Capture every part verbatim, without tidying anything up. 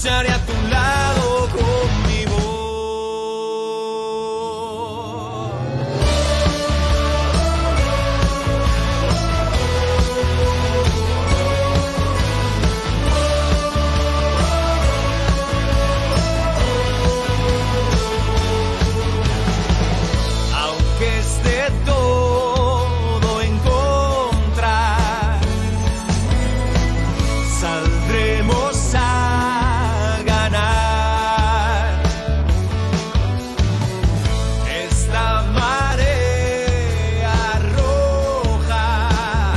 lucharé a tu lado con mi voz. Aunque esté todo en contra, saldremos a ganar. Esta marea roja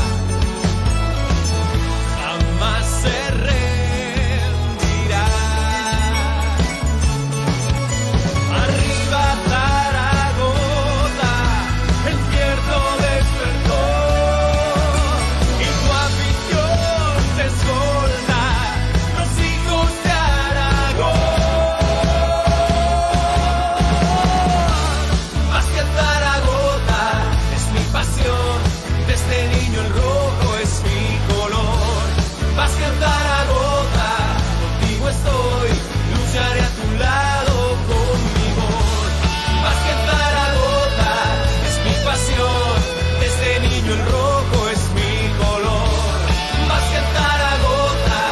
jamás se rendirá. Arriba Zaragoza, el cierto despertó y tu afición te escolta, los hijos de Aragón. Más que Zaragoza es mi pasión, desde niño el rojo es mi color. Más que Zaragoza, contigo estoy, lucharé a tu lado con mi voz. Más que Zaragoza es mi pasión, desde niño el rojo es mi color. Más que Zaragoza.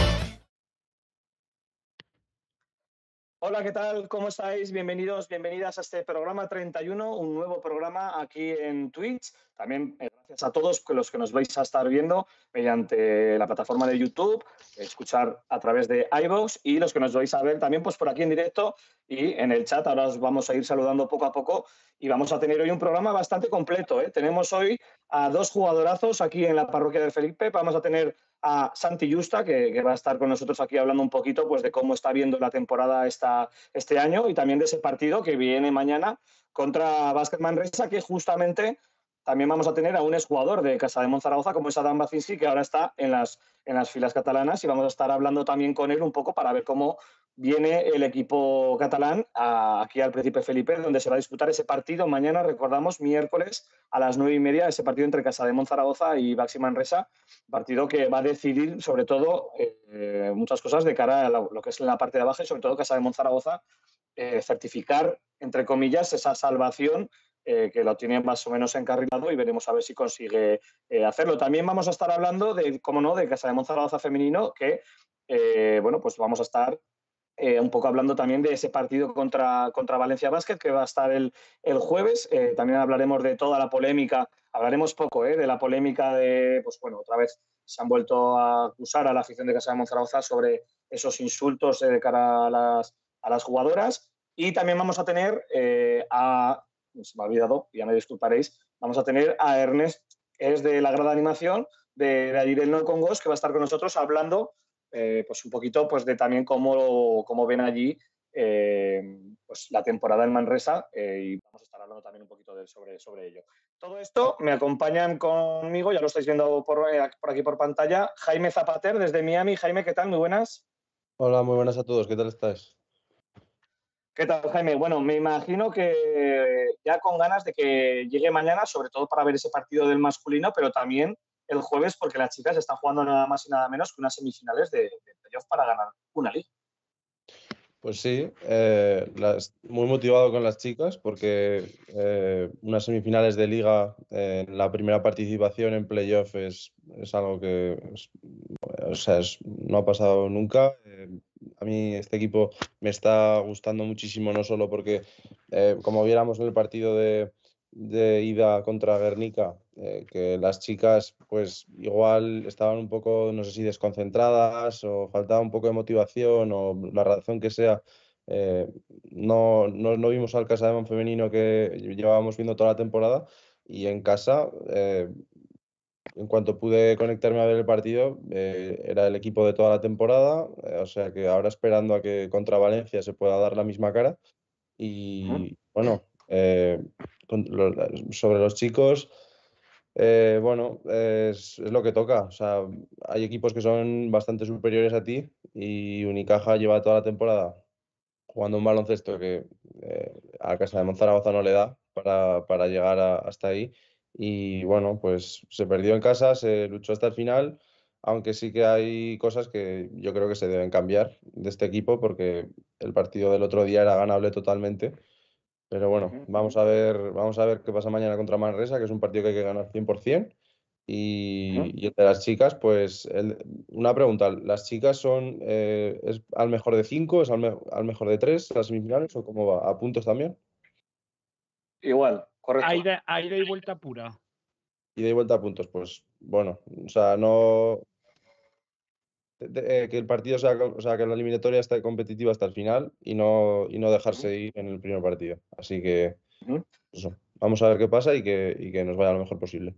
Hola, ¿qué tal? ¿Cómo estáis? Bienvenidos, bienvenidas a este programa treinta y uno, un nuevo programa aquí en Twitch. También eh, gracias a todos los que nos vais a estar viendo mediante la plataforma de YouTube, escuchar a través de iVoox y los que nos vais a ver también pues por aquí en directo y en el chat. Ahora os vamos a ir saludando poco a poco y vamos a tener hoy un programa bastante completo, ¿eh? Tenemos hoy a dos jugadorazos aquí en la parroquia de Felipe. Vamos a tener a Santi Justa, que, que va a estar con nosotros aquí hablando un poquito pues, de cómo está viendo la temporada esta, este año y también de ese partido que viene mañana contra Básquet Manresa, que justamente también vamos a tener a un exjugador de Casademont Zaragoza, como es Adam Bacinski, que ahora está en las, en las filas catalanas, y vamos a estar hablando también con él un poco para ver cómo viene el equipo catalán a, aquí al Príncipe Felipe, donde se va a disputar ese partido mañana, recordamos, miércoles a las nueve y media, ese partido entre Casademont Zaragoza y Baxi Manresa, partido que va a decidir sobre todo eh, muchas cosas de cara a lo, lo que es la parte de abajo y sobre todo Casademont Zaragoza eh, certificar, entre comillas, esa salvación eh, que lo tiene más o menos encarrilado y veremos a ver si consigue eh, hacerlo. También vamos a estar hablando de, cómo no, de Casademont Zaragoza femenino, que eh, bueno, pues vamos a estar Eh, un poco hablando también de ese partido contra, contra Valencia Basket que va a estar el, el jueves. Eh, también hablaremos de toda la polémica, hablaremos poco eh, de la polémica de, pues bueno, otra vez se han vuelto a acusar a la afición de Casademont Zaragoza sobre esos insultos eh, de cara a las, a las jugadoras. Y también vamos a tener eh, a, se me ha olvidado, ya me disculparéis, vamos a tener a Ernest, es de la grada de animación de, de allí del No Congos, que va a estar con nosotros hablando Eh, pues un poquito pues de también cómo, cómo ven allí eh, pues la temporada en Manresa eh, y vamos a estar hablando también un poquito de, sobre, sobre ello. Todo esto me acompañan conmigo, ya lo estáis viendo por, eh, por aquí por pantalla, Jaime Zapater desde Miami. Jaime, ¿qué tal? Muy buenas. Hola, muy buenas a todos. ¿Qué tal estáis? ¿Qué tal, Jaime? Bueno, me imagino que ya con ganas de que llegue mañana, sobre todo para ver ese partido del masculino, pero también el jueves, porque las chicas están jugando nada más y nada menos que unas semifinales de, de playoff para ganar una liga. Pues sí, eh, las, muy motivado con las chicas porque eh, unas semifinales de liga eh, en la primera participación en playoff es, es algo que es, o sea, es, no ha pasado nunca. Eh, a mí este equipo me está gustando muchísimo, no solo porque, eh, como viéramos en el partido de, de ida contra Guernica, eh, que las chicas pues igual estaban un poco, no sé si desconcentradas o faltaba un poco de motivación o la razón que sea. Eh, no, no, no vimos al Casademont femenino que llevábamos viendo toda la temporada y en casa, eh, en cuanto pude conectarme a ver el partido, eh, era el equipo de toda la temporada, eh, o sea que ahora esperando a que contra Valencia se pueda dar la misma cara y bueno, eh, con, lo, sobre los chicos, eh, bueno, es, es lo que toca. O sea, hay equipos que son bastante superiores a ti y Unicaja lleva toda la temporada jugando un baloncesto que eh, a Casademont Zaragoza no le da para, para llegar a, hasta ahí. Y bueno, pues se perdió en casa, se luchó hasta el final aunque sí que hay cosas que yo creo que se deben cambiar de este equipo porque el partido del otro día era ganable totalmente. Pero bueno, Ujú. vamos a ver, vamos a ver qué pasa mañana contra Manresa, que es un partido que hay que ganar cien por ciento. Y, Ujú. y el de las chicas, pues el- una pregunta, ¿las chicas son eh, es al mejor de cinco, es al, me- al mejor de tres, las semifinales o cómo va? ¿A puntos también? Igual, correcto. A ida, a ida y vuelta pura. Ida y vuelta a puntos, pues bueno, o sea, no de- eh, que el partido sea, co- o sea, que la eliminatoria esté competitiva hasta el final y no, y no dejarse ir en el primer partido. Así que Ujú. eso, vamos a ver qué pasa y que, y que nos vaya lo mejor posible.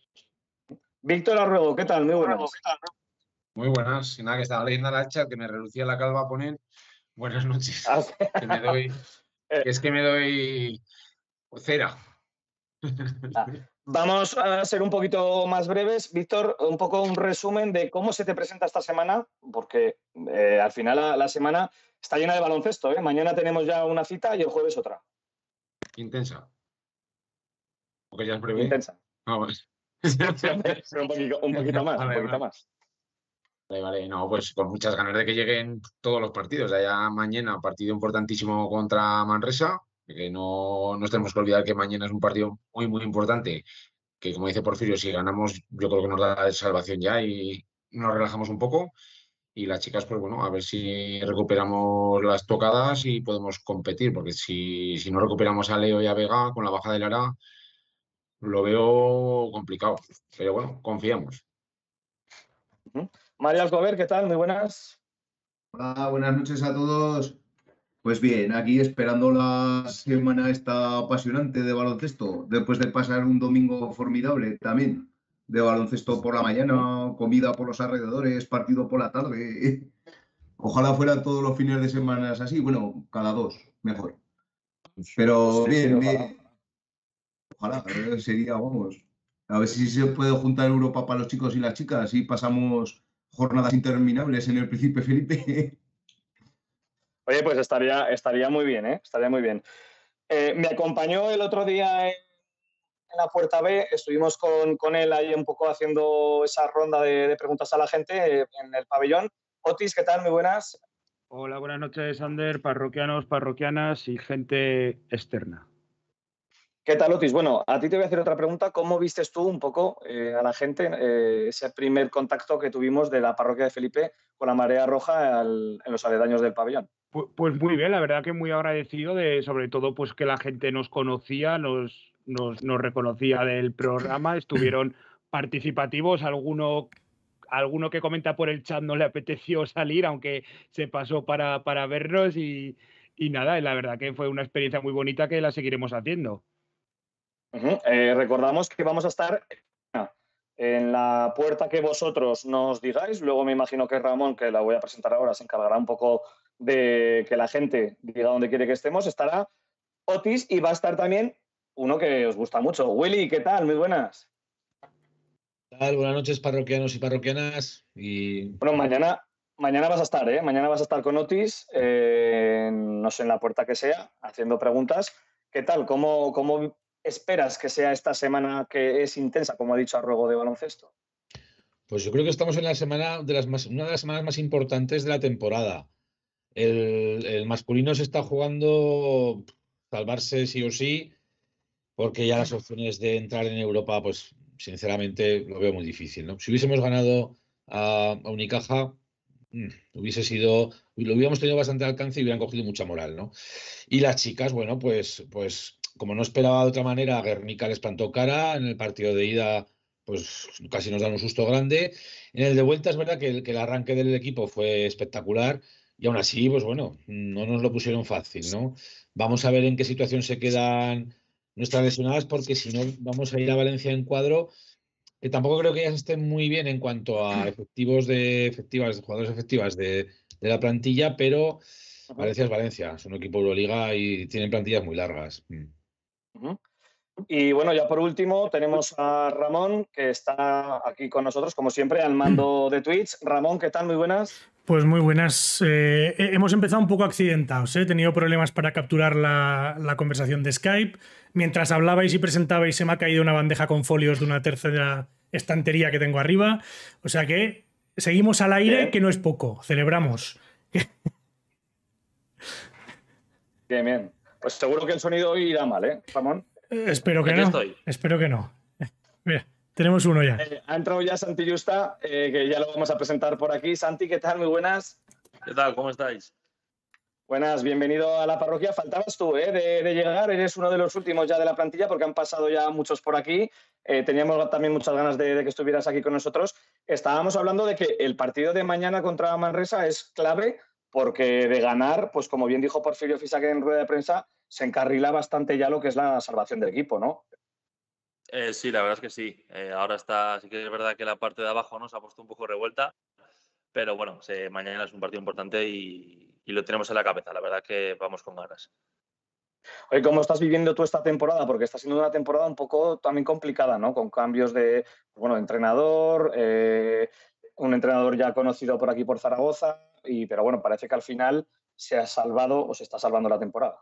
Víctor Arruego, ¿qué tal? Muy buenas. Muy buenas. Y nada, que estaba leyendo al chat que me relucía la calva a poner. Buenas noches. Ah, sí. Que me doy. Eh. Que es que me doy. Cera. Ah, Vamos a ser un poquito más breves. Víctor, un poco un resumen de cómo se te presenta esta semana, porque eh, al final la, la semana está llena de baloncesto, ¿eh? Mañana tenemos ya una cita y el jueves otra. Intensa. Porque ya es breve. Intensa. Ah, vale. Pero un poquito, un poquito más, Vale, un poquito vale. más. Vale, vale. No, pues con muchas ganas de que lleguen todos los partidos. Ya mañana, partido importantísimo contra Manresa. Que no nos tenemos que olvidar que mañana es un partido muy, muy importante. Que como dice Porfirio, si ganamos, yo creo que nos da salvación ya y nos relajamos un poco. Y las chicas, pues bueno, a ver si recuperamos las tocadas y podemos competir, porque si, si no recuperamos a Leo y a Vega con la baja de Lara, lo veo complicado. Pero bueno, confiamos. Ujú. María Alcover, ¿qué tal? Muy buenas. Hola, buenas noches a todos. Pues bien, aquí esperando la semana esta apasionante de baloncesto, después de pasar un domingo formidable también, de baloncesto por la mañana, comida por los alrededores, partido por la tarde. Ojalá fueran todos los fines de semana así, bueno, cada dos, mejor. Pero Sí, sí, bien, ojalá. bien. Ojalá, eh, sería, vamos, a ver si se puede juntar Europa para los chicos y las chicas y pasamos jornadas interminables en el Príncipe Felipe. Oye, pues estaría, estaría muy bien, ¿eh? Estaría muy bien. Eh, me acompañó el otro día en, en la Puerta B, estuvimos con, con él ahí un poco haciendo esa ronda de, de preguntas a la gente eh, en el pabellón. Otis, ¿qué tal? Muy buenas. Hola, buenas noches, Ander, parroquianos, parroquianas y gente externa. ¿Qué tal, Otis? Bueno, a ti te voy a hacer otra pregunta. ¿Cómo vistes tú un poco eh, a la gente eh, ese primer contacto que tuvimos de la parroquia de Felipe con la marea roja al, en los aledaños del pabellón? Pues, pues muy bien, la verdad que muy agradecido de, sobre todo, pues que la gente nos conocía, nos, nos, nos reconocía del programa, estuvieron participativos, alguno, alguno que comenta por el chat no le apeteció salir, aunque se pasó para, para vernos y, y nada, la verdad que fue una experiencia muy bonita que la seguiremos haciendo. Uh-huh. Eh, recordamos que vamos a estar en la puerta que vosotros nos digáis. Luego me imagino que Ramón, que la voy a presentar ahora, se encargará un poco de que la gente diga dónde quiere que estemos. Estará Otis y va a estar también uno que os gusta mucho. Willy, ¿qué tal? Muy buenas. ¿Qué tal? Buenas noches, parroquianos y parroquianas. Y... Bueno, mañana, mañana vas a estar, ¿eh? Mañana vas a estar con Otis, eh, no sé, en la puerta que sea, haciendo preguntas. ¿Qué tal? ¿Cómo, cómo esperas que sea esta semana que es intensa, como ha dicho Arruego, de baloncesto? Pues yo creo que estamos en la semana de las más, una de las semanas más importantes de la temporada. El, el masculino se está jugando salvarse sí o sí, porque ya las opciones de entrar en Europa, pues sinceramente lo veo muy difícil, ¿no? Si hubiésemos ganado a, a Unicaja, mmm, hubiese sido, lo hubiéramos tenido bastante alcance y hubieran cogido mucha moral, ¿no? Y las chicas, bueno, pues, pues como no esperaba de otra manera, Guernica les plantó cara en el partido de ida. Pues casi nos dan un susto grande. En el de vuelta es verdad que el, que el arranque del equipo fue espectacular y aún así, pues bueno, no nos lo pusieron fácil, ¿no? Vamos a ver en qué situación se quedan nuestras lesionadas, porque si no vamos a ir a Valencia en cuadro, que tampoco creo que ellas estén muy bien en cuanto a efectivos de efectivas, jugadores efectivas de, de la plantilla, pero uh-huh. Valencia es Valencia, es un equipo Euroliga y tienen plantillas muy largas. Uh-huh. Y bueno, ya por último tenemos a Ramón, que está aquí con nosotros, como siempre, al mando de Twitch. Ramón, ¿qué tal? Muy buenas. Pues muy buenas. Eh, hemos empezado un poco accidentados. ¿eh? He tenido problemas para capturar la, la conversación de Skype. Mientras hablabais y presentabais se me ha caído una bandeja con folios de una tercera estantería que tengo arriba. O sea que seguimos al aire, Bien. que no es poco. Celebramos. Bien, bien. Pues seguro que el sonido hoy irá mal, ¿eh, Ramón? Eh, espero que Aquí no. estoy. Espero que no. Mira, tenemos uno ya. Eh, ha entrado ya Santi Justa, eh, que ya lo vamos a presentar por aquí. Santi, ¿qué tal? Muy buenas. ¿Qué tal? ¿Cómo estáis? Buenas, bienvenido a la parroquia. Faltabas tú, ¿eh? de, de llegar. Eres uno de los últimos ya de la plantilla porque han pasado ya muchos por aquí. Eh, teníamos también muchas ganas de, de que estuvieras aquí con nosotros. Estábamos hablando de que el partido de mañana contra Manresa es clave porque de ganar, pues como bien dijo Porfirio Fisac en rueda de prensa, se encarrila bastante ya lo que es la salvación del equipo, ¿no? Eh, sí, la verdad es que sí. Eh, ahora está, sí que es verdad que la parte de abajo nos ha puesto un poco revuelta, pero bueno, se, mañana es un partido importante y, y lo tenemos en la cabeza. La verdad que vamos con ganas. Oye, ¿cómo estás viviendo tú esta temporada? Porque está siendo una temporada un poco también complicada, ¿no? Con cambios de, bueno, de entrenador, eh, un entrenador ya conocido por aquí por Zaragoza, y, pero bueno, parece que al final se ha salvado o se está salvando la temporada.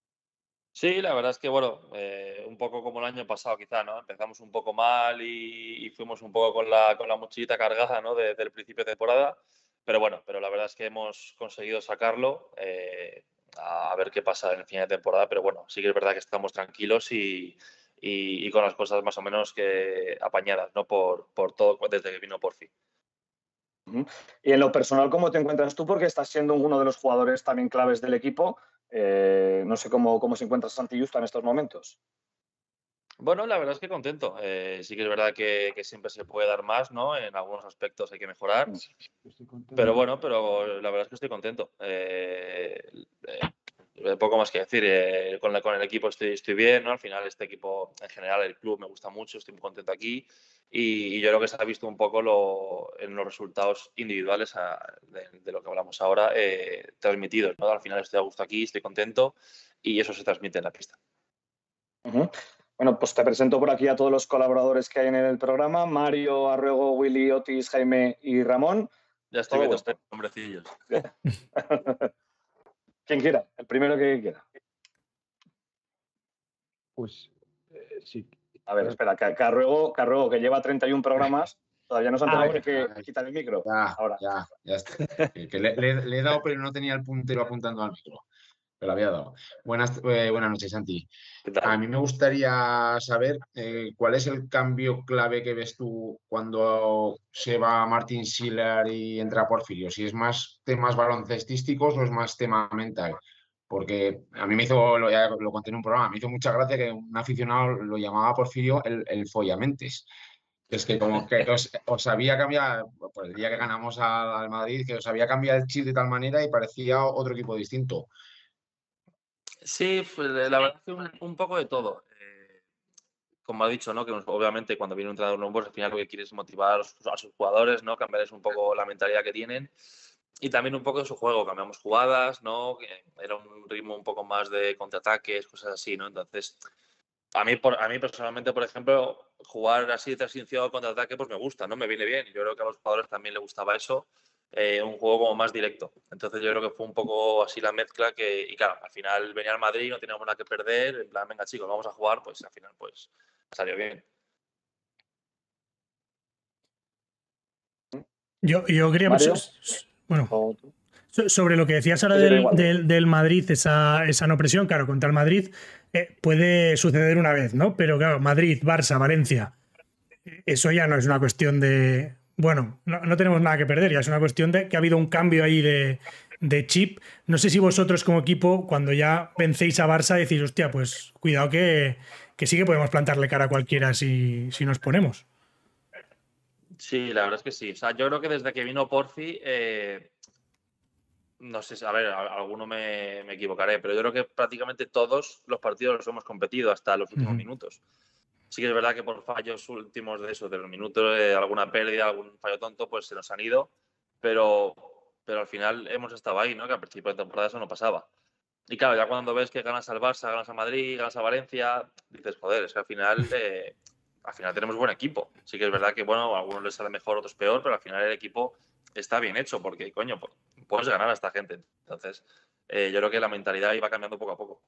Sí, la verdad es que, bueno, eh, un poco como el año pasado quizá, ¿no? Empezamos un poco mal y, y fuimos un poco con la, con la mochilita cargada, ¿no? Desde el principio de temporada. Pero bueno, pero la verdad es que hemos conseguido sacarlo. Eh, a ver qué pasa en el final de temporada. Pero bueno, sí que es verdad que estamos tranquilos y, y, y con las cosas más o menos que apañadas, ¿no? Por, por todo desde que vino Porfi. Uh-huh. Y en lo personal, ¿cómo te encuentras tú? Porque estás siendo uno de los jugadores también claves del equipo. Eh, no sé cómo, cómo se encuentra Santi Justa en estos momentos. Bueno, la verdad es que contento. Eh, sí que es verdad que, que siempre se puede dar más, ¿no? En algunos aspectos hay que mejorar. Pero bueno, pero la verdad es que estoy contento. Eh, eh, poco más que decir. Eh, con, la, con el equipo estoy, estoy bien, ¿no? Al final este equipo, en general, el club me gusta mucho, estoy muy contento aquí. Y, y yo creo que se ha visto un poco lo, en los resultados individuales a, de, de lo que hablamos ahora, eh, transmitidos, ¿no? Al final estoy a gusto aquí, estoy contento y eso se transmite en la pista. Uh-huh. Bueno, pues te presento por aquí a todos los colaboradores que hay en el programa. Mario, Arruego, Willy, Otis, Jaime y Ramón. Ya estoy viendo hombrecillos. Quien quiera, el primero que quiera. Pues eh, sí. A ver, espera, que, que, Arruego, que Arruego, que lleva treinta y un programas, todavía nos han tenido que, que quitar el micro. Ya, ahora. ya, ya está. Que, que le, le, le he dado, pero no tenía el puntero apuntando al micro. Pero lo había dado. Buenas, eh, buenas noches, Santi. A mí me gustaría saber eh, cuál es el cambio clave que ves tú cuando se va Martin Schiller y entra Porfirio. Si es más temas baloncestísticos o es más tema mental. Porque a mí me hizo, lo, ya lo conté en un programa, me hizo mucha gracia que un aficionado lo llamaba Porfirio el, el follamentes. Es que como que os, os había cambiado, por el día que ganamos al, al Madrid, que os había cambiado el chip de tal manera y parecía otro equipo distinto. Sí, pues la verdad es que un, un poco de todo. Eh, como ha dicho, ¿no? Que obviamente cuando viene un entrenador nuevo, al final lo que quiere es motivar a, los, a sus jugadores, ¿no? Cambiarles un poco la mentalidad que tienen y también un poco de su juego. Cambiamos jugadas, ¿no? Que era un ritmo un poco más de contraataques, cosas así, ¿no? Entonces, a mí, por, a mí personalmente, por ejemplo, jugar así de transición contraataque, pues me gusta, ¿no? Me viene bien. Yo creo que a los jugadores también les gustaba eso. Eh, un juego como más directo. Entonces yo creo que fue un poco así la mezcla que, y claro, al final venía al Madrid, no teníamos nada que perder, en plan, venga chicos, vamos a jugar, pues al final pues salió bien. Yo, yo quería... Mario, bueno, sobre lo que decías ahora del, del, del Madrid, esa, esa no presión, claro, contra el Madrid eh, puede suceder una vez, ¿no? Pero claro, Madrid, Barça, Valencia, eso ya no es una cuestión de... Bueno, no, no tenemos nada que perder, ya es una cuestión de que ha habido un cambio ahí de, de chip. No sé si vosotros como equipo, cuando ya vencéis a Barça, decís, hostia, pues cuidado que, que sí que podemos plantarle cara a cualquiera si, si nos ponemos. Sí, la verdad es que sí. O sea, yo creo que desde que vino Porfi, eh, no sé, a ver, alguno me, me equivocaré, pero yo creo que prácticamente todos los partidos los hemos competido hasta los últimos uh-huh. minutos. Sí que es verdad que por fallos últimos de eso, de los minutos, de alguna pérdida, algún fallo tonto, pues se nos han ido. Pero, pero al final hemos estado ahí, ¿no? Que al principio de temporada eso no pasaba. Y claro, ya cuando ves que ganas al Barça, ganas a Madrid, ganas a Valencia, dices, joder, es que al final, eh, al final tenemos buen equipo. Sí que es verdad que, bueno, a algunos les sale mejor, otros peor, pero al final el equipo está bien hecho porque, coño, puedes ganar a esta gente. Entonces, eh, yo creo que la mentalidad iba cambiando poco a poco.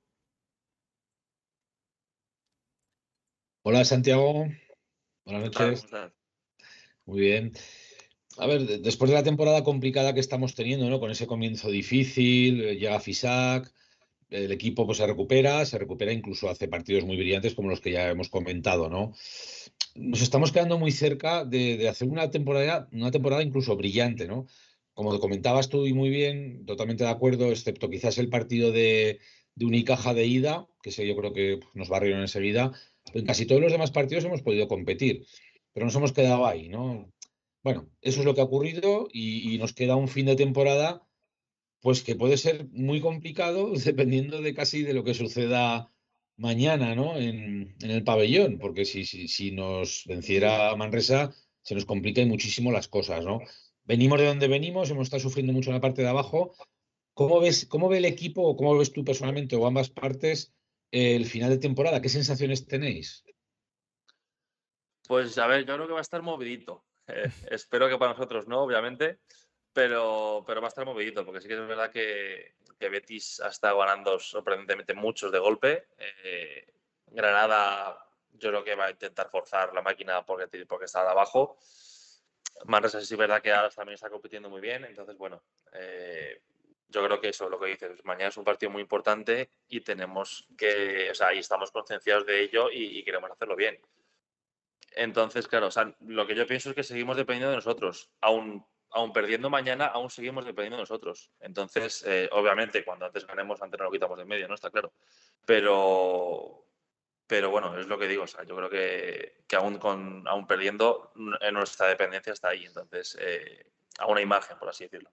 Hola, Santiago. Buenas noches. ¿Cómo estás? Muy bien. a ver, después de la temporada complicada que estamos teniendo, ¿no? Con ese comienzo difícil, llega Fisac, el equipo pues se recupera, se recupera, incluso hace partidos muy brillantes como los que ya hemos comentado, ¿no? Nos estamos quedando muy cerca de, de hacer una temporada, una temporada incluso brillante, ¿no? Como comentabas tú y muy bien, totalmente de acuerdo, excepto quizás el partido de, de Unicaja de ida, que ese yo creo que nos barrieron enseguida. En casi todos los demás partidos hemos podido competir, pero nos hemos quedado ahí, ¿no? Bueno, eso es lo que ha ocurrido y, y nos queda un fin de temporada pues que puede ser muy complicado dependiendo de casi de lo que suceda mañana, ¿no? En, en el pabellón, porque si, si, si nos venciera Manresa, se nos complican muchísimo las cosas, ¿no? Venimos de donde venimos, hemos estado sufriendo mucho en la parte de abajo. ¿Cómo ves, cómo ve el equipo, o cómo ves tú personalmente, o ambas partes, eh, el final de temporada? ¿Qué sensaciones tenéis? Pues a ver, yo creo que va a estar movidito. Eh, espero que para nosotros no, obviamente. Pero, pero va a estar movidito, porque sí que es verdad que, que Betis ha estado ganando sorprendentemente muchos de golpe. Eh, Granada, yo creo que va a intentar forzar la máquina porque, porque está de abajo. Manresa sí es verdad que ahora también está compitiendo muy bien. Entonces, bueno, eh, yo creo que eso es lo que dices. Mañana es un partido muy importante y tenemos que, o sea, y estamos concienciados de ello y, y queremos hacerlo bien. Entonces, claro, o sea, lo que yo pienso es que seguimos dependiendo de nosotros. Aún Aún perdiendo mañana, aún seguimos dependiendo de nosotros. Entonces, eh, obviamente, cuando antes ganemos, antes no lo quitamos de en medio, ¿no? Está claro. Pero, pero bueno, es lo que digo. O sea, yo creo que, que aún, con, aún perdiendo, en nuestra dependencia está ahí. Entonces, eh, aún hay margen, por así decirlo.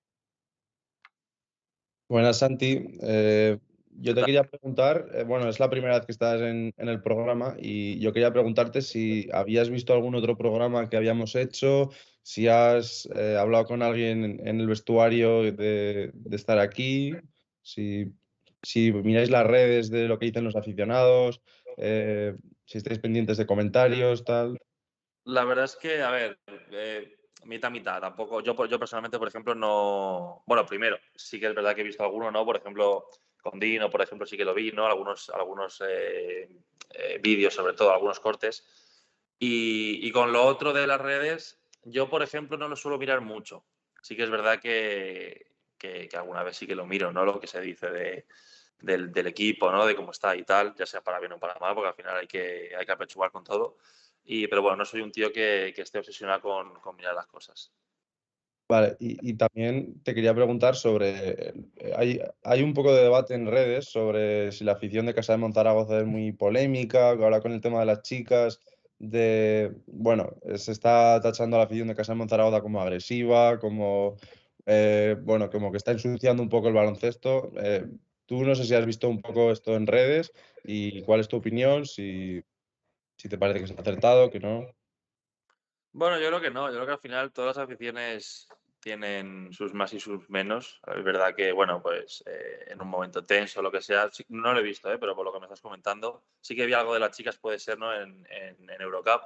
Buenas, Santi. Eh, yo te quería preguntar, eh, bueno, es la primera vez que estás en, en el programa y yo quería preguntarte si habías visto algún otro programa que habíamos hecho, si has eh, hablado con alguien en, en el vestuario de, de estar aquí, si, si miráis las redes de lo que dicen los aficionados, eh, si estáis pendientes de comentarios, tal. La verdad es que, a ver, eh, mitad, mitad. Tampoco, yo, yo personalmente, por ejemplo, no. Bueno, primero, sí que es verdad que he visto alguno, ¿no? Por ejemplo, con Dino, por ejemplo, sí que lo vi, ¿no? Algunos, algunos eh, eh, vídeos, sobre todo, algunos cortes. Y, y con lo otro de las redes, yo, por ejemplo, no lo suelo mirar mucho. Sí que es verdad que, que, que alguna vez sí que lo miro, ¿no? Lo que se dice de, del, del equipo, ¿no? De cómo está y tal, ya sea para bien o para mal, porque al final hay que, hay que apechugar con todo. Y, pero bueno, no soy un tío que, que esté obsesionado con, con mirar las cosas. Vale, y, y también te quería preguntar sobre, eh, hay, hay un poco de debate en redes sobre si la afición de Casa de Monzaragoza es muy polémica, ahora con el tema de las chicas, de, bueno, se está tachando a la afición de Casa de Monzaragoza como agresiva, como, eh, bueno, como que está ensuciando un poco el baloncesto. Eh, tú no sé si has visto un poco esto en redes y cuál es tu opinión, si, si te parece que es acertado, que no. Bueno, yo creo que no. Yo creo que al final todas las aficiones tienen sus más y sus menos. Es verdad que, bueno, pues eh, en un momento tenso o lo que sea, sí, no lo he visto, ¿eh? Pero por lo que me estás comentando, sí que vi algo de las chicas, puede ser, ¿no? En, en, en Eurocup.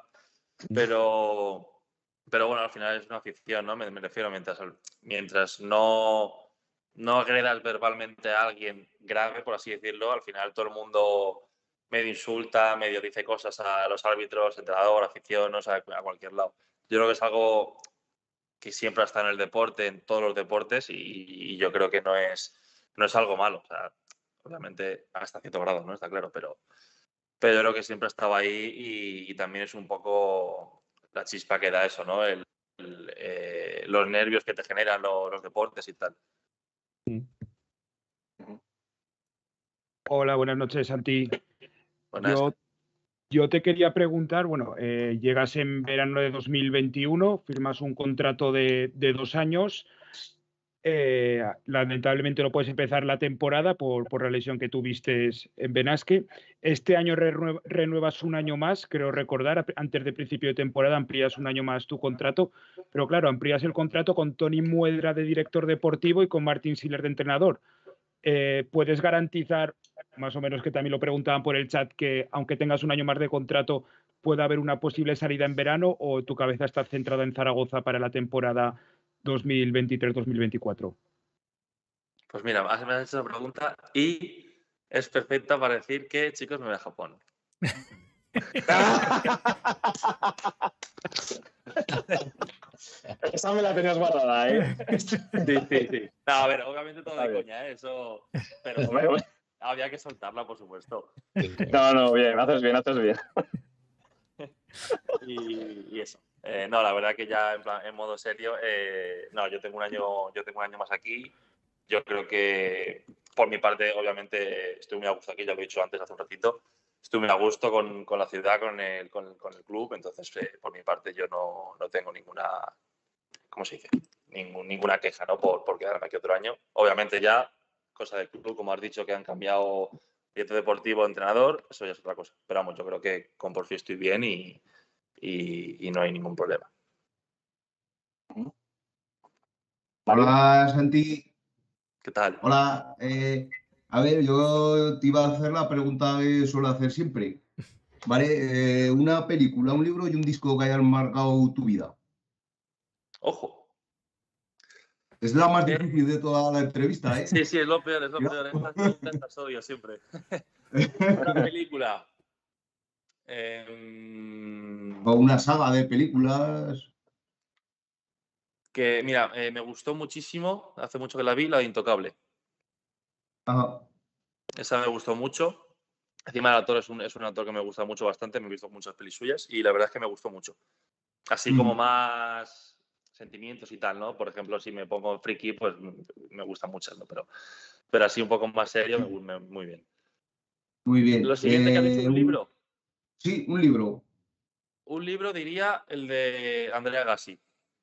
Pero, pero bueno, al final es una afición, ¿no? Me, me refiero, mientras, mientras no, no agredas verbalmente a alguien grave, por así decirlo, al final todo el mundo medio insulta, medio dice cosas a los árbitros, entrenador, afición, o sea, a cualquier lado. Yo creo que es algo que siempre está en el deporte, en todos los deportes, y, y yo creo que no es, no es algo malo. O sea, obviamente hasta cierto grado, ¿no? Está claro, pero, pero yo creo que siempre estaba ahí y, y también es un poco la chispa que da eso, ¿no? El, el, eh, los nervios que te generan los, los deportes y tal. Hola, buenas noches, Santi. Buenas. Yo, yo te quería preguntar, bueno, eh, llegas en verano de dos mil veintiuno, firmas un contrato de, de dos años. Eh, lamentablemente no puedes empezar la temporada por, por la lesión que tuviste en Benasque. Este año renueva, renuevas un año más, creo recordar, antes de principio de temporada amplías un año más tu contrato, pero claro, amplías el contrato con Tony Muedra de director deportivo y con Martín Siller de entrenador. Eh, ¿Puedes garantizar, más o menos que también lo preguntaban por el chat, que aunque tengas un año más de contrato pueda haber una posible salida en verano, o tu cabeza está centrada en Zaragoza para la temporada dos mil veintitrés dos mil veinticuatro? Pues mira, me has hecho esa pregunta y es perfecta para decir que, chicos, me voy a Japón. Esa me la tenías guardada, ¿eh? Sí, sí, sí. No, a ver, obviamente todo de coña, ¿eh? Eso. Pero bueno, había que soltarla, por supuesto. No, no, bien, haces bien, haces bien. Y, y eso. Eh, no, la verdad que ya en, plan, en modo serio, eh, no, yo tengo un año, yo tengo un año más aquí. Yo creo que, por mi parte, obviamente, estoy muy a gusto aquí, ya lo he dicho antes, hace un ratito. Estoy muy a gusto con, con la ciudad, con el, con, con el club, entonces, eh, por mi parte, yo no, no tengo ninguna, ¿cómo se dice? Ningún, ninguna queja, ¿no? Por, por quedarme aquí otro año. Obviamente ya, cosa del club, como has dicho, que han cambiado director deportivo, entrenador, eso ya es otra cosa. Pero vamos, yo creo que con Porfi estoy bien y, y, y no hay ningún problema. Hola, Santi. ¿Qué tal? Hola. Eh, a ver, yo te iba a hacer la pregunta que suelo hacer siempre. Vale, eh, una película, un libro y un disco que hayan marcado tu vida. Ojo. Es la más difícil de toda la entrevista, ¿eh? Sí, sí, es lo peor, es lo peor. Estas preguntas las odio siempre. Una película. Eh, o una saga de películas. Que, mira, eh, me gustó muchísimo, hace mucho que la vi, la de Intocable. Ajá. Esa me gustó mucho. Encima el actor es un, es un actor que me gusta mucho bastante, me he visto muchas pelis suyas y la verdad es que me gustó mucho. Así mm. como más sentimientos y tal, ¿no? Por ejemplo, si me pongo friki, pues me gustan muchas, ¿no? Pero, pero así un poco más serio, me, me, muy bien. Muy bien. Lo siguiente eh, que ha dicho, ¿un libro? Sí, un libro. Un libro diría el de Andrea Gassi.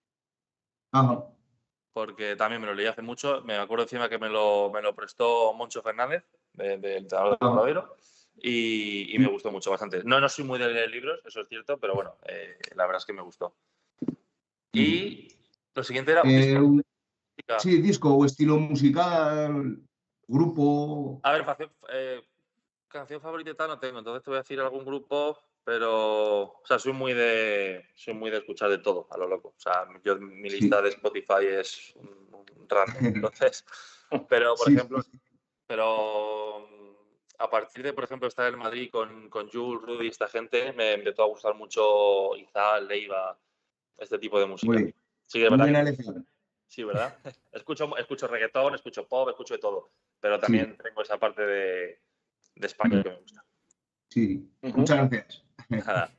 Ajá. Porque también me lo leí hace mucho. Me acuerdo encima que me lo, me lo prestó Moncho Fernández, del de, de entrenador de Obradoiro, y, y me gustó mucho, bastante. No, no soy muy de leer libros, eso es cierto, pero bueno, eh, la verdad es que me gustó. Y lo siguiente era un eh, disco. Un, sí, disco o estilo musical, grupo. A ver, eh, canción favorita y tal no tengo, entonces te voy a decir algún grupo, pero, o sea, soy muy de, soy muy de escuchar de todo, a lo loco. O sea, yo, mi lista sí. de Spotify es un, un random, entonces, pero, por sí. ejemplo, pero a partir de, por ejemplo, estar en Madrid con, con Jules, Rudy, esta gente, me empezó a gustar mucho Izal, Leiva, este tipo de música. Muy, sí, de muy verdad. buena elección. Sí, ¿verdad? escucho, escucho reggaetón, escucho pop, escucho de todo, pero también sí. tengo esa parte de, de España que me gusta. Sí, uh-huh. Muchas gracias. Nada.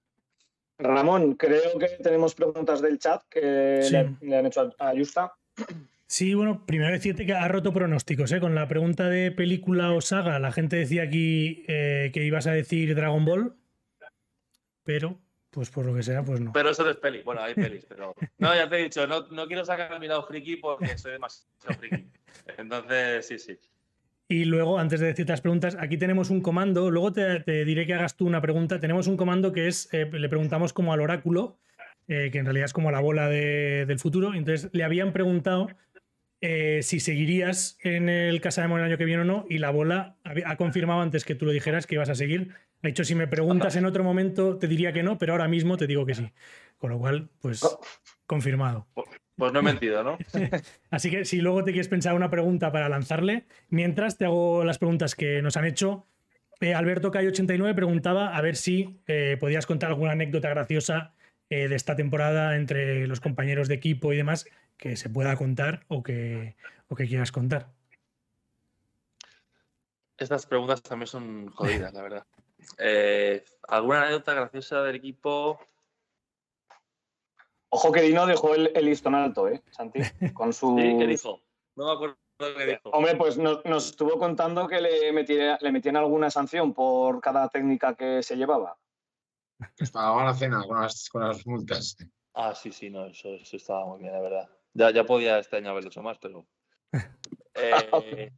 Ramón, creo que tenemos preguntas del chat que sí. le, le han hecho a, a Justa. Sí, bueno, primero decirte que ha roto pronósticos, ¿eh? Con la pregunta de película o saga, la gente decía aquí eh, que ibas a decir Dragon Ball, pero pues por lo que sea, pues no. Pero eso no es peli. Bueno, hay pelis, pero... No, ya te he dicho, no, no quiero sacar mi lado friki porque soy demasiado friki. Entonces, sí, sí. Y luego, antes de decirte las preguntas, aquí tenemos un comando, luego te, te diré que hagas tú una pregunta. Tenemos un comando que es, eh, le preguntamos como al oráculo, eh, que en realidad es como la bola de, del futuro. Entonces, le habían preguntado eh, si seguirías en el Casa de Mon el año que viene o no, y la bola ha, ha confirmado antes que tú lo dijeras que ibas a seguir. Ha dicho, si me preguntas en otro momento, te diría que no, pero ahora mismo te digo que sí. Con lo cual, pues, confirmado. Pues no he mentido, ¿no? Así que si luego te quieres pensar una pregunta para lanzarle, mientras te hago las preguntas que nos han hecho. Eh, Alberto Cayo ochenta y nueve preguntaba a ver si eh, podías contar alguna anécdota graciosa eh, de esta temporada entre los compañeros de equipo y demás que se pueda contar o que, o que quieras contar. Estas preguntas también son jodidas, la verdad. Eh, ¿Alguna anécdota graciosa del equipo? Ojo que Dino dejó el, el listón alto, ¿eh, Santi? Con su... ¿Sí? ¿Qué dijo? No me acuerdo qué dijo. Hombre, pues nos, nos estuvo contando que le, metiera, le metían alguna sanción por cada técnica que se llevaba. Pues pagaba la cena con las, con las multas. Ah, sí, sí, no, eso, eso estaba muy bien, la verdad. Ya, ya podía este año haberlo hecho más, pero... Eh...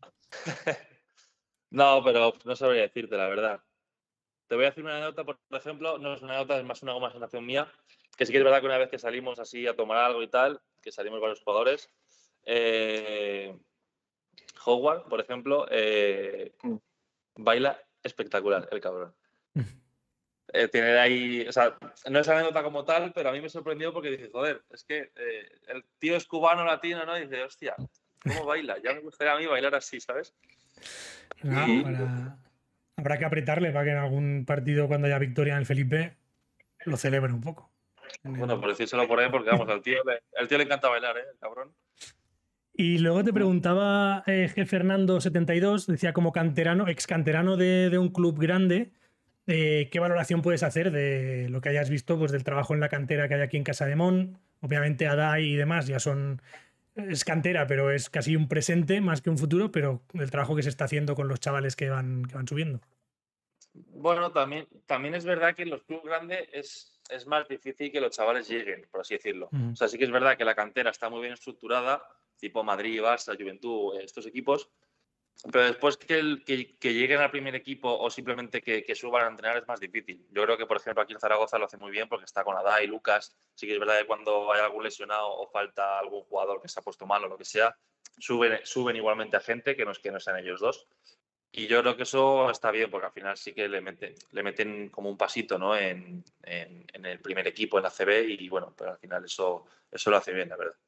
no, pero no sabría decirte, la verdad. Te voy a decir una anécdota, por ejemplo, no es una anécdota, es más una goma sensación mía, que sí que es verdad que una vez que salimos así a tomar algo y tal, que salimos varios jugadores, eh, Howard, por ejemplo, eh, baila espectacular, el cabrón. Eh, tiene ahí, o sea, no es anécdota como tal, pero a mí me sorprendió porque dice, joder, es que eh, el tío es cubano, latino, ¿no? Y dice, hostia, ¿cómo baila? Ya me gustaría a mí bailar así, ¿sabes? No, y... para... Habrá que apretarle para que en algún partido, cuando haya victoria en el Felipe, lo celebre un poco. Bueno, por decírselo por ahí, porque vamos, al tío le, al tío le encanta bailar, ¿eh? El cabrón. Y luego te preguntaba eh, G. Fernando setenta y dos, decía como canterano, ex canterano de, de un club grande, eh, ¿qué valoración puedes hacer de lo que hayas visto pues, del trabajo en la cantera que hay aquí en Casademont? Obviamente Adai y demás ya son, es cantera, pero es casi un presente más que un futuro, pero el trabajo que se está haciendo con los chavales que van, que van subiendo. Bueno, también, también es verdad que en los clubes grandes es, es más difícil que los chavales lleguen, por así decirlo. Uh-huh. O sea, sí que es verdad que la cantera está muy bien estructurada, tipo Madrid, Barça, Juventud, estos equipos, pero después que, el, que, que lleguen al primer equipo o simplemente que, que suban a entrenar es más difícil. Yo creo que, por ejemplo, aquí en Zaragoza lo hace muy bien porque está con Adai, Lucas. Sí que es verdad que cuando hay algún lesionado o falta algún jugador que se ha puesto mal o lo que sea, suben, suben igualmente a gente que no es que no sean ellos dos. Y yo creo que eso está bien porque al final sí que le meten, le meten como un pasito, ¿no? en, en, en el primer equipo, en la C B, y bueno, pero al final eso, eso lo hace bien, la verdad.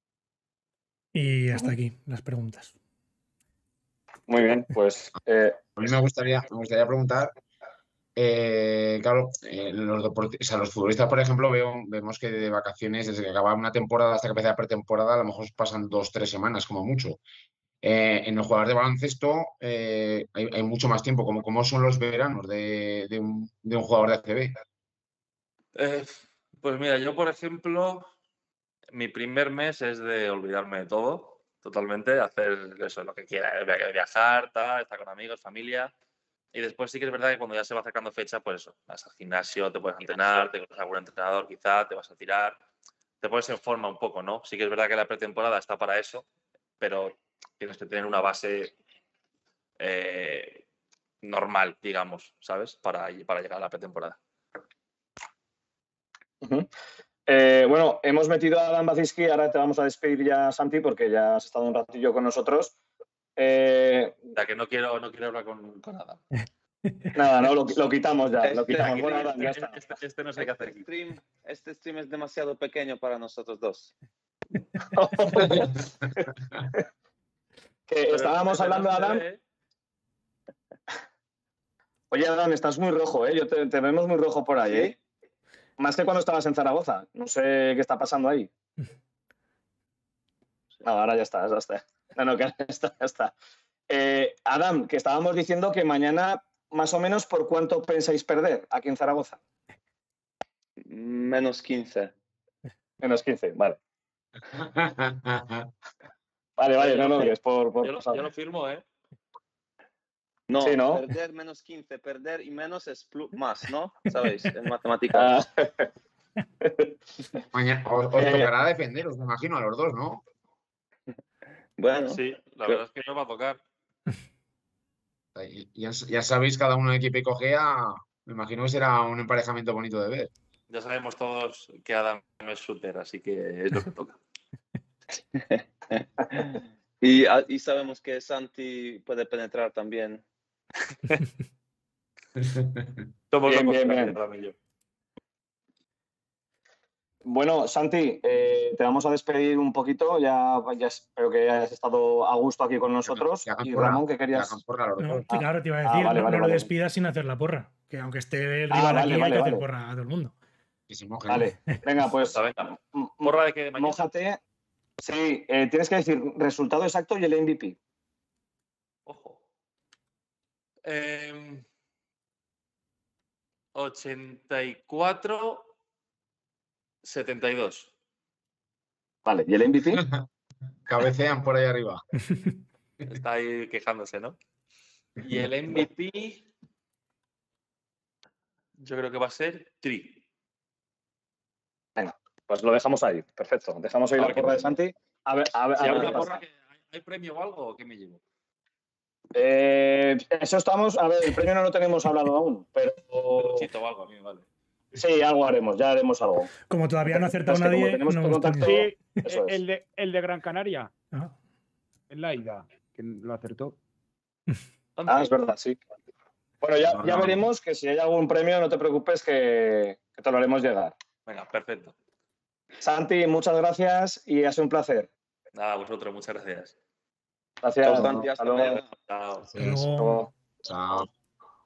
Y hasta aquí las preguntas. Muy bien, pues... Eh... A mí me gustaría, me gustaría preguntar, eh, claro, eh, los, deportistas, o sea, los futbolistas, por ejemplo, veo, vemos que de vacaciones, desde que acaba una temporada hasta que empieza la pretemporada, a lo mejor pasan dos, tres semanas como mucho. Eh, en los jugadores de baloncesto eh, hay, hay mucho más tiempo. ¿Cómo, cómo son los veranos de, de, un, de un jugador de A C B? Eh, pues mira, yo, por ejemplo, mi primer mes es de olvidarme de todo, totalmente, hacer eso, lo que quiera, viajar, tal, estar con amigos, familia. Y después sí que es verdad que cuando ya se va acercando fecha, pues eso, vas al gimnasio, te puedes entrenar, te conoces a algún entrenador quizá, te vas a tirar, te pones en forma un poco, ¿no? Sí que es verdad que la pretemporada está para eso, pero tienes que tener una base eh, normal, digamos, ¿sabes? Para, para llegar a la pretemporada. Uh-huh. Eh, bueno, hemos metido a Adam Baciski, ahora te vamos a despedir ya, Santi, porque ya has estado un ratillo con nosotros. Eh... Ya que no quiero, no quiero hablar con, con Adam. Nada, no, lo, lo quitamos ya, Este, lo quitamos. Bueno, este, Adam, ya está. Este, este no sé qué hacer. Este stream, este stream es demasiado pequeño para nosotros dos. Que estábamos hablando, Adam. Oye, Adam, estás muy rojo, ¿eh? Yo te, te vemos muy rojo por ahí, ¿Sí? ¿eh? Más que cuando estabas en Zaragoza. No sé qué está pasando ahí. No, ahora ya está, ya está. No, no, que ya está, ya está. Eh, Adam, que estábamos diciendo que mañana, más o menos, ¿por cuánto pensáis perder aquí en Zaragoza? Menos quince. Menos quince, vale. Vale, vale, no, no, es por... por yo, lo, yo lo firmo, ¿eh? No, sí, ¿no? Perder menos quince, perder y menos es plus, más, ¿no? ¿Sabéis? En matemáticas. Mañana os, os tocará defenderos, me imagino, a los dos, ¿no? Bueno. Sí, la verdad es que no va a tocar. Ya, ya sabéis, cada uno de equipo y cogea, me imagino que será un emparejamiento bonito de ver. Ya sabemos todos que Adam es shooter, así que es lo que toca. y, y sabemos que Santi puede penetrar también. Somos bien, bien, bien. Bueno, Santi, eh, te vamos a despedir un poquito. Ya, ya espero que hayas estado a gusto aquí con nosotros. Y Ramón, ¿qué querías? No, claro, te iba a decir, ah, vale, no, vale, no vale. lo despidas sin hacer la porra. Que aunque esté el ah, rival vale, aquí, vale, hay que vale. hacer porra a todo el mundo. Vale, venga, pues. ¿Porra de qué? De mójate. Sí, eh, tienes que decir resultado exacto y el M V P. Ojo. Eh, ochenta y cuatro setenta y dos. Vale, ¿y el M V P? Cabecean por ahí arriba. Está ahí quejándose, ¿no? Y el M V P, yo creo que va a ser Tri. Venga, pues lo dejamos ahí. Perfecto. Dejamos ahí a la porra de Santi. A ver, a ver, si a ver una porra que ¿hay premio o algo o qué me llevo? Eh, eso estamos. A ver, el premio no lo tenemos hablado aún, pero. Chito o algo, a mí, vale. Sí, algo haremos, ya haremos algo. Como todavía no ha acertado es que nadie. Tenemos no contacto, sí, eso el, es. de, el de Gran Canaria. Ah. En la ida, que lo acertó. Ah, es verdad, sí. Bueno, ya, ya veremos que si hay algún premio, no te preocupes que, que te lo haremos llegar. Venga, perfecto. Santi, muchas gracias y ha sido un placer. Nada, a vosotros, muchas gracias. Gracias. Chao, Santi, hasta luego. luego. Chao. Hasta luego. Chao.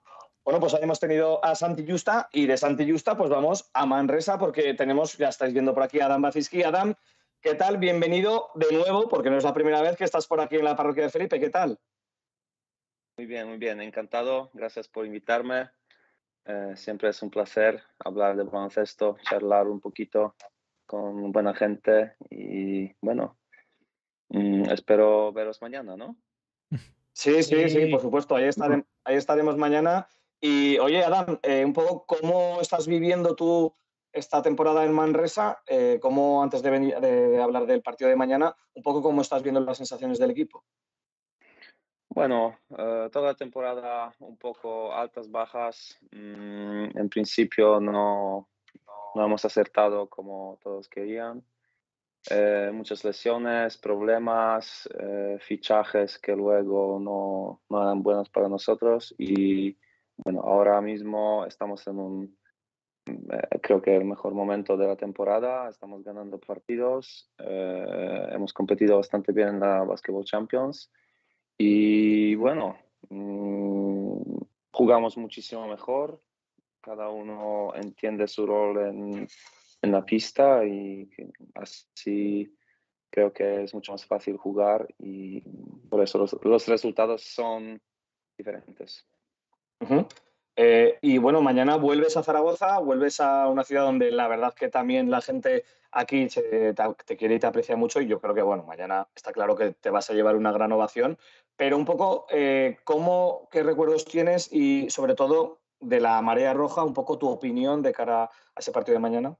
Bueno, pues ahí hemos tenido a Santi Justa y de Santi Justa pues vamos a Manresa porque tenemos, ya estáis viendo por aquí a Adam Baciski. Adam, ¿qué tal? Bienvenido de nuevo, porque no es la primera vez que estás por aquí en la parroquia de Felipe. ¿Qué tal? Muy bien, muy bien. Encantado. Gracias por invitarme. Eh, siempre es un placer hablar de baloncesto, charlar un poquito con buena gente y bueno, mmm, espero veros mañana, ¿no? Sí, sí, sí, por supuesto. Ahí estaremos, ahí estaremos mañana. Y oye, Adam, eh, un poco cómo estás viviendo tú esta temporada en Manresa, eh, cómo antes de, venir, de hablar del partido de mañana, un poco cómo estás viendo las sensaciones del equipo. Bueno, uh, toda la temporada un poco altas, bajas. Mm, en principio no, no hemos acertado como todos querían. Eh, muchas lesiones, problemas, eh, fichajes que luego no, no eran buenos para nosotros y bueno, ahora mismo estamos en un, eh, creo que el mejor momento de la temporada, estamos ganando partidos, eh, hemos competido bastante bien en la Basketball Champions y bueno, mmm, jugamos muchísimo mejor, cada uno entiende su rol en, en la pista y así creo que es mucho más fácil jugar y por eso los, los resultados son diferentes. Uh-huh. Eh, y bueno, mañana vuelves a Zaragoza, vuelves a una ciudad donde la verdad que también la gente aquí se, te, te quiere y te aprecia mucho y yo creo que bueno, mañana está claro que te vas a llevar una gran ovación, pero un poco, eh, ¿cómo, qué recuerdos tienes y sobre todo de la Marea Roja, un poco tu opinión de cara a ese partido de mañana?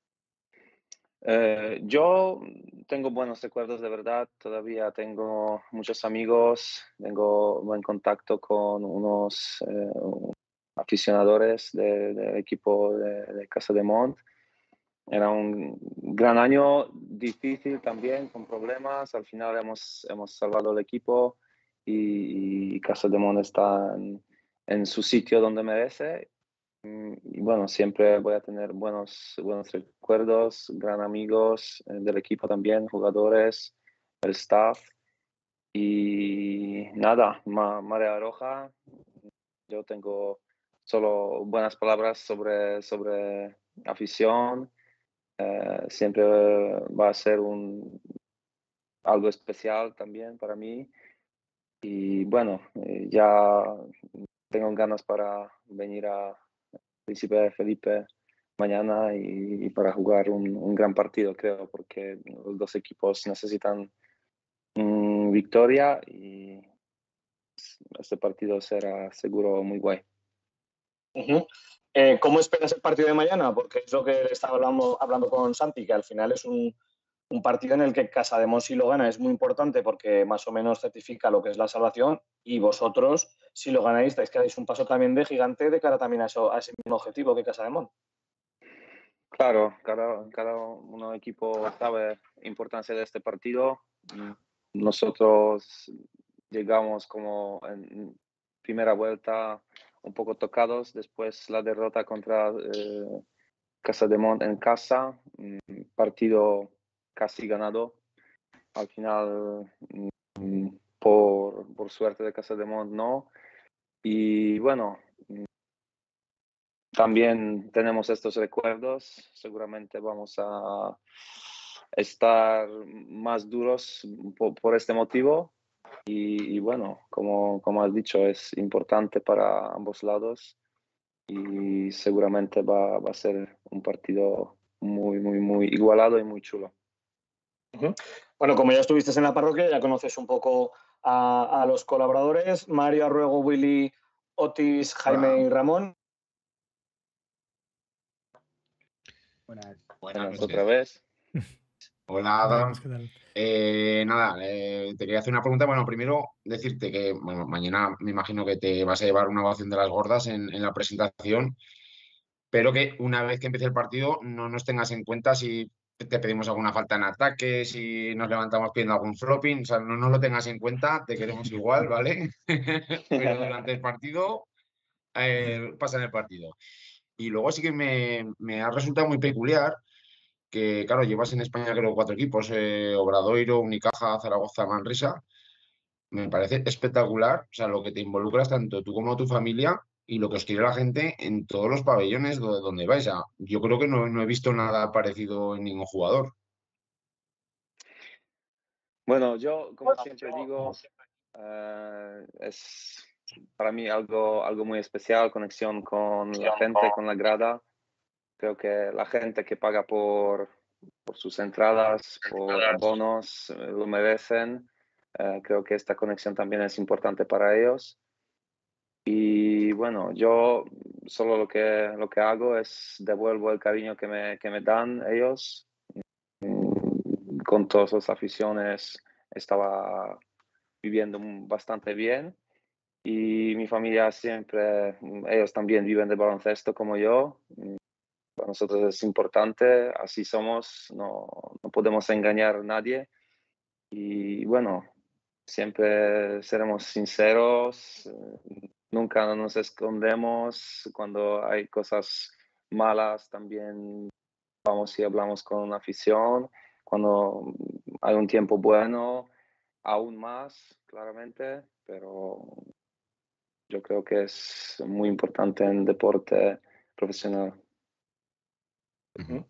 Eh, yo tengo buenos recuerdos de verdad, todavía tengo muchos amigos, tengo buen contacto con unos eh, aficionadores del de equipo de, de Casa de Mont. Era un gran año, difícil también, con problemas. Al final hemos, hemos salvado el equipo y, y Casa de Mont está en, en su sitio donde merece. Y bueno, siempre voy a tener buenos, buenos recuerdos, gran amigos del equipo también, jugadores, el staff. Y nada, Ma, Marea Roja, yo tengo solo buenas palabras sobre, sobre afición. Eh, siempre va a ser un, algo especial también para mí. Y bueno, eh, ya tengo ganas para venir a Príncipe de Felipe mañana y, y para jugar un, un gran partido, creo, porque los dos equipos necesitan um, victoria y este partido será seguro muy guay. Uh-huh. Eh, ¿Cómo esperas el partido de mañana? Porque es lo que estaba hablando, hablando con Santi, que al final es un, un partido en el que Casa de Mont, si lo gana, es muy importante porque más o menos certifica lo que es la salvación y vosotros, si lo ganáis, estáis que dais un paso también de gigante de cara también a, eso, a ese mismo objetivo que Casa de Mont. Claro, cada, cada uno equipo sabe la importancia de este partido. Nosotros llegamos como en primera vuelta un poco tocados, después la derrota contra eh, Casa de Mont en casa, partido casi ganado. Al final, por, por suerte de Casa de Mont, no. Y bueno, también tenemos estos recuerdos. Seguramente vamos a estar más duros por, por este motivo. Y, y bueno, como, como has dicho, es importante para ambos lados. Y seguramente va, va a ser un partido muy, muy, muy igualado y muy chulo. Uh-huh. Bueno, como ya estuviste en la parroquia, ya conoces un poco a, a los colaboradores, Mario, Arruego, Willy, Otis, Jaime Hola. y Ramón. Buenas, Buenas noches. Otra vez. Hola, Adam. ¿Qué tal? Eh, nada, eh, te quería hacer una pregunta. Bueno, primero decirte que bueno, mañana me imagino que te vas a llevar una ovación de las gordas en, en la presentación, pero que una vez que empiece el partido no nos tengas en cuenta si te pedimos alguna falta en ataque, si nos levantamos pidiendo algún flopping, o sea, no nos lo tengas en cuenta, te queremos igual, ¿vale? Pero durante el partido, eh, pasa en el partido. Y luego sí que me, me ha resultado muy peculiar que, claro, llevas en España creo cuatro equipos, eh, Obradoiro, Unicaja, Zaragoza, Manresa. Me parece espectacular, o sea, lo que te involucras tanto tú como tu familia y lo que os quiere la gente en todos los pabellones donde, donde vais. A, yo creo que no, no he visto nada parecido en ningún jugador. Bueno, yo, como siempre digo, uh, es para mí algo, algo muy especial, conexión con la gente, con la grada. Creo que la gente que paga por, por sus entradas, por abonos, eh, lo merecen. Uh, creo que esta conexión también es importante para ellos. Y bueno, yo solo lo que, lo que hago es devuelvo el cariño que me, que me dan ellos. Con todas las aficiones estaba viviendo bastante bien. Y mi familia siempre, ellos también viven de baloncesto como yo. Para nosotros es importante, así somos, no, no podemos engañar a nadie. Y bueno, siempre seremos sinceros, nunca nos escondemos. Cuando hay cosas malas también vamos y hablamos con una afición. Cuando hay un tiempo bueno, aún más, claramente, pero yo creo que es muy importante en deporte profesional. Uh-huh.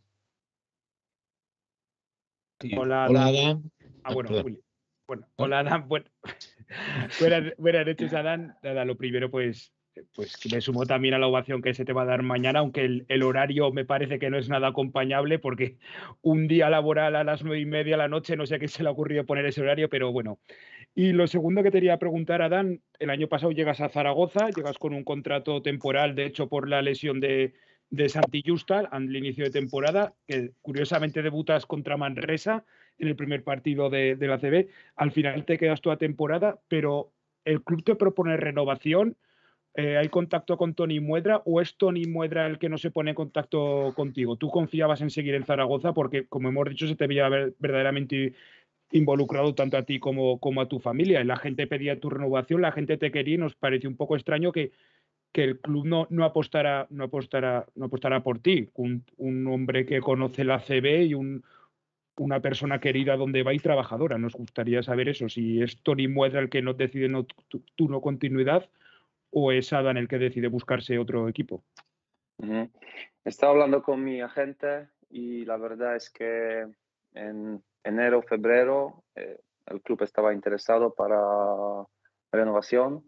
Hola, Hola, Adán. Adán. Ah, bueno, Perdón. Juli. Bueno, hola, Adán. Bueno. buenas, buenas noches, Adán. Nada, lo primero, pues, pues me sumo también a la ovación que se te va a dar mañana, aunque el, el horario me parece que no es nada acompañable, porque un día laboral a las nueve y media de la noche, no sé a qué se le ha ocurrido poner ese horario, pero bueno. Y lo segundo que te quería preguntar, Adán, el año pasado llegas a Zaragoza, llegas con un contrato temporal, de hecho, por la lesión de, de Santi Justa al inicio de temporada, que curiosamente debutas contra Manresa en el primer partido de, de la A C B. Al final te quedas toda temporada, pero el club te propone renovación. Eh, ¿Hay contacto con Toni Muedra o es Toni Muedra el que no se pone en contacto contigo? ¿Tú confiabas en seguir en Zaragoza? Porque, como hemos dicho, se te veía verdaderamente involucrado tanto a ti como, como a tu familia. Y la gente pedía tu renovación, la gente te quería y nos pareció un poco extraño que, que el club no, no, apostara, no, apostara, no apostara por ti. Un, un hombre que conoce la A C B y un, una persona querida donde va y trabajadora. Nos gustaría saber eso, si es Toni Muedra el que no decide no, tu, tu no continuidad o es Adán el que decide buscarse otro equipo. Uh-huh. Estaba hablando con mi agente y la verdad es que en enero, febrero, eh, el club estaba interesado para renovación.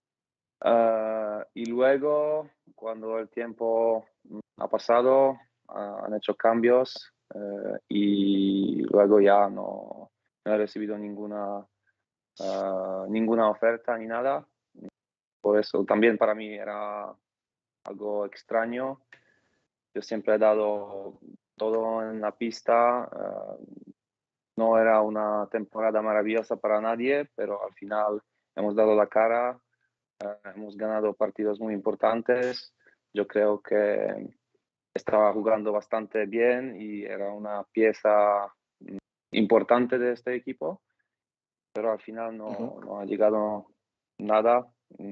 Uh, y luego, cuando el tiempo ha pasado, uh, han hecho cambios uh, y luego ya no, no he recibido ninguna, uh, ninguna oferta ni nada. Por eso también para mí era algo extraño. Yo siempre he dado todo en la pista. Uh, no era una temporada maravillosa para nadie, pero al final hemos dado la cara. Uh, hemos ganado partidos muy importantes. Yo creo que estaba jugando bastante bien y era una pieza importante de este equipo, pero al final no, uh-huh. no ha llegado nada.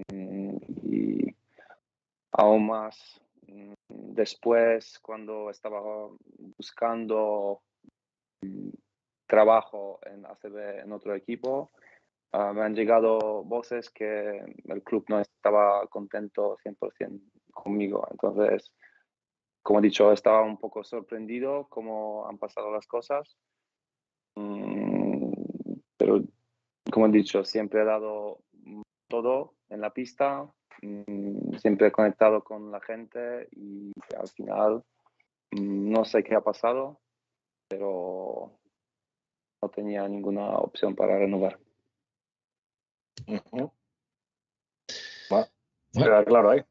Y aún más después, cuando estaba buscando trabajo en A C B en otro equipo, Uh, me han llegado voces que el club no estaba contento cien por ciento conmigo. Entonces, como he dicho, estaba un poco sorprendido cómo han pasado las cosas. Mm, pero, como he dicho, siempre he dado todo en la pista, mm, siempre he conectado con la gente y al final mm, no sé qué ha pasado, pero no tenía ninguna opción para renovar. Uh-huh. Bueno, bueno. Queda claro ahí.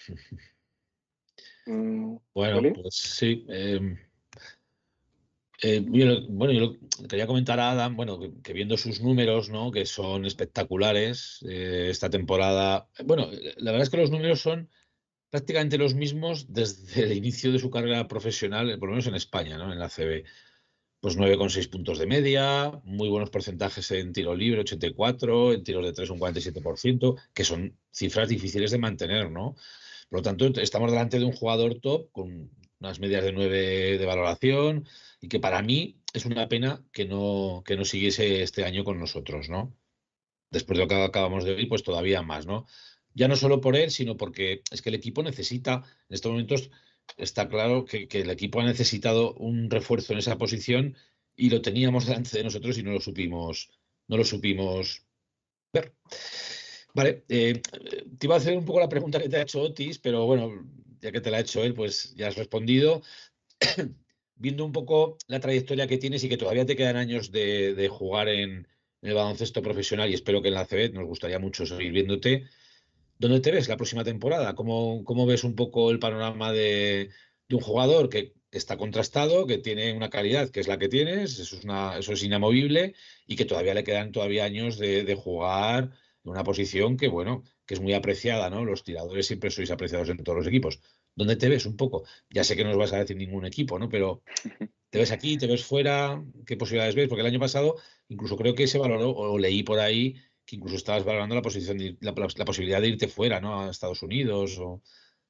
Mm, bueno, ¿Oli? Pues sí. Eh, eh, yo, bueno, yo lo, quería comentar a Adam, bueno, que, que viendo sus números, ¿no? Que son espectaculares eh, esta temporada. Bueno, la verdad es que los números son prácticamente los mismos desde el inicio de su carrera profesional, por lo menos en España, ¿no? En la A C B. Pues nueve coma seis puntos de media, muy buenos porcentajes en tiro libre, ochenta y cuatro, en tiros de tres un cuarenta y siete por ciento, que son cifras difíciles de mantener, ¿no? Por lo tanto, estamos delante de un jugador top con unas medias de nueve de valoración y que para mí es una pena que no, que no siguiese este año con nosotros, ¿no? Después de lo que acabamos de oír, pues todavía más, ¿no? ya no solo por él, sino porque es que el equipo necesita, en estos momentos está claro que, que el equipo ha necesitado un refuerzo en esa posición y lo teníamos delante de nosotros y no lo supimos, no lo supimos ver. Vale, eh, te iba a hacer un poco la pregunta que te ha hecho Otis, pero bueno, ya que te la ha hecho él, pues ya has respondido. Viendo un poco la trayectoria que tienes y que todavía te quedan años de, de jugar en, en el baloncesto profesional y espero que en la A C B, nos gustaría mucho seguir viéndote. ¿Dónde te ves la próxima temporada? ¿Cómo, cómo ves un poco el panorama de, de un jugador que está contrastado, que tiene una calidad que es la que tienes, eso es, una, eso es inamovible y que todavía le quedan todavía años de, de jugar en una posición que, bueno, que es muy apreciada, ¿no? Los tiradores siempre sois apreciados en todos los equipos. ¿Dónde te ves un poco? Ya sé que no nos vas a decir ningún equipo, ¿no? Pero ¿te ves aquí? ¿Te ves fuera? ¿Qué posibilidades ves? Porque el año pasado incluso creo que se valoró, o leí por ahí, que incluso estabas valorando la, posición de, la, la posibilidad de irte fuera, ¿no? A Estados Unidos o...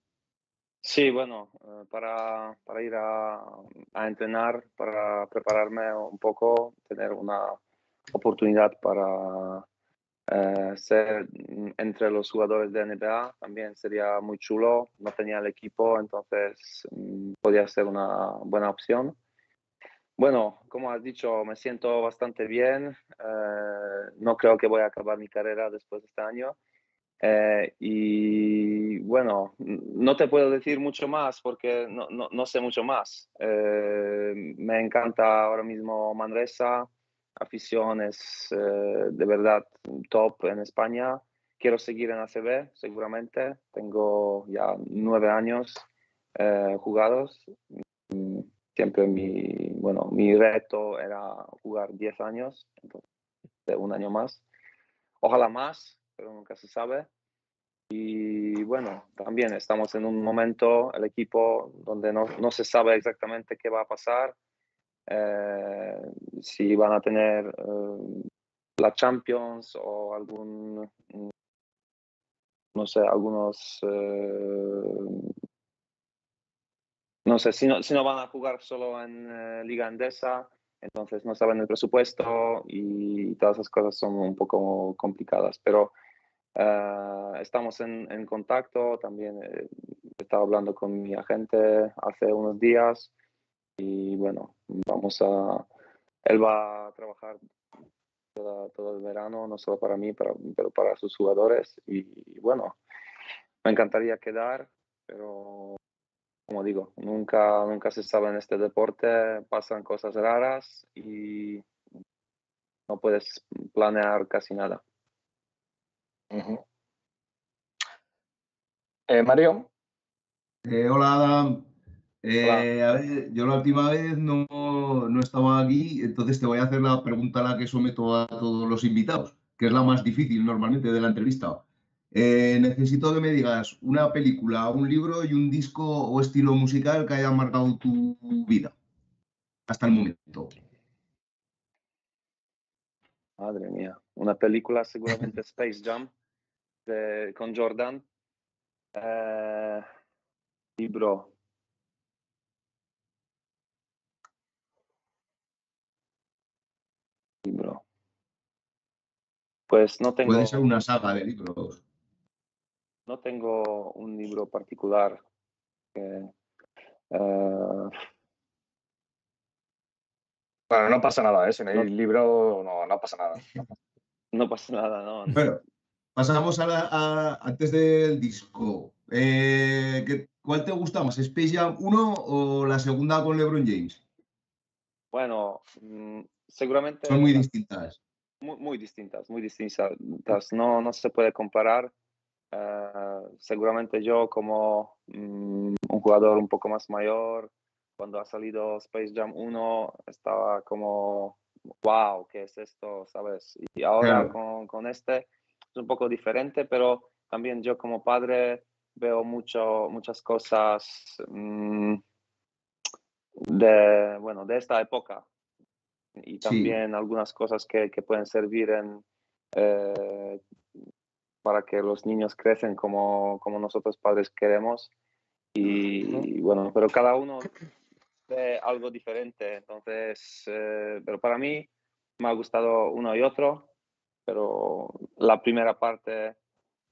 Sí, bueno, eh, para, para ir a, a entrenar, para prepararme un poco, tener una oportunidad para eh, ser entre los jugadores de N B A, también sería muy chulo. No tenía el equipo, entonces mm, podría ser una buena opción. Bueno, como has dicho, me siento bastante bien. Eh, no creo que voy a acabar mi carrera después de este año. Eh, y bueno, no te puedo decir mucho más porque no, no, no sé mucho más. Eh, me encanta ahora mismo Manresa, afición es eh, de verdad top en España. Quiero seguir en A C B, seguramente. Tengo ya nueve años eh, jugados. Siempre mi, bueno, mi reto era jugar diez años, entonces un año más. Ojalá más, pero nunca se sabe. Y bueno, también estamos en un momento, el equipo, donde no, no se sabe exactamente qué va a pasar, eh, si van a tener eh, la Champions o algún, no sé, algunos, eh, no sé, si no, si no van a jugar solo en eh, Liga Endesa, entonces no saben el presupuesto y todas esas cosas son un poco complicadas, pero Uh, estamos en, en contacto, también eh, he estado hablando con mi agente hace unos días y bueno, vamos a, él va a trabajar toda, todo el verano, no solo para mí, pero, pero para sus jugadores y, y bueno, me encantaría quedar, pero como digo, nunca, nunca se sabe en este deporte, pasan cosas raras y no puedes planear casi nada. Uh-huh. Eh, Mario. Eh, hola, Adam. Eh, a ver, yo la última vez no, no estaba aquí, entonces te voy a hacer la pregunta a la que someto a todos los invitados, que es la más difícil normalmente de la entrevista. Eh, necesito que me digas una película, un libro y un disco o estilo musical que haya marcado tu vida hasta el momento. Madre mía, una película seguramente Space Jam de, con Jordan. Eh, libro. Libro. Pues no tengo. Puede ser una saga de libros. No tengo un libro particular. Que, uh, bueno, no pasa nada, ¿eh? Si no hay no, libro, no, no pasa nada. No pasa nada, no. Bueno, pasamos a, la, a antes del disco. Eh, ¿qué, ¿Cuál te gusta más, Space Jam uno o la segunda con LeBron James? Bueno, mmm, seguramente... Son muy distintas. Muy, muy distintas, muy distintas. No, no se puede comparar. Uh, seguramente yo como um, un jugador un poco más mayor, cuando ha salido Space Jam uno, estaba como, wow, ¿qué es esto? ¿Sabes? Y ahora claro. con, con este es un poco diferente, pero también yo como padre veo mucho, muchas cosas um, de, bueno, de esta época y también sí. algunas cosas que, que pueden servir en... Eh, para que los niños crecen como, como nosotros padres queremos y bueno, pero cada uno ve algo diferente, entonces, eh, pero para mí me ha gustado uno y otro, pero la primera parte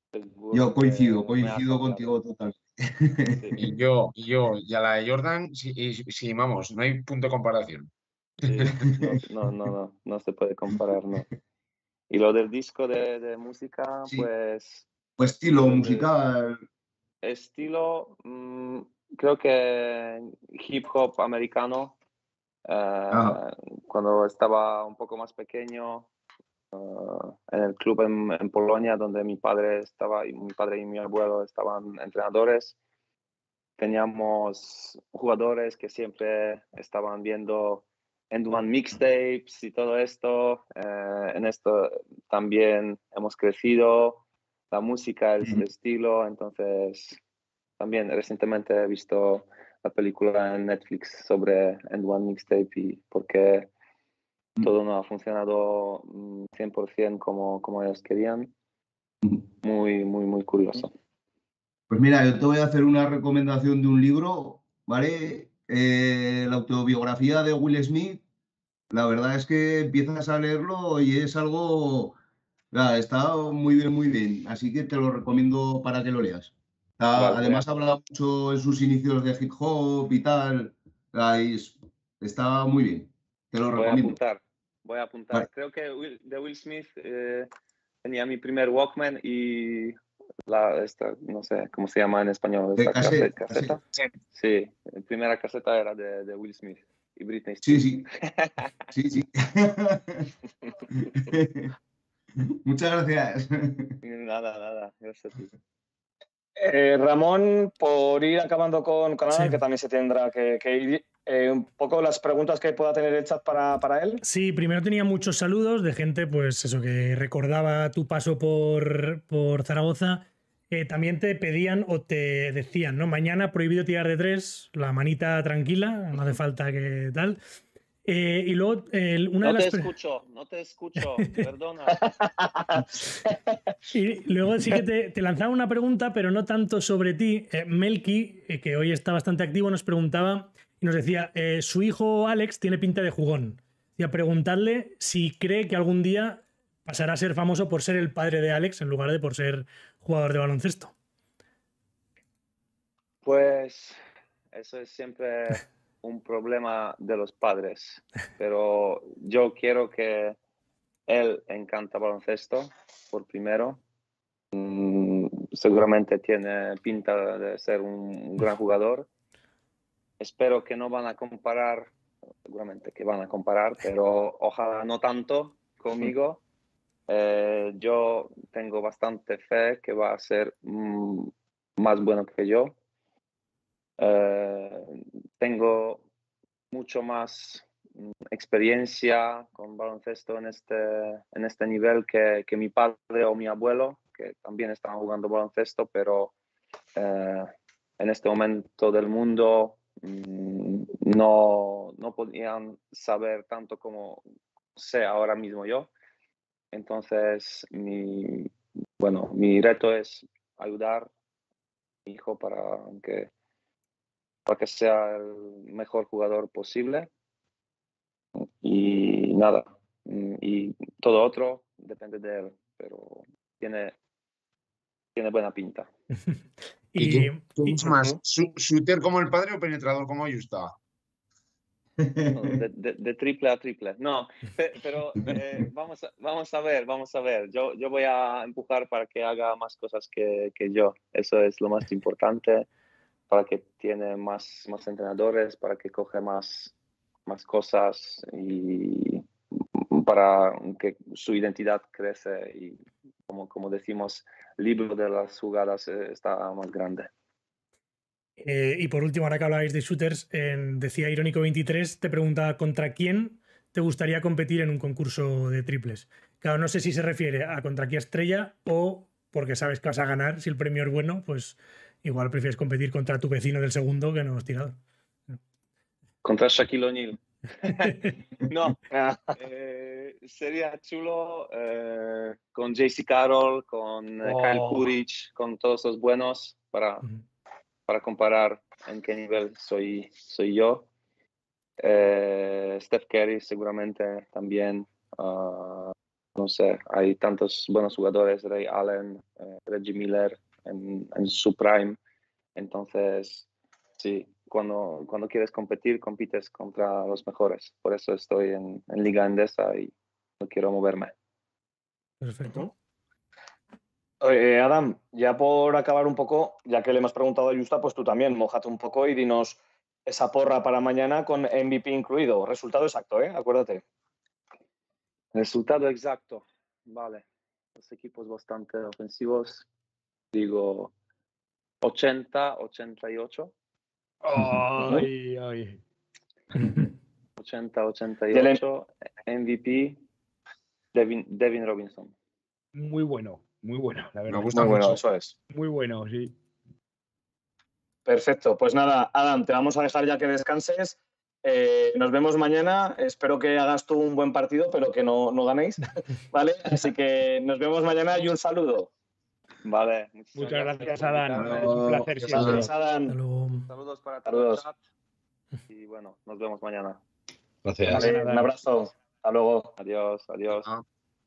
Yo coincido, coincido contigo totalmente. Y yo, y yo, y a la de Jordan, sí, y- sí, vamos, no hay punto de comparación. Sí, no, no, no, no, no se puede comparar, no. Y lo del disco de, de música, Sí. pues... Pues estilo eh, musical. Estilo, mm, creo que hip hop americano. eh, Ajá. Cuando estaba un poco más pequeño, eh, en el club en, en Polonia, donde mi padre estaba, y mi padre y mi abuelo estaban entrenadores, teníamos jugadores que siempre estaban viendo End One mixtapes y todo esto. Eh, en esto también hemos crecido, la música, el, el estilo, entonces también recientemente he visto la película en Netflix sobre End One Mixtape y porque todo no ha funcionado mm, cien por ciento como, como ellos querían. Muy, muy, muy curioso. Pues mira, yo te voy a hacer una recomendación de un libro, ¿vale? Eh, la autobiografía de Will Smith. La verdad es que empiezas a leerlo y es algo, nada, está muy bien, muy bien. Así que te lo recomiendo para que lo leas. Está- Vale, voy a, además habla mucho en sus inicios de hip hop y tal. Ah, y es- está muy bien. Te lo voy a recomiendo. apuntar. Voy a apuntar. Vale. Creo que Will- de Will Smith eh, tenía mi primer Walkman y la, esta, no sé cómo se llama en español, De esta cassette, caseta. cassette. Sí, la primera caseta era de, de Will Smith y Britney Sí, Spears. sí. Sí, sí. Muchas gracias. Nada, nada, gracias a ti. Eh, Ramón, por ir acabando con, con Alan, Sí. que también se tendrá que, que ir, eh, un poco las preguntas que pueda tener el chat para, para él. Sí, primero tenía muchos saludos de gente, pues eso, que recordaba tu paso por, por Zaragoza. Eh, también te pedían o te decían, ¿no? Mañana prohibido tirar de tres, la manita tranquila, no hace falta que tal. Eh, y luego, eh, una No de te las. pre- escucho, no te escucho, perdona. Y luego sí que te, te lanzaba una pregunta, pero no tanto sobre ti. Eh, Melky, eh, que hoy está bastante activo, nos preguntaba y nos decía, eh, su hijo Alex tiene pinta de jugón. Y a preguntarle si cree que algún día pasará a ser famoso por ser el padre de Alex en lugar de por ser jugador de baloncesto. Pues eso es siempre un problema de los padres, pero yo quiero que él encanta baloncesto por primero. Mm, seguramente tiene pinta de ser un gran jugador. Espero que no van a comparar, seguramente que van a comparar, pero ojalá no tanto conmigo. Eh, yo tengo bastante fe que va a ser mm, más bueno que yo. Eh, tengo mucho más mm, experiencia con baloncesto en este, en este nivel que, que mi padre o mi abuelo, que también estaban jugando baloncesto, pero eh, en este momento del mundo mm, no, no podían saber tanto como sé ahora mismo yo. Entonces, mi, bueno, mi reto es ayudar a mi hijo para que, para que sea el mejor jugador posible. Y nada, mm, y todo otro depende de él, pero tiene, tiene buena pinta. ¿Y Y, quién, quién y- es más? ¿Su- ¿Shooter como el padre o penetrador como Ayusta? De, de- de triple a triple. No, pe- pero eh, vamos, a, vamos a ver, vamos a ver. Yo, yo voy a empujar para que haga más cosas que, que yo. Eso es lo más importante, para que tiene más, más entrenadores, para que coge más, más cosas y para que su identidad crece y, como, como decimos, el libro de las jugadas eh, está más grande. eh, y por último, ahora que hablabais de shooters, en- decía Irónico veintitrés, te preguntaba contra quién te gustaría competir en un concurso de triples. Claro, no sé si se refiere a contra qué estrella o porque sabes que vas a ganar, si el premio es bueno, pues igual prefieres competir contra tu vecino del segundo que no has tirado. Contra Shaquille O'Neal. No, eh, sería chulo eh, con J C Carroll, con eh, Kyle Oh. Kuric, con todos los buenos para, Ujú. para comparar en qué nivel soy, soy yo. Eh, Steph Curry seguramente también. ah, no sé, hay tantos buenos jugadores, Ray Allen, eh, Reggie Miller en, en su prime. Entonces, sí, cuando, cuando quieres competir, compites contra los mejores. Por eso estoy en, en Liga Endesa y no quiero moverme. Perfecto. Eh, Adam, ya por acabar un poco, ya que le hemos preguntado a Justa, pues tú también, mójate un poco y dinos esa porra para mañana con M V P incluido. Resultado exacto, ¿eh? Acuérdate. Resultado exacto. Vale. Los equipos bastante ofensivos. Digo ochenta, ochenta y ocho. Ay, ay. ochenta, ochenta y ocho. M V P, Devin, Devin Robinson. Muy bueno, muy bueno, la verdad. Me gusta Muy mucho. bueno, eso es. Muy bueno, sí. Perfecto. Pues nada, Adam, te vamos a dejar ya que descanses. Eh, nos vemos mañana. Espero que hagas tú un buen partido, pero que no, no ganéis. ¿Vale? Así que nos vemos mañana y un saludo. Vale. Muchas gracias, por Adán. invitarme. Es un placer Gracias, siempre. Adán. Hasta luego. Saludos para todo Saludos. el chat. Y bueno, nos vemos mañana. Gracias. Vale, un abrazo. Hasta luego. Adiós, adiós. Ah.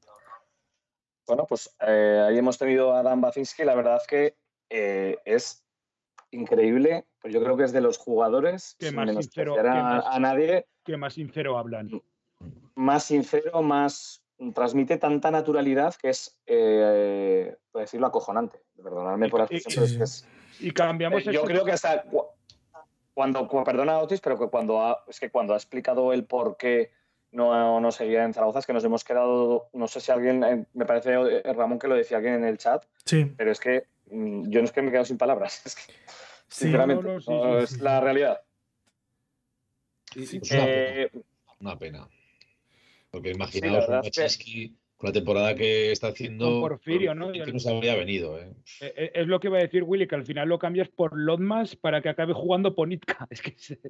Bueno, pues eh, ahí hemos tenido a Adam Bacinski. La verdad que eh, es increíble. Pues yo creo que es de los jugadores, Qué sin más sincero, menospreciar qué a, más, a nadie, qué más sincero hablan. más sincero, más transmite tanta naturalidad que es, eh, por decirlo, acojonante. Perdonadme por la Y- y- expresión, pero es que es... Y cambiamos Eh, yo eso. creo que hasta cu- cuando, cu- perdona Otis, pero que cuando ha, es que cuando ha explicado el por qué no, no seguía en Zaragoza, es que nos hemos quedado, no sé si alguien, eh, me parece eh, Ramón que lo decía alguien en el chat, Sí. pero es que mm, yo no es que me he quedado sin palabras, es que, Sí. sinceramente, No, no, sí, no, sí, es sí, la sí. realidad. Pues una Eh, pena, una pena. Porque sí, la imaginaos un verdad es que Baczynski con la temporada que está Con haciendo, Porfirio, ¿no? Y que el- no se habría venido. ¿eh? Eh, eh, Es lo que iba a decir Willy, que al final lo cambias por Lotmas para que acabe jugando Ponitka. Es que se-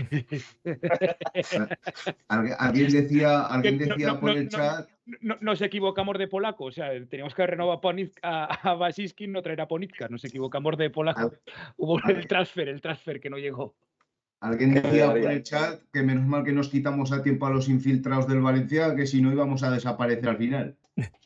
Al- Alguien decía, alguien Que no- decía no- por no- el no- chat, no- nos equivocamos de polaco. O sea, teníamos que renovar Ponitka a, a Baczynski, no traer a Ponitka. Nos equivocamos de polaco. al- Hubo al- el transfer, el transfer que no llegó. alguien Qué decía por barbaridad. el chat que menos mal que nos quitamos a tiempo a los infiltrados del Valencia, que si no íbamos a desaparecer al final.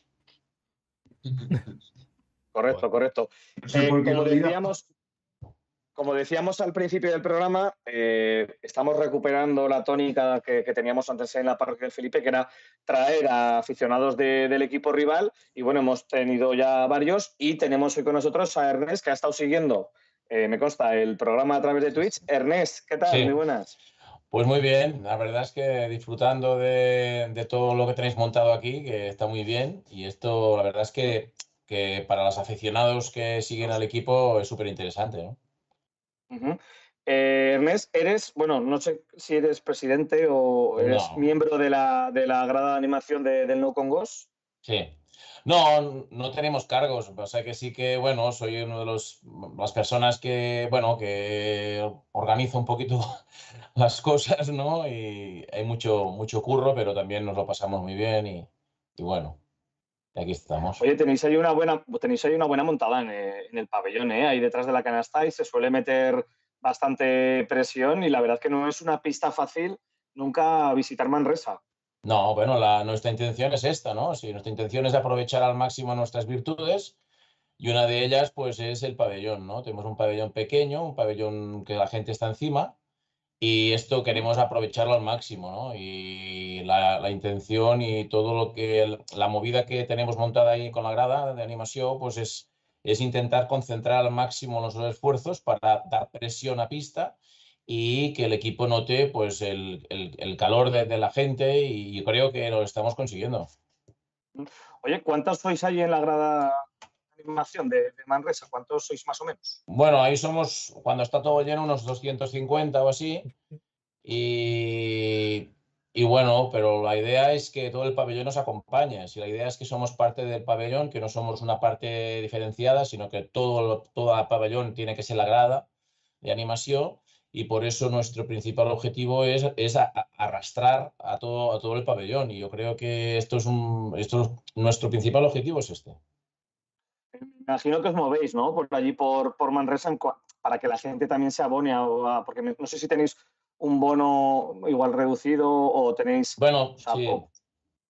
correcto, correcto. No sé Eh, por qué como lo dirá. decíamos, como decíamos al principio del programa, eh, estamos recuperando la tónica que, que teníamos antes en la parroquia de Felipe, que era traer a aficionados de- del equipo rival. Y bueno, hemos tenido ya varios y tenemos hoy con nosotros a Ernest, que ha estado siguiendo, eh, me consta, el programa a través de Twitch. Ernest, ¿qué tal? Sí. Muy buenas. Pues muy bien, la verdad es que disfrutando de, de todo lo que tenéis montado aquí, que está muy bien. Y esto, la verdad es que, que para los aficionados que siguen al equipo es súper interesante, ¿no? Ujú. Eh, Ernest, eres, bueno, no sé si eres presidente o eres No. miembro de la, de la grada de animación de- del No Congos. Sí. No, no tenemos cargos. O sea que sí que, bueno, soy uno de los las personas que, bueno, que organiza un poquito las cosas, ¿no? Y hay mucho, mucho curro, pero también nos lo pasamos muy bien y, y bueno, aquí estamos. Oye, tenéis ahí una buena, tenéis ahí una buena montada en, eh, en el pabellón, ¿eh? Ahí detrás de la canasta y se suele meter bastante presión y la verdad que no es una pista fácil nunca visitar Manresa. No, bueno, la, nuestra intención es esta, ¿no? Sí, nuestra intención es aprovechar al máximo nuestras virtudes y una de ellas, pues, es el pabellón, ¿no? Tenemos un pabellón pequeño, un pabellón que la gente está encima y esto queremos aprovecharlo al máximo, ¿no? Y la, la intención y todo lo que, la movida que tenemos montada ahí con la grada de animación, pues es, es intentar concentrar al máximo nuestros esfuerzos para dar presión a pista y que el equipo note pues el, el, el calor de, de la gente y yo creo que lo estamos consiguiendo. Oye, ¿cuántos sois ahí en la grada de animación de, de Manresa? ¿Cuántos sois más o menos? Bueno, ahí somos, cuando está todo lleno, unos doscientos cincuenta o así. Y, y bueno, pero la idea es que todo el pabellón nos acompañe. Si la idea es que somos parte del pabellón, que no somos una parte diferenciada, sino que todo, todo el pabellón tiene que ser la grada de animación. Y por eso nuestro principal objetivo es, es a, a arrastrar a todo, a todo el pabellón. Y yo creo que esto es un, esto es, nuestro principal objetivo es este. Me imagino que os movéis, ¿no? Por allí, por, por Manresa, en cua- para que la gente también se abone a, a- porque me- no sé si tenéis un bono igual reducido o tenéis... Bueno, o sea, sí. o-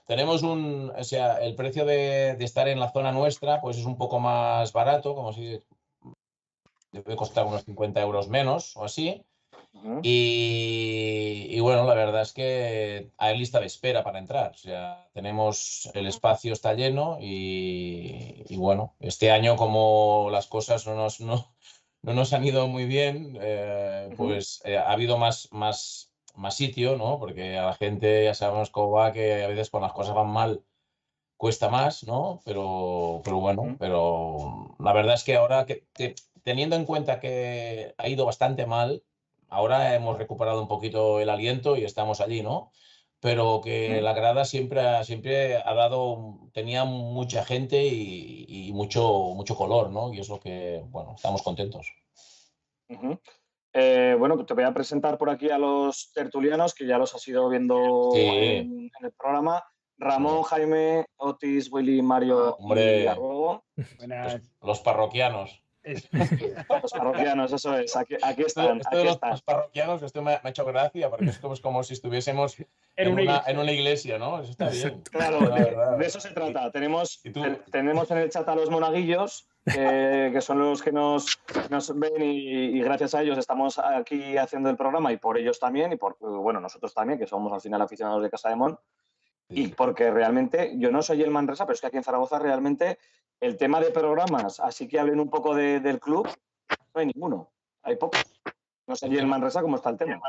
tenemos un, o sea, el precio de, de estar en la zona nuestra, pues es un poco más barato, como si debe costar unos cincuenta euros menos o así. Ujú. Y, y bueno, la verdad es que hay lista de espera para entrar. O sea, tenemos, el espacio está lleno y, y bueno, este año como las cosas no nos, no, no nos han ido muy bien, eh, Ujú. pues eh, ha habido más, más, más sitio, ¿no? Porque a la gente ya sabemos cómo va, que a veces cuando las cosas van mal cuesta más, ¿no? Pero, pero bueno, Ujú. pero la verdad es que ahora, que, que teniendo en cuenta que ha ido bastante mal, ahora hemos recuperado un poquito el aliento y estamos allí, ¿no? Pero que Ujú. la grada siempre, ha- siempre ha dado, tenía mucha gente y, y mucho, mucho color, ¿no? Y es lo que, bueno, estamos contentos. Ujú. Eh, bueno, te voy a presentar por aquí a los tertulianos, que ya los has ido viendo Sí, en, en el programa. Ramón, sí. Jaime, Otis, Willy, Mario y Hombre, Arrogo. los, Buenas. los parroquianos. Es- Los parroquianos, eso es. Aquí, aquí Esto, están, esto de aquí los, están. los parroquianos, esto me, me ha hecho gracia, porque es como, es como si estuviésemos En en una una, iglesia. en una iglesia, ¿no? Eso está bien. Exacto. Claro, La de, verdad. de eso se trata. Tenemos, ¿Y tú? ten- tenemos en el chat a los monaguillos, que, que son los que nos, nos ven y, y gracias a ellos estamos aquí haciendo el programa y por ellos también y por, bueno, nosotros también, que somos al final aficionados de Casa de Mon. Y Sí. porque realmente, yo no soy el Manresa, pero es que aquí en Zaragoza realmente el tema de programas, así que hablen un poco de- del club, no hay ninguno, hay pocos. No sé El allí en tema- Manresa cómo está el tema.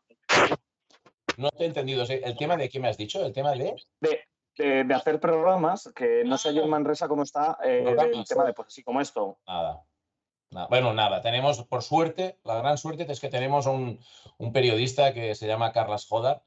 No te he entendido. ¿sí? ¿El tema de qué me has dicho? ¿El tema de De, de- de hacer programas, que no sé allí en Manresa cómo está eh, el programas? tema de, pues así como esto. Nada, nada. Bueno, nada. Tenemos, por suerte, la gran suerte es que tenemos un, un periodista que se llama Carlas Jodar,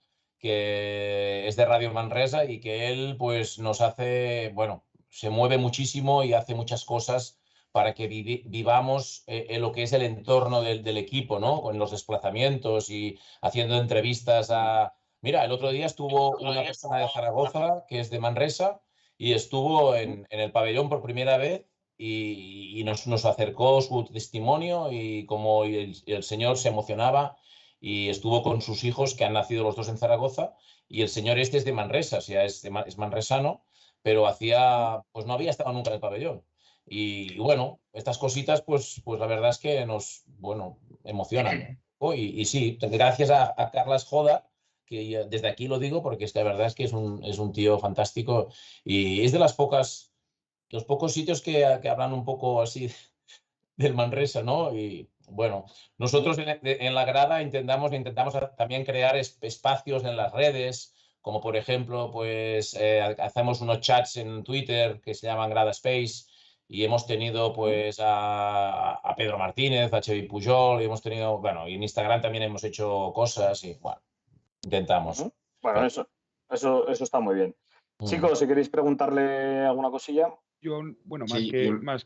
que es de Radio Manresa y que él, pues, nos hace, bueno, se mueve muchísimo y hace muchas cosas para que vivi- vivamos eh, en lo que es el entorno del, del equipo, ¿no? Con los desplazamientos y haciendo entrevistas a... Mira, el otro día estuvo una persona de Zaragoza, que es de Manresa, y estuvo en, en el pabellón por primera vez y, y nos, nos acercó su testimonio y como el, el señor se emocionaba y estuvo con sus hijos que han nacido los dos en Zaragoza y el señor este es de Manresa, o sea, es, de, Ma- es manresano, pero hacía, pues no había estado nunca en el pabellón. Y, y bueno, estas cositas, pues, pues la verdad es que nos, bueno, emocionan. Oh, y, y sí, gracias a, a Carlas Joda, que ya- desde aquí lo digo porque es que la verdad es que es un, es un tío fantástico y es de las pocas, los pocos sitios que, que hablan un poco así del Manresa, ¿no? Y bueno, nosotros en, en la grada intentamos, intentamos también crear es- espacios en las redes, como por ejemplo, pues eh, hacemos unos chats en Twitter que se llaman Grada Space y hemos tenido pues a, a Pedro Martínez, a Xavi Pujol, y hemos tenido, bueno, y en Instagram también hemos hecho cosas y bueno, intentamos. Ujú. Bueno, Pero, eso, eso, eso está muy bien. mm. Chicos, si queréis preguntarle alguna cosilla. Yo, bueno, más Sí, que. yo- Más...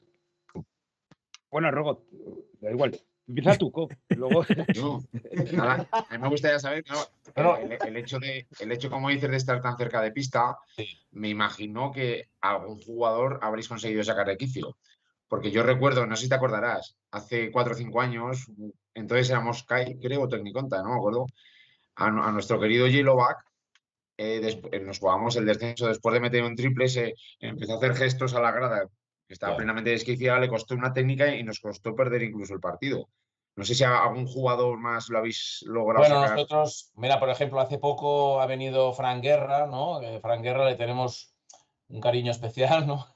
Bueno, Rogot, da igual. Empieza tú, Co. Luego. Yo, nada, a mí me gustaría saber, claro, Bueno. el, el hecho de, el hecho, como dices, de estar tan cerca de pista, Sí. me imagino que algún jugador habréis conseguido sacar de quicio. Porque yo recuerdo, no sé si te acordarás, hace cuatro o cinco años, entonces éramos Kai, creo, o Tecniconta, no me acuerdo, a, a nuestro querido Yellowback, eh, desp- eh, nos jugábamos el descenso después de meter un triple, se empezó a hacer gestos a la grada, que estaba Ya. plenamente desquiciada, le costó una técnica y nos costó perder incluso el partido. No sé si a algún jugador más lo habéis logrado Bueno, sacar. nosotros, mira, por ejemplo, hace poco ha venido Fran Guerra, ¿no? Eh, Fran Guerra le tenemos un cariño especial, ¿no?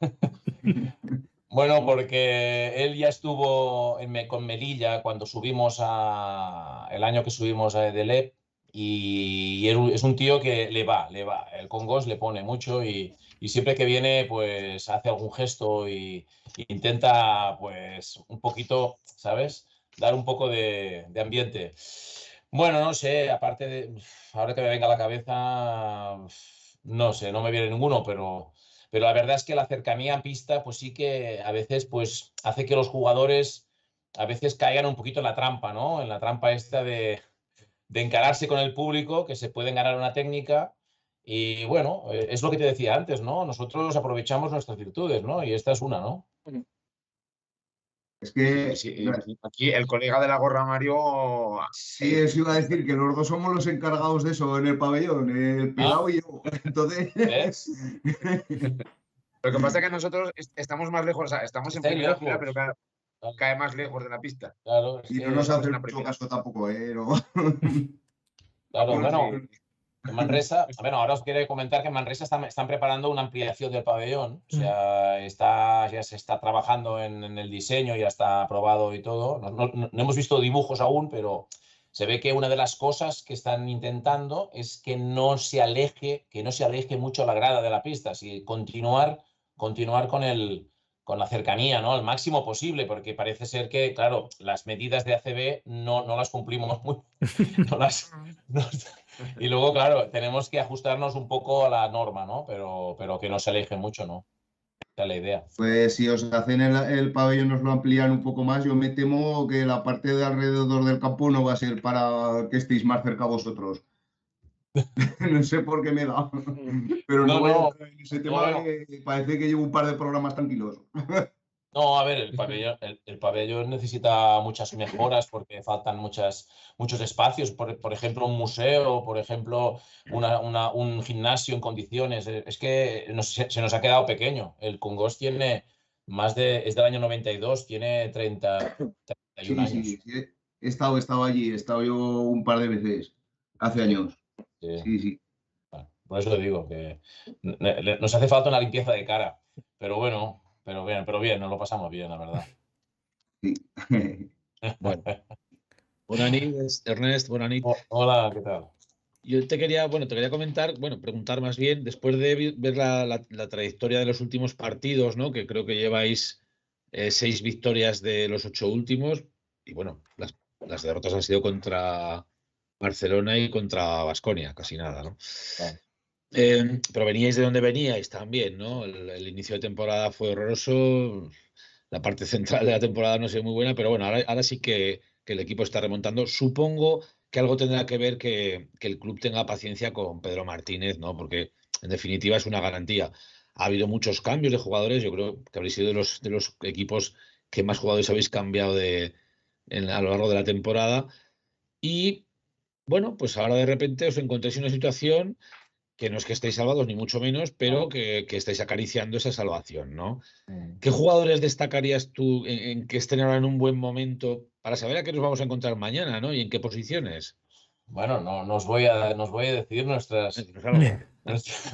Bueno, porque él ya estuvo en Me- con Melilla cuando subimos a el año que subimos a Edelep y es un- es un tío que le va, le va. El Congos le pone mucho y, y siempre que viene, pues hace algún gesto y, y intenta, pues, un poquito, ¿sabes? Dar un poco de, de ambiente. Bueno, no sé, aparte de, ahora que me venga a la cabeza, no sé, no me viene ninguno, pero, pero la verdad es que la cercanía a pista, pues sí que a veces, pues hace que los jugadores a veces caigan un poquito en la trampa, ¿no? En la trampa esta de, de encararse con el público, que se pueden ganar una técnica. Y bueno, eh, es lo que te decía antes, ¿no? Nosotros aprovechamos nuestras virtudes, ¿no? Y esta es una, ¿no? Es que... Sí, aquí el colega de la gorra, Mario... Sí, eso iba a decir, que los dos somos los encargados de eso en el pabellón, el Pilau Ah. y yo. Entonces... ¿Ves? Lo que pasa es que nosotros est- estamos más lejos, o sea, estamos en Estáis primera fila, lejos. pero cada- Claro, cae más lejos de la pista. claro, es Y que- no nos estamos hace en la mucho primera. caso tampoco, ¿eh? No. claro, Bueno, bueno, sí. en Manresa, bueno, ahora os quiero comentar que en Manresa están, están preparando una ampliación del pabellón, o sea, está, ya se está trabajando en, en el diseño, ya está aprobado y todo. No, no- no hemos visto dibujos aún, pero se ve que una de las cosas que están intentando es que no se aleje, que no se aleje mucho la grada de la pista, así continuar, continuar con el, con la cercanía, ¿no? Al máximo posible, porque parece ser que, claro, las medidas de A C B no, no las cumplimos muy, no las, no- y luego, claro, tenemos que ajustarnos un poco a la norma, ¿no? Pero, pero que no se aleje mucho, ¿no? Esa es la idea. Pues si os hacen el, el pabellón, nos lo amplían un poco más, yo me temo que la parte de alrededor del campo no va a ser para que estéis más cerca vosotros. No sé por qué me da, pero no, No, voy a no, entrar en ese no, tema, no. que parece que llevo un par de programas tranquilos. No, a ver, el pabellón, el, el pabellón necesita muchas mejoras porque faltan muchas, muchos espacios. Por, por ejemplo, un museo, por ejemplo, una, una- un gimnasio en condiciones. Eh, Es que nos- se, se nos ha quedado pequeño. El Congost tiene más de, es del año noventa y dos, tiene treinta, treinta y un Sí, años. sí, sí, he estado, he estado allí, he estado yo un par de veces, hace años. Sí. Sí, sí. Por eso digo que n- n- nos hace falta una limpieza de cara. Pero bueno, pero bien, pero bien, nos lo pasamos bien, la verdad. Sí. Bueno. Bona nit, Ernest, bona nit. Oh, hola, ¿qué tal? Yo te quería, bueno, te quería comentar, bueno, preguntar más bien, después de vi- ver la, la- la trayectoria de los últimos partidos, ¿no? Que creo que lleváis eh, seis victorias de los ocho últimos, y bueno, las, las derrotas han sido contra Barcelona y contra Baskonia, casi nada, ¿no? Claro. Eh, pero veníais de donde veníais también, ¿no? El, el inicio de temporada fue horroroso, la parte central de la temporada no ha sido muy buena, pero bueno, ahora, ahora sí que, que el equipo está remontando. Supongo que algo tendrá que ver que, que el club tenga paciencia con Pedro Martínez, ¿no? Porque en definitiva es una garantía. Ha habido muchos cambios de jugadores, yo creo que habréis sido de los, de los equipos que más jugadores habéis cambiado de, en- a lo largo de la temporada. Y bueno, pues ahora de repente os encontráis en una situación que no es que estéis salvados ni mucho menos, pero que, que estáis acariciando esa salvación, ¿no? ¿Qué jugadores destacarías tú en, en que estén ahora en un buen momento para saber a qué nos vamos a encontrar mañana, ¿no? Y en qué posiciones. Bueno, no, no os voy a, no os voy a decir nuestras. Dinos algo. nuestras-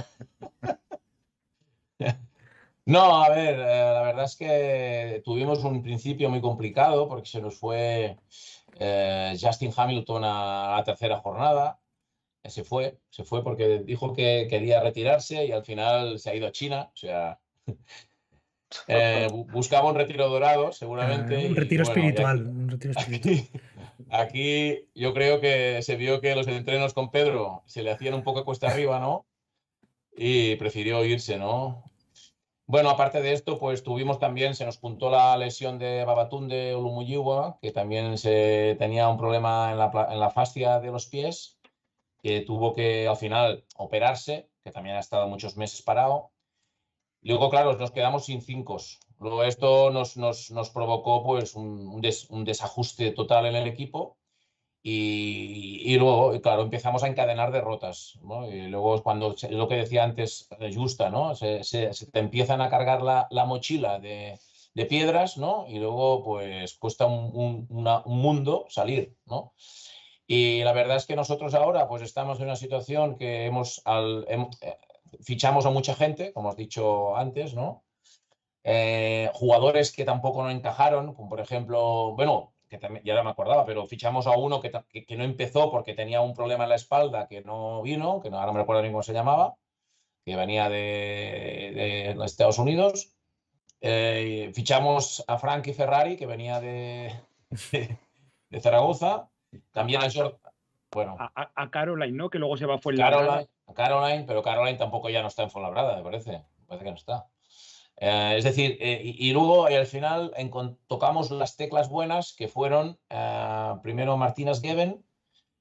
No, a ver, eh, la verdad es que tuvimos un principio muy complicado porque se nos fue eh, Justin Hamilton a la tercera jornada. Eh, Se fue, se fue porque dijo que quería retirarse y al final se ha ido a China. O sea, eh, bu- buscaba un retiro dorado, seguramente. Ah, un y, retiro bueno, y espiritual. aquí- Un retiro espiritual. Aquí yo creo que se vio que los entrenos con Pedro se le hacían un poco cuesta arriba, ¿no? Y prefirió irse, ¿no? Bueno, aparte de esto, pues tuvimos también, se nos juntó la lesión de Babatunde Olumuyiwa, que también se tenía un problema en la, pla- en la fascia de los pies, que tuvo que al final operarse, que también ha estado muchos meses parado. Luego, claro, nos quedamos sin cinco. Luego esto nos, nos, nos provocó pues un, un des- un desajuste total en el equipo y, y luego, claro, empezamos a encadenar derrotas, ¿no? Y luego es cuando, se- lo que decía antes eh, Justa, ¿no? Se, se- se te empiezan a cargar la, la mochila de, de piedras, ¿no? Y luego pues cuesta un, un- una- un mundo salir, ¿no? Y la verdad es que nosotros ahora pues estamos en una situación que hemos, al, hem- eh, fichamos a mucha gente, como has dicho antes, ¿no? Eh, jugadores que tampoco no encajaron, como por ejemplo, bueno, que también, ya no me acordaba, pero fichamos a uno que, ta- que, que no empezó porque tenía un problema en la espalda, que no vino, que no, ahora no me recuerdo ni cómo se llamaba, que venía de, de Estados Unidos. Eh, fichamos a Frankie Ferrari, que venía de, de, de Zaragoza. También a Jordi, bueno, A, a- a Caroline, ¿no? Que luego se va a Fuenlabrada. Caroline, Caroline, pero Caroline tampoco ya no está en Fuenlabrada, me parece. Me parece que no está. Eh, es decir, eh, y, y luego eh, al final encon- tocamos las teclas buenas que fueron eh, primero Martínez Geben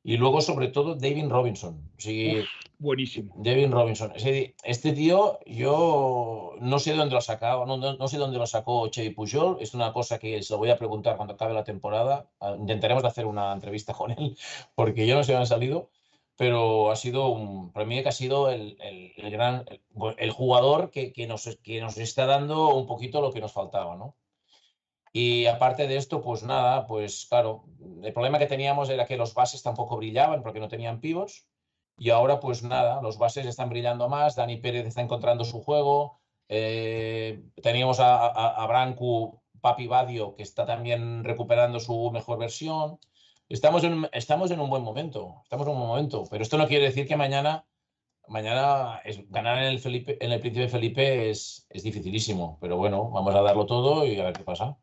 Y luego, sobre todo, David Robinson. Sí, Uf, buenísimo. David Robinson. Este tío, yo no sé dónde lo ha sacado, no, no, no sé dónde lo sacó Xavi Pujol. Es una cosa que se lo voy a preguntar cuando acabe la temporada. Intentaremos hacer una entrevista con él, porque yo no sé dónde ha salido. Pero ha sido, un, para mí, que ha sido el, el, el gran el, el jugador que, que, nos, que nos está dando un poquito lo que nos faltaba, ¿no? Y aparte de esto, pues nada, pues claro, el problema que teníamos era que los bases tampoco brillaban porque no tenían pivots. Y ahora, pues nada, los bases están brillando más, Dani Pérez está encontrando su juego, eh, teníamos a, a, a Brancu, Papi Badio, que está también recuperando su mejor versión. Estamos en, estamos en un buen momento, estamos en un buen momento, pero esto no quiere decir que mañana, mañana es, ganar en el, Felipe, en el Príncipe Felipe es, es dificilísimo, pero bueno, vamos a darlo todo y a ver qué pasa.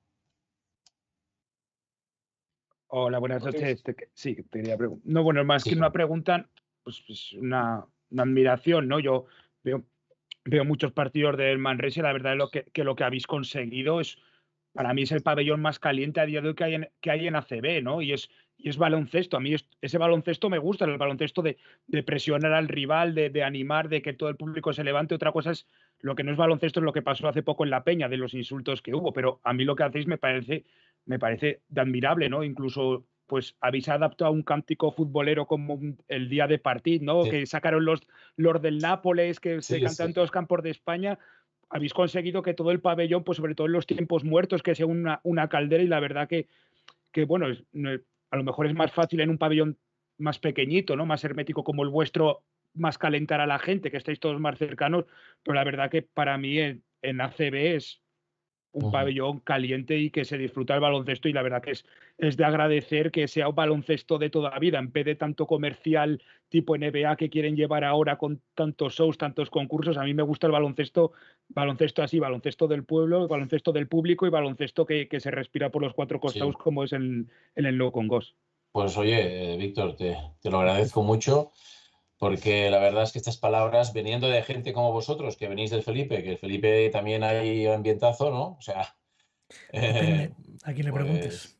Hola, buenas noches. Sí, te quería preguntar. No, bueno, más sí. que una pregunta, pues, pues una, una admiración, ¿no? Yo veo, veo muchos partidos del Manresa y la verdad es lo que, que lo que habéis conseguido es, para mí es el pabellón más caliente a día de hoy que hay en, que hay en A C B, ¿no? Y es, y es baloncesto. A mí es, ese baloncesto me gusta, el baloncesto de, de presionar al rival, de, de animar, de que todo el público se levante. Otra cosa es, lo que no es baloncesto es lo que pasó hace poco en La Peña, de los insultos que hubo, pero a mí lo que hacéis me parece... me parece de admirable, ¿no? Incluso, pues, habéis adaptado a un cántico futbolero como un, el día de partido, ¿no? Sí. Que sacaron los, los del Nápoles, que sí, se cantan sí. en todos los campos de España. Habéis conseguido que todo el pabellón, pues, sobre todo en los tiempos muertos, que sea una, una caldera y la verdad que, que bueno, es, a lo mejor es más fácil en un pabellón más pequeñito, ¿no? Más hermético como el vuestro, más calentar a la gente, que estáis todos más cercanos, pero la verdad que para mí en, en A C B es un uh-huh. pabellón caliente y que se disfruta el baloncesto y la verdad que es, es de agradecer que sea un baloncesto de toda la vida, en vez de tanto comercial tipo N B A que quieren llevar ahora con tantos shows, tantos concursos. A mí me gusta el baloncesto, baloncesto así, baloncesto del pueblo, baloncesto del público y baloncesto que, que se respira por los cuatro costados sí. como es en, en el No Congos. Pues oye, eh, Víctor, te, te lo agradezco mucho. Porque la verdad es que estas palabras, veniendo de gente como vosotros, que venís del Felipe, que el Felipe también hay ambientazo, ¿no? O sea... Eh, ¿A quién le pues, preguntes?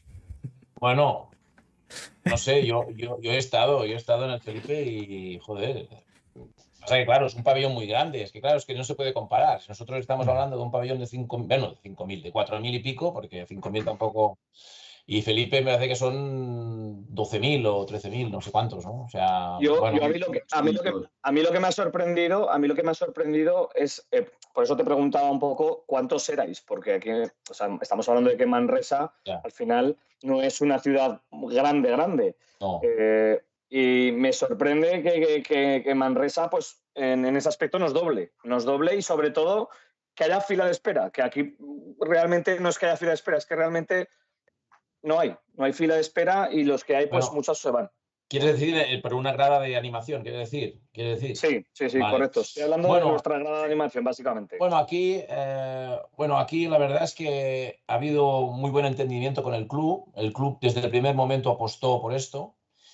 Bueno, no sé, yo, yo, yo he estado, yo he estado en el Felipe y, joder... O sea que, claro, es un pabellón muy grande, es que, claro, es que no se puede comparar. Si nosotros estamos hablando de un pabellón de cinco mil, bueno, de cinco mil, de cuatro mil y pico, porque cinco mil tampoco... Y Felipe me hace que son doce mil o trece mil, no sé cuántos, ¿no? O sea, yo, bueno, yo a, mí lo que, a, mí lo que, a mí lo que me ha sorprendido, a mí lo que me ha sorprendido es, eh, por eso te preguntaba un poco cuántos erais, porque aquí, o sea, estamos hablando de que Manresa yeah. al final no es una ciudad grande, grande. No. Eh, y me sorprende que, que, que Manresa, pues, en, en ese aspecto nos doble, nos doble y sobre todo que haya fila de espera, que aquí realmente no es que haya fila de espera, es que realmente no hay, no hay fila de espera y los que hay, pues bueno, muchos se van. ¿Quieres decir eh, por una grada de animación? ¿Quiere decir? ¿Quiere decir? Sí, sí, sí, vale. Correcto. Estoy hablando bueno, de nuestra grada de animación, básicamente. Bueno, aquí, eh, bueno, aquí la verdad es que ha habido muy buen entendimiento con el club. El club desde el primer momento apostó por esto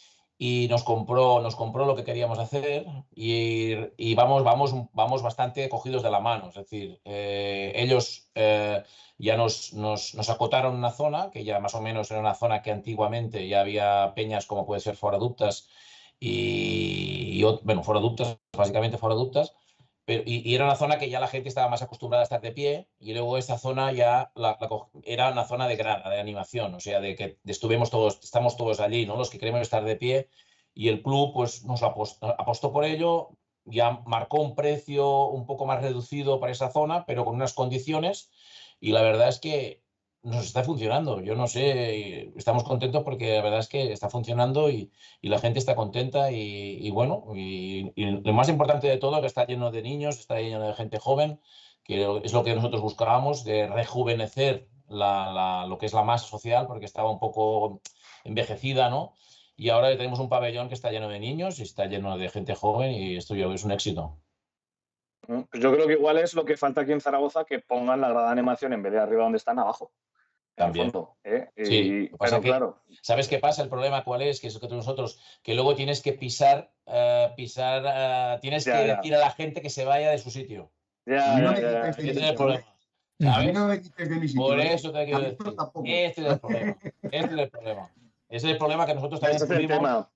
y nos compró, nos compró lo que queríamos hacer y, y vamos, vamos, vamos bastante cogidos de la mano. Es decir, eh, ellos eh, ya nos, nos, nos acotaron una zona, que ya más o menos era una zona que antiguamente ya había peñas como puede ser Foraductas y, y bueno, Foraductas, básicamente Foraductas, pero, y, y era una zona que ya la gente estaba más acostumbrada a estar de pie y luego esta zona ya la, la, era una zona de grada, de animación, o sea, de que estuvimos todos, estamos todos allí, ¿no? Los que queremos estar de pie y el club pues nos apostó, apostó por ello, ya marcó un precio un poco más reducido para esa zona, pero con unas condiciones y la verdad es que nos está funcionando. Yo no sé, estamos contentos porque la verdad es que está funcionando y, y la gente está contenta y, y bueno, y, y lo más importante de todo es que está lleno de niños, está lleno de gente joven, que es lo que nosotros buscábamos, de rejuvenecer la, la, lo que es la masa social, porque estaba un poco envejecida, ¿no? Y ahora tenemos un pabellón que está lleno de niños y está lleno de gente joven y esto yo creo que es un éxito. Pues yo creo que igual es lo que falta aquí en Zaragoza, que pongan la grada de animación en vez de arriba donde están, abajo. También. Fondo, ¿eh? Sí, y, pasa pero que, claro. ¿sabes qué pasa? El problema cuál es, que es lo que nosotros, que luego tienes que pisar, uh, pisar, uh, tienes ya, que ya. decir a la gente que se vaya de su sitio. Ya, no ya, ya. Ese es el problema. ¿Sabes? No me quites de mi sitio. Por eso te quiero decir. Este es el problema. Este es el problema. Ese es el problema que nosotros también Ese es el tema.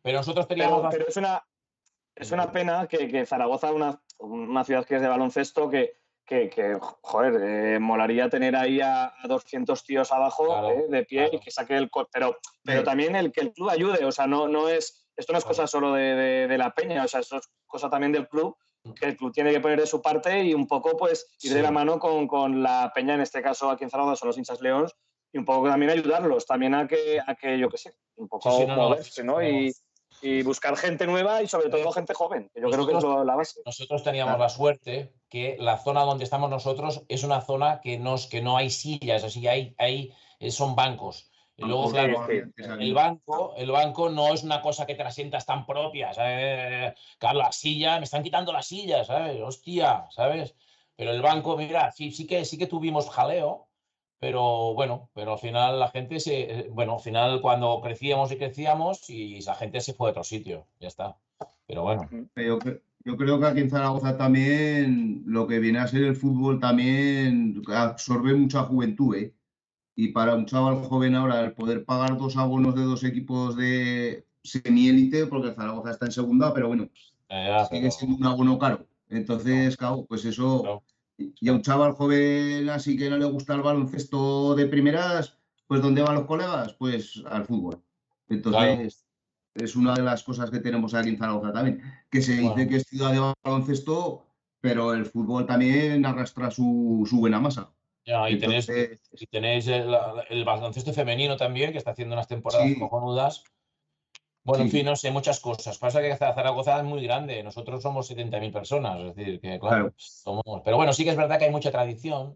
Pero nosotros teníamos... Pero, pero es, una, es una pena que, que Zaragoza, una, una ciudad que es de baloncesto, que, que, que joder, eh, molaría tener ahí a, a doscientos tíos abajo, Claro, eh, de pie, claro. y que saque el... co- Pero, pero Sí. también el que el club ayude, o sea, no, no es... Esto no es Claro. cosa solo de, de- de la peña, o sea, esto es cosa también del club, que el club tiene que poner de su parte y un poco, pues, ir Sí. de la mano con, con la peña, en este caso aquí en Zaragoza son los hinchas Leones, y un poco también ayudarlos, también a que, a que yo qué sé, un poco Sí, sí, no, no, moverse, ¿no? Y, y buscar gente nueva y sobre todo gente joven, que yo creo que es Nosotros- lo- la base. Nosotros teníamos Claro. la suerte que la zona donde estamos nosotros es una zona que no, es- que no hay sillas, así hay, hay, eh, son bancos. Y luego, Bancos claro, corrientes aquí. el banco, el banco no es una cosa que te la sientas tan propia, ¿sabes? Claro, la silla, me están quitando la silla, ¿sabes? Hostia, ¿sabes? Pero el banco, mira, sí, sí que, sí que tuvimos jaleo, pero bueno, pero al final la gente se, bueno, al final cuando crecíamos y crecíamos y la gente se fue a otro sitio, ya está. Pero bueno. Yo, cre- yo creo que aquí en Zaragoza también lo que viene a ser el fútbol también absorbe mucha juventud, ¿eh? Y para un chaval joven ahora el poder pagar dos abonos de dos equipos de semiélite, porque Zaragoza está en segunda, pero bueno, Eh, ya, sigue pero- siendo un abono caro. Entonces, claro, pues eso. Claro. Y y a un chaval joven así que no le gusta el baloncesto de primeras, pues ¿dónde van los colegas? Pues al fútbol. Entonces, es una de las cosas que tenemos aquí en Zaragoza también, que se dice Bueno. que es ciudad de baloncesto, pero el fútbol también arrastra su, su buena masa. Ya, y tenéis, Entonces, y tenéis el, el baloncesto femenino también, que está haciendo unas temporadas Sí. cojonudas. Bueno, en Sí. fin, no sé, muchas cosas. Pasa que Zaragoza es muy grande, nosotros somos setenta mil personas, es decir, que claro, Claro. somos... Pero bueno, sí que es verdad que hay mucha tradición.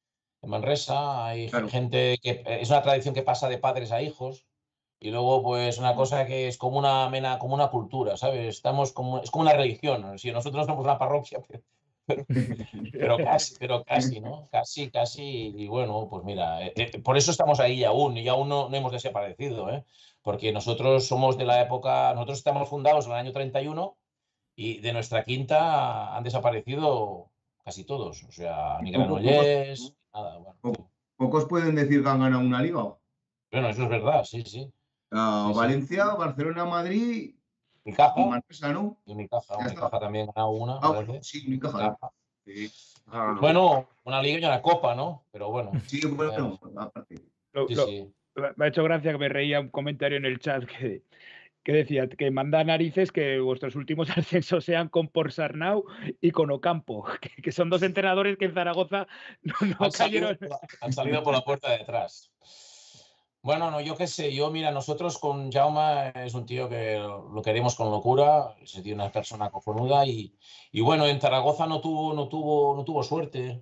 En Manresa hay Claro. gente que... Es una tradición que pasa de padres a hijos y luego pues una cosa que es como una, mena- como una cultura, ¿sabes? Estamos como... Es como una religión. Si nosotros somos una parroquia, pero, pero casi, pero casi, ¿no? Casi, casi. Y bueno, pues mira, eh, eh, por eso estamos ahí aún y aún no, no hemos desaparecido, ¿eh? Porque nosotros somos de la época, nosotros estamos fundados en el año treinta y uno y de nuestra quinta han desaparecido casi todos. O sea, ni Poco- Granollers, nada, bueno. Po- Pocos pueden decir que han ganado una liga. Bueno, eso es verdad, sí, sí. A Sí, sí. Valencia, Barcelona, Madrid y Unicaja, Manresa, ¿no? y Unicaja, Ya está. Unicaja también ha ganado una, Ah, parece. bueno, sí, Unicaja. Unicaja. Sí. Ah, no. Bueno, una liga y una copa, ¿no? Pero bueno, Sí, bueno, aparte. Lo- sí, lo- sí. Me ha hecho gracia que me reía un comentario en el chat que, que decía que manda narices que vuestros últimos ascensos sean con Porsarnau y con Ocampo, que, que son dos entrenadores que en Zaragoza no, no Han salido, cayeron. por la- han salido por la puerta de atrás. Bueno, no, yo qué sé, yo mira, nosotros con Jaume es un tío que lo queremos con locura, es un tío, una persona cojonuda y, y bueno, en Zaragoza no tuvo, no tuvo, no tuvo suerte.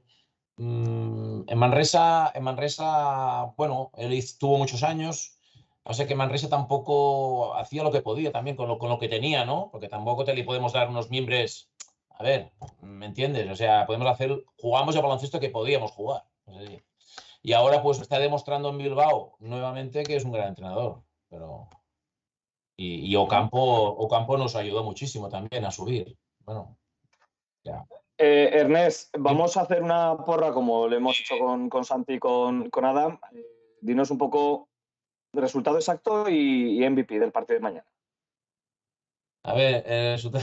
Mm, en Manresa, en Manresa, bueno, él hiz- tuvo muchos años. Pasa que Manresa tampoco hacía lo que podía también con lo, con lo que tenía, ¿no? Porque tampoco te le podemos dar unos miembros. A ver, ¿me entiendes? O sea, podemos hacer, jugamos el baloncesto que podíamos jugar. No sé. Y ahora pues está demostrando en Bilbao nuevamente que es un gran entrenador. Pero... Y, y Ocampo, Ocampo nos ayudó muchísimo también a subir. Bueno, ya. Eh, Ernest, vamos a hacer una porra como lo hemos hecho con, con Santi y con, con Adam. Eh, dinos un poco el resultado exacto y, y M V P del partido de mañana. A ver, eh, resulta-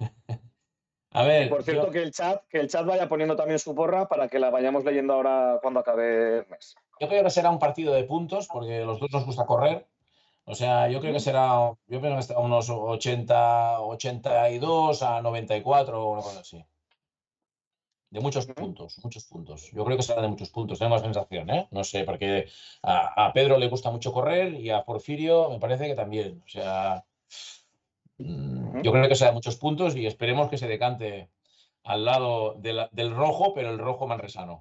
a Y ver, por cierto, yo, que el chat, que el chat vaya poniendo también su porra para que la vayamos leyendo ahora cuando acabe Ernest. yo creo que será un partido de puntos porque a los dos nos gusta correr. O sea, yo creo que será, yo creo que estará unos ochenta, ochenta y dos a noventa y cuatro o una cosa así. De muchos puntos, muchos puntos. Yo creo que será de muchos puntos, tengo la sensación, ¿eh? No sé, porque a, a Pedro le gusta mucho correr y a Porfirio me parece que también. O sea, mm, yo creo que será de muchos puntos y esperemos que se decante al lado de la- del rojo, pero el rojo manresano.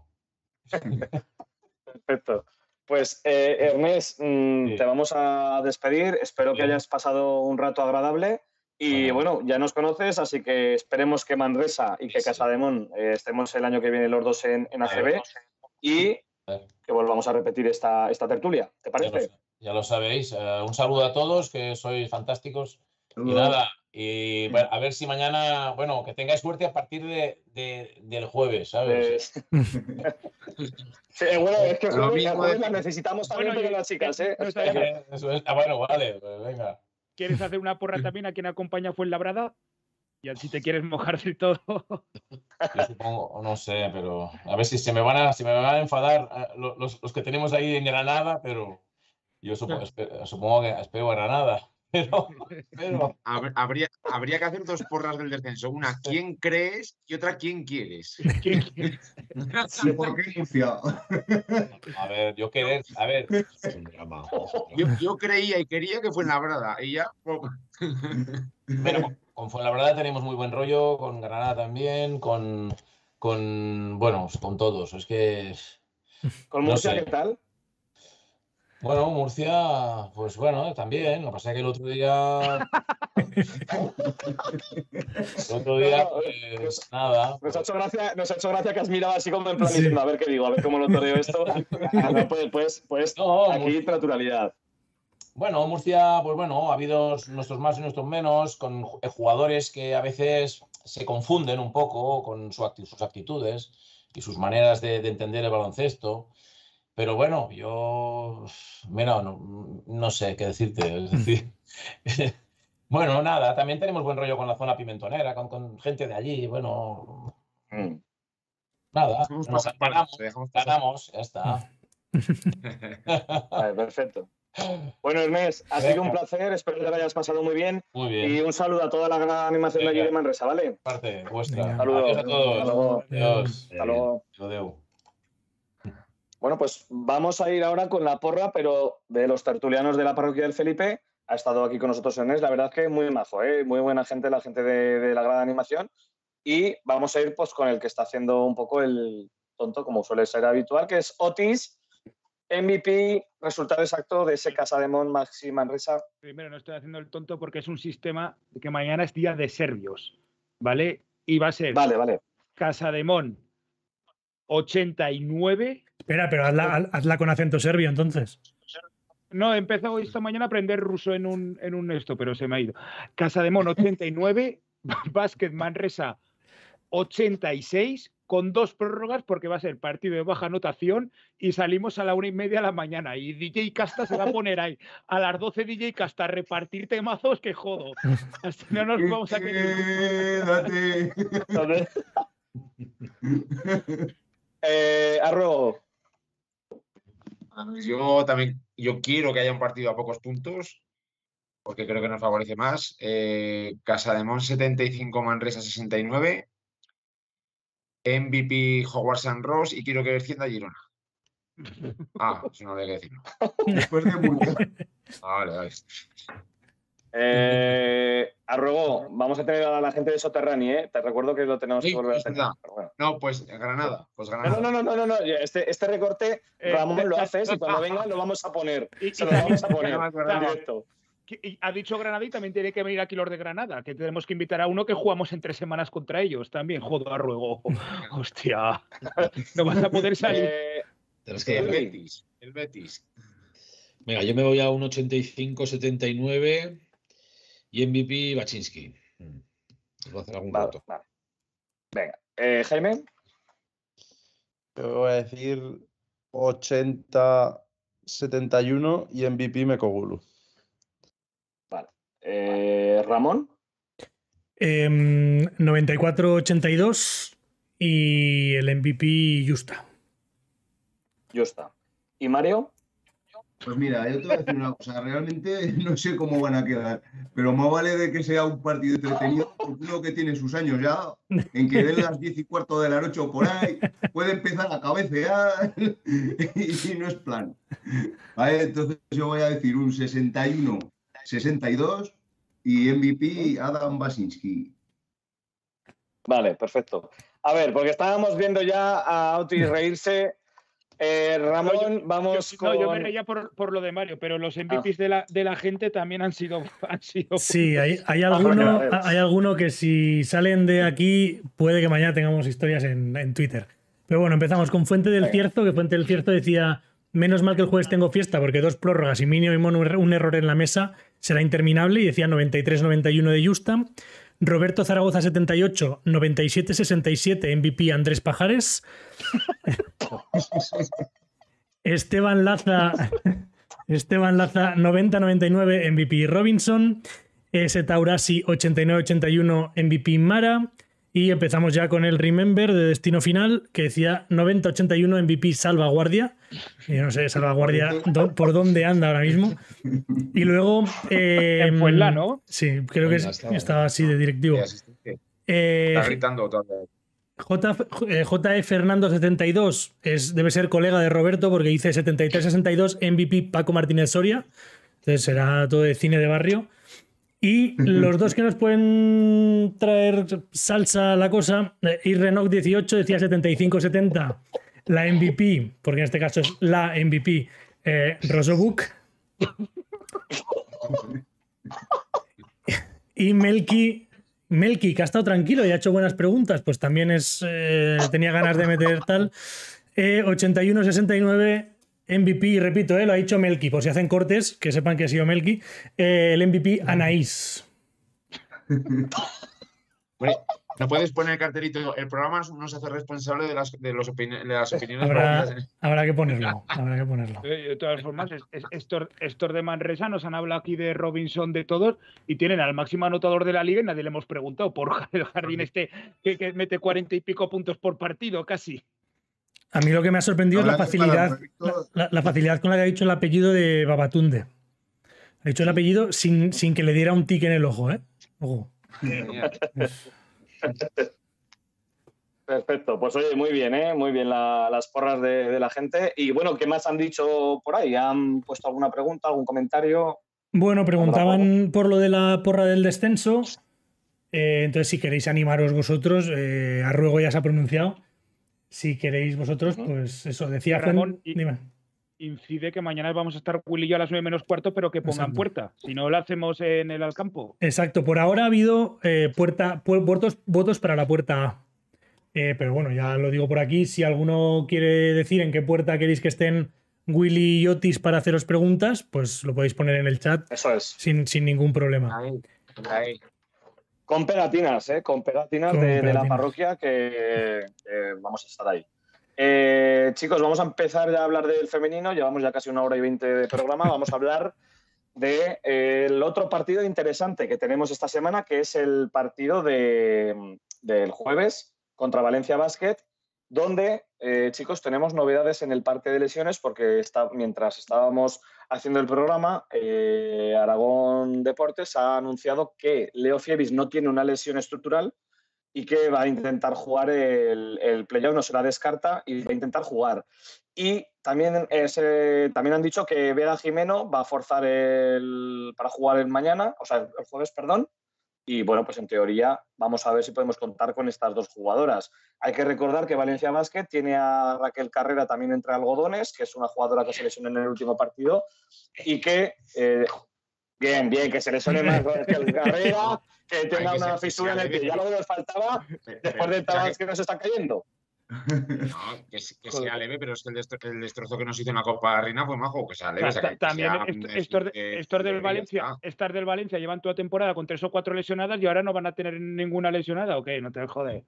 Perfecto. Pues eh, Ernest, mm, Sí. te vamos a despedir. Espero que Bien. hayas pasado un rato agradable. Y Bueno. bueno, ya nos conoces, así que esperemos que Manresa y que Sí. Casademón eh, estemos el año que viene los dos en, en A C B y ver. que volvamos a repetir esta, esta tertulia. ¿Te Ya lo, parece? ya lo sabéis. Eh, un saludo a todos, que sois fantásticos. Y Saludos. nada, y bueno, a ver si mañana, bueno, que tengáis suerte a partir de, de- del jueves, ¿sabes? Pues- Sí, eh, bueno, es que el Lo jueves, el mismo jueves es- las necesitamos también Bueno, porque y- las chicas, ¿eh? no sabemos- Eso es. Ah, bueno, vale, pues venga. ¿Quieres hacer una porra también a quien acompaña a Fuenlabrada? Y así te quieres mojar del todo. Yo supongo, no sé, pero a ver si se me van a, si me van a enfadar eh, los, los que tenemos ahí en Granada, pero yo supongo, espero, supongo que espero a Granada. Pero, pero... Habría, habría que hacer dos porras del descenso. Una, ¿quién crees? Y otra, ¿quién quieres? Sí, ¿por qué Murcia? A ver, yo querer, a ver. Es un drama. Yo, yo creía y quería que fue en Labrada. Y ya. Pero con Fuenlabrada tenemos muy buen rollo, con Granada también, con, con bueno, con todos. Es que. ¿Con no Murcia sé. qué tal? Bueno, Murcia, pues bueno, también. Lo que pasa es que el otro día. El otro día, pues nada. Nos ha hecho gracia, nos ha hecho gracia que has mirado así como en plan diciendo, a ver qué digo, a ver cómo lo toreo esto. Ah, no, pues, pues, pues No, aquí Murcia. naturalidad. Bueno, Murcia, pues bueno, ha habido nuestros más y nuestros menos, con jugadores que a veces se confunden un poco con su acti- sus actitudes y sus maneras de, de entender el baloncesto. Pero bueno, yo, mira, no, no sé qué decirte. Es decir, bueno, nada, también tenemos buen rollo con la zona pimentonera, con, con gente de allí. Bueno, Mm. nada, Dejamos nos pasar, ganamos, dejamos pasar. ganamos, ya está. Vale, perfecto. Bueno, Ernest, ha sido un placer, espero que te lo hayas pasado muy bien. Muy bien. Y un saludo a toda la gran animación de allí de Manresa, ¿vale? Parte vuestra. Saludos. Adiós a todos. Hasta luego. Adiós. Hasta luego. Adiós. Bueno, pues vamos a ir ahora con la porra, pero de los tertulianos de la parroquia del Felipe. Ha estado aquí con nosotros Ernest, la verdad es que muy majo, ¿eh? Muy buena gente, la gente de, de la gran animación. Y vamos a ir pues con el que está haciendo un poco el tonto, como suele ser habitual, que es Otis, M V P, resultado exacto de ese Casademón Maxi Manresa. Primero, no estoy haciendo el tonto porque es un sistema que mañana es día de serbios, ¿vale? Y va a ser Vale, vale. Casademón ochenta y nueve. Espera, pero hazla, hazla con acento serbio entonces. No, he empezado esta mañana a aprender ruso en un, en un esto, pero se me ha ido. Casademón ochenta y nueve, Básquet Manresa ochenta y seis, con dos prórrogas porque va a ser partido de baja anotación y salimos a la una y media de la mañana. Y D J Casta se va a poner ahí a las doce D J Casta a repartir temazos que jodo. Así no nos vamos a Quédate. eh, Arrobo. Yo también yo quiero que haya un partido a pocos puntos, porque creo que nos favorece más. Eh, Casademón setenta y cinco, Manresa sesenta y nueve. M V P Howard San Ross y quiero que descienda Girona. Ah, eso no había que decirlo. Después de Murcia. Ah, vale, vale. Eh, Arrobo, vamos a tener a la gente de Soterrani, ¿eh? Te recuerdo que lo tenemos Sí, que volver a es tener. verdad. Pero bueno. No, pues Granada. Pues Granada. No, no, no, no, no, no. Este, este recorte Eh, Ramón lo eh, hace y cuando venga lo vamos a poner. Y- Se y lo vamos a también- poner en directo. Que- y ha dicho Granada y también tiene que venir aquí los de Granada, que tenemos que invitar a uno que jugamos en tres semanas contra ellos también. Joder, a ruego. Hostia. No vas a poder salir. Eh, Tendrás que El llamar. Betis. El Betis. Venga, yo me voy a un ochenta y cinco setenta y nueve y M V P Baczynski. Mm. Os voy a hacer algún vale, voto. vale. Venga. Eh, Jaime. Yo voy a decir ochenta setenta y uno y M V P Mekogulu. Vale. Eh, Ramón. Eh, noventa y cuatro ochenta y dos y el M V P Justa. Justa. ¿Y Mario? Pues mira, yo te voy a decir una cosa, realmente no sé cómo van a quedar, pero más vale de que sea un partido entretenido, porque uno que tiene sus años ya, en que den las diez y cuarto de las ocho por ahí, puede empezar a cabecear y no es plan. Vale, entonces yo voy a decir un sesenta y uno sesenta y dos y M V P Adam Baczynski. Vale, perfecto. A ver, porque estábamos viendo ya a Otis reírse. Eh, Ramón, No, yo- vamos yo, con... no, yo me reía por, por lo de Mario, pero los M V Ps de, la, de la gente también han sido. Han sido Sí, hay, hay, bueno, alguno, a ver. hay alguno que si salen de aquí puede que mañana tengamos historias en, en Twitter. Pero bueno, empezamos con Fuente del Venga. Cierzo, que Fuente del Cierzo decía: menos mal que el jueves tengo fiesta porque dos prórrogas y mínimo un error en la mesa será interminable, y decía noventa y tres noventa y uno de Justa. Roberto Zaragoza setenta y ocho, noventa y siete sesenta y siete M V P Andrés Pajares. Esteban Laza Esteban Laza, noventa noventa y nueve, M V P Robinson. S. Taurasi, ochenta y nueve ochenta y uno, M V P Mara. Y empezamos ya con el Remember de Destino Final, que decía noventa ochenta y uno, M V P Salvaguardia. Yo no sé, Salvaguardia, do, por dónde anda ahora mismo. Y luego... Eh, en Puebla, ¿no? Sí, creo que es, estaba así de directivo. Eh, Está gritando todavía. J, eh, J. E. Fernando setenta y dos es, debe ser colega de Roberto porque dice setenta y tres sesenta y dos, M V P Paco Martínez Soria. Entonces será todo de cine de barrio. Y los dos que nos pueden traer salsa a la cosa, eh, Irrenoc dieciocho decía setenta y cinco setenta, la M V P, porque en este caso es la M V P, eh, Rosobuk. Y Melky, Melky, que ha estado tranquilo y ha hecho buenas preguntas, pues también es eh, tenía ganas de meter tal. Eh, ochenta y uno sesenta y nueve, M V P, y repito, eh, lo ha dicho Melky, por si hacen cortes, que sepan que ha sido Melky. Eh, el M V P, Anaís. Bueno, no puedes poner el cartelito. El programa no se hace responsable de las, de los opini de las opiniones. Habrá, habrá que ponerlo. Habrá que ponerlo. De todas formas, estos, estos de Manresa nos han hablado aquí de Robinson, de todos, y tienen al máximo anotador de la liga y nadie le hemos preguntado por el jardín este que, que mete cuarenta y pico puntos por partido, casi. A mí lo que me ha sorprendido es la facilidad, la, la, la facilidad con la que ha dicho el apellido de Babatunde. Ha dicho el apellido sin, sin que le diera un tic en el ojo, ¿eh? Ojo. Perfecto, pues oye, muy bien, ¿eh? Muy bien la, las porras de, de la gente. Y bueno, ¿qué más han dicho por ahí? ¿Han puesto alguna pregunta, algún comentario? Bueno, preguntaban por lo de la porra del descenso. Eh, entonces, si queréis animaros vosotros, eh, Arruego ya se ha pronunciado. Si queréis vosotros, pues eso, decía Ramón. Fen, dime. Incide que mañana vamos a estar Willy y yo a las nueve menos cuarto, pero que pongan Exacto. puerta. Si no, lo hacemos en el Alcampo. Exacto, por ahora ha habido eh, puerta, pu votos, votos para la puerta A. Eh, pero bueno, ya lo digo por aquí. Si alguno quiere decir en qué puerta queréis que estén Willy y Otis para haceros preguntas, pues lo podéis poner en el chat. Eso es. Sin, sin ningún problema. Ahí, ahí. Con pegatinas, ¿eh? Con pegatinas, Con de, pegatinas. de la parroquia que, que vamos a estar ahí. Eh, chicos, vamos a empezar ya a hablar del femenino. Llevamos ya casi una hora y veinte de programa. Vamos a hablar del de, otro partido interesante que tenemos esta semana, que es el partido de, del jueves contra Valencia Basket, donde, eh, chicos, tenemos novedades en el parte de lesiones porque está, mientras estábamos haciendo el programa, eh, Aragón Deportes ha anunciado que Leo Fievis no tiene una lesión estructural y que va a intentar jugar el, el playoff, no se la descarta y va a intentar jugar. Y también, es, eh, también han dicho que Vega Jimeno va a forzar el, para jugar el mañana, o sea, el jueves, perdón. Y bueno, pues en teoría vamos a ver si podemos contar con estas dos jugadoras. Hay que recordar que Valencia Basket tiene a Raquel Carrera también entre algodones, que es una jugadora que se lesionó en el último partido y que, eh, bien, bien, que se lesione más Raquel Carrera, que tenga Ay, que una se- fisura en el pie. Ya lo que nos faltaba después de todas que nos está cayendo. No, que, que sea leve, pero es que el, destro el destrozo que nos hizo en la Copa Reina fue majo, que sea leve. O sea, o sea, que- que también sea, est- eh, estos, de- eh, estos del eh, Valencia, ya está. estas del Valencia llevan toda temporada con tres o cuatro lesionadas y ahora no van a tener ninguna lesionada, ¿o qué? No te jodes.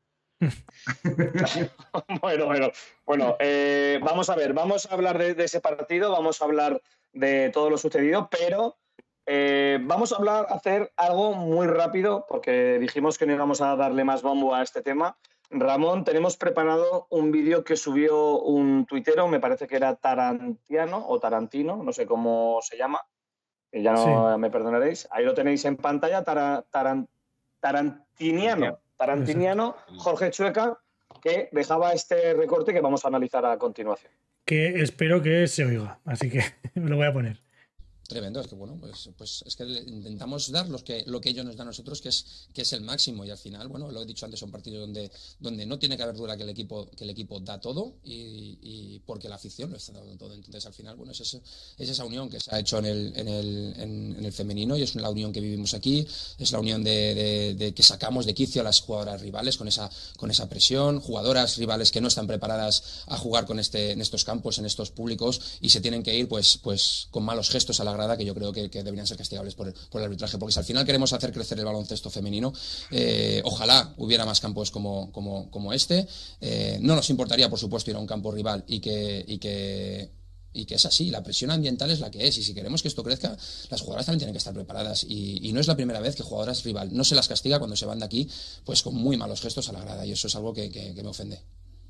Bueno, bueno, bueno eh, vamos a ver, vamos a hablar de, de ese partido, vamos a hablar de todo lo sucedido, pero eh, vamos a hablar, hacer algo muy rápido, porque dijimos que no íbamos a darle más bombo a este tema. Ramón, tenemos preparado un vídeo que subió un tuitero, me parece que era Tarantiano o Tarantino, no sé cómo se llama, que ya no Sí. me perdonaréis. Ahí lo tenéis en pantalla, Tara- Taran- Tarantiniano, Tarantiniano, Jorge Chueca, que dejaba este recorte que vamos a analizar a continuación. Que espero que se oiga. Así que me lo voy a poner. Tremendo, es que bueno, pues, pues es que le intentamos dar los que, lo que ellos nos dan a nosotros, que es, que es el máximo, y al final, bueno, lo he dicho antes, son partidos donde, donde no tiene que haber duda que el equipo, que el equipo da todo y, y porque la afición lo está dando todo. Entonces, al final, bueno, es, ese, es esa unión que se ha hecho en el, en, el, en, en el femenino y es la unión que vivimos aquí, es la unión de, de, de que sacamos de quicio a las jugadoras rivales con esa, con esa presión, jugadoras rivales que no están preparadas a jugar con este, en estos campos, en estos públicos y se tienen que ir pues, pues con malos gestos a la grada que yo creo que, que deberían ser castigables por el, por el arbitraje, porque si al final queremos hacer crecer el baloncesto femenino, eh, ojalá hubiera más campos como, como, como este. Eh, no nos importaría, por supuesto, ir a un campo rival y que, y que Y que es así, la presión ambiental es la que es. Y si queremos que esto crezca, las jugadoras también tienen que estar preparadas. Y, y no es la primera vez que jugadoras rival no se las castiga cuando se van de aquí, pues con muy malos gestos a la grada. Y eso es algo que, que, que me ofende.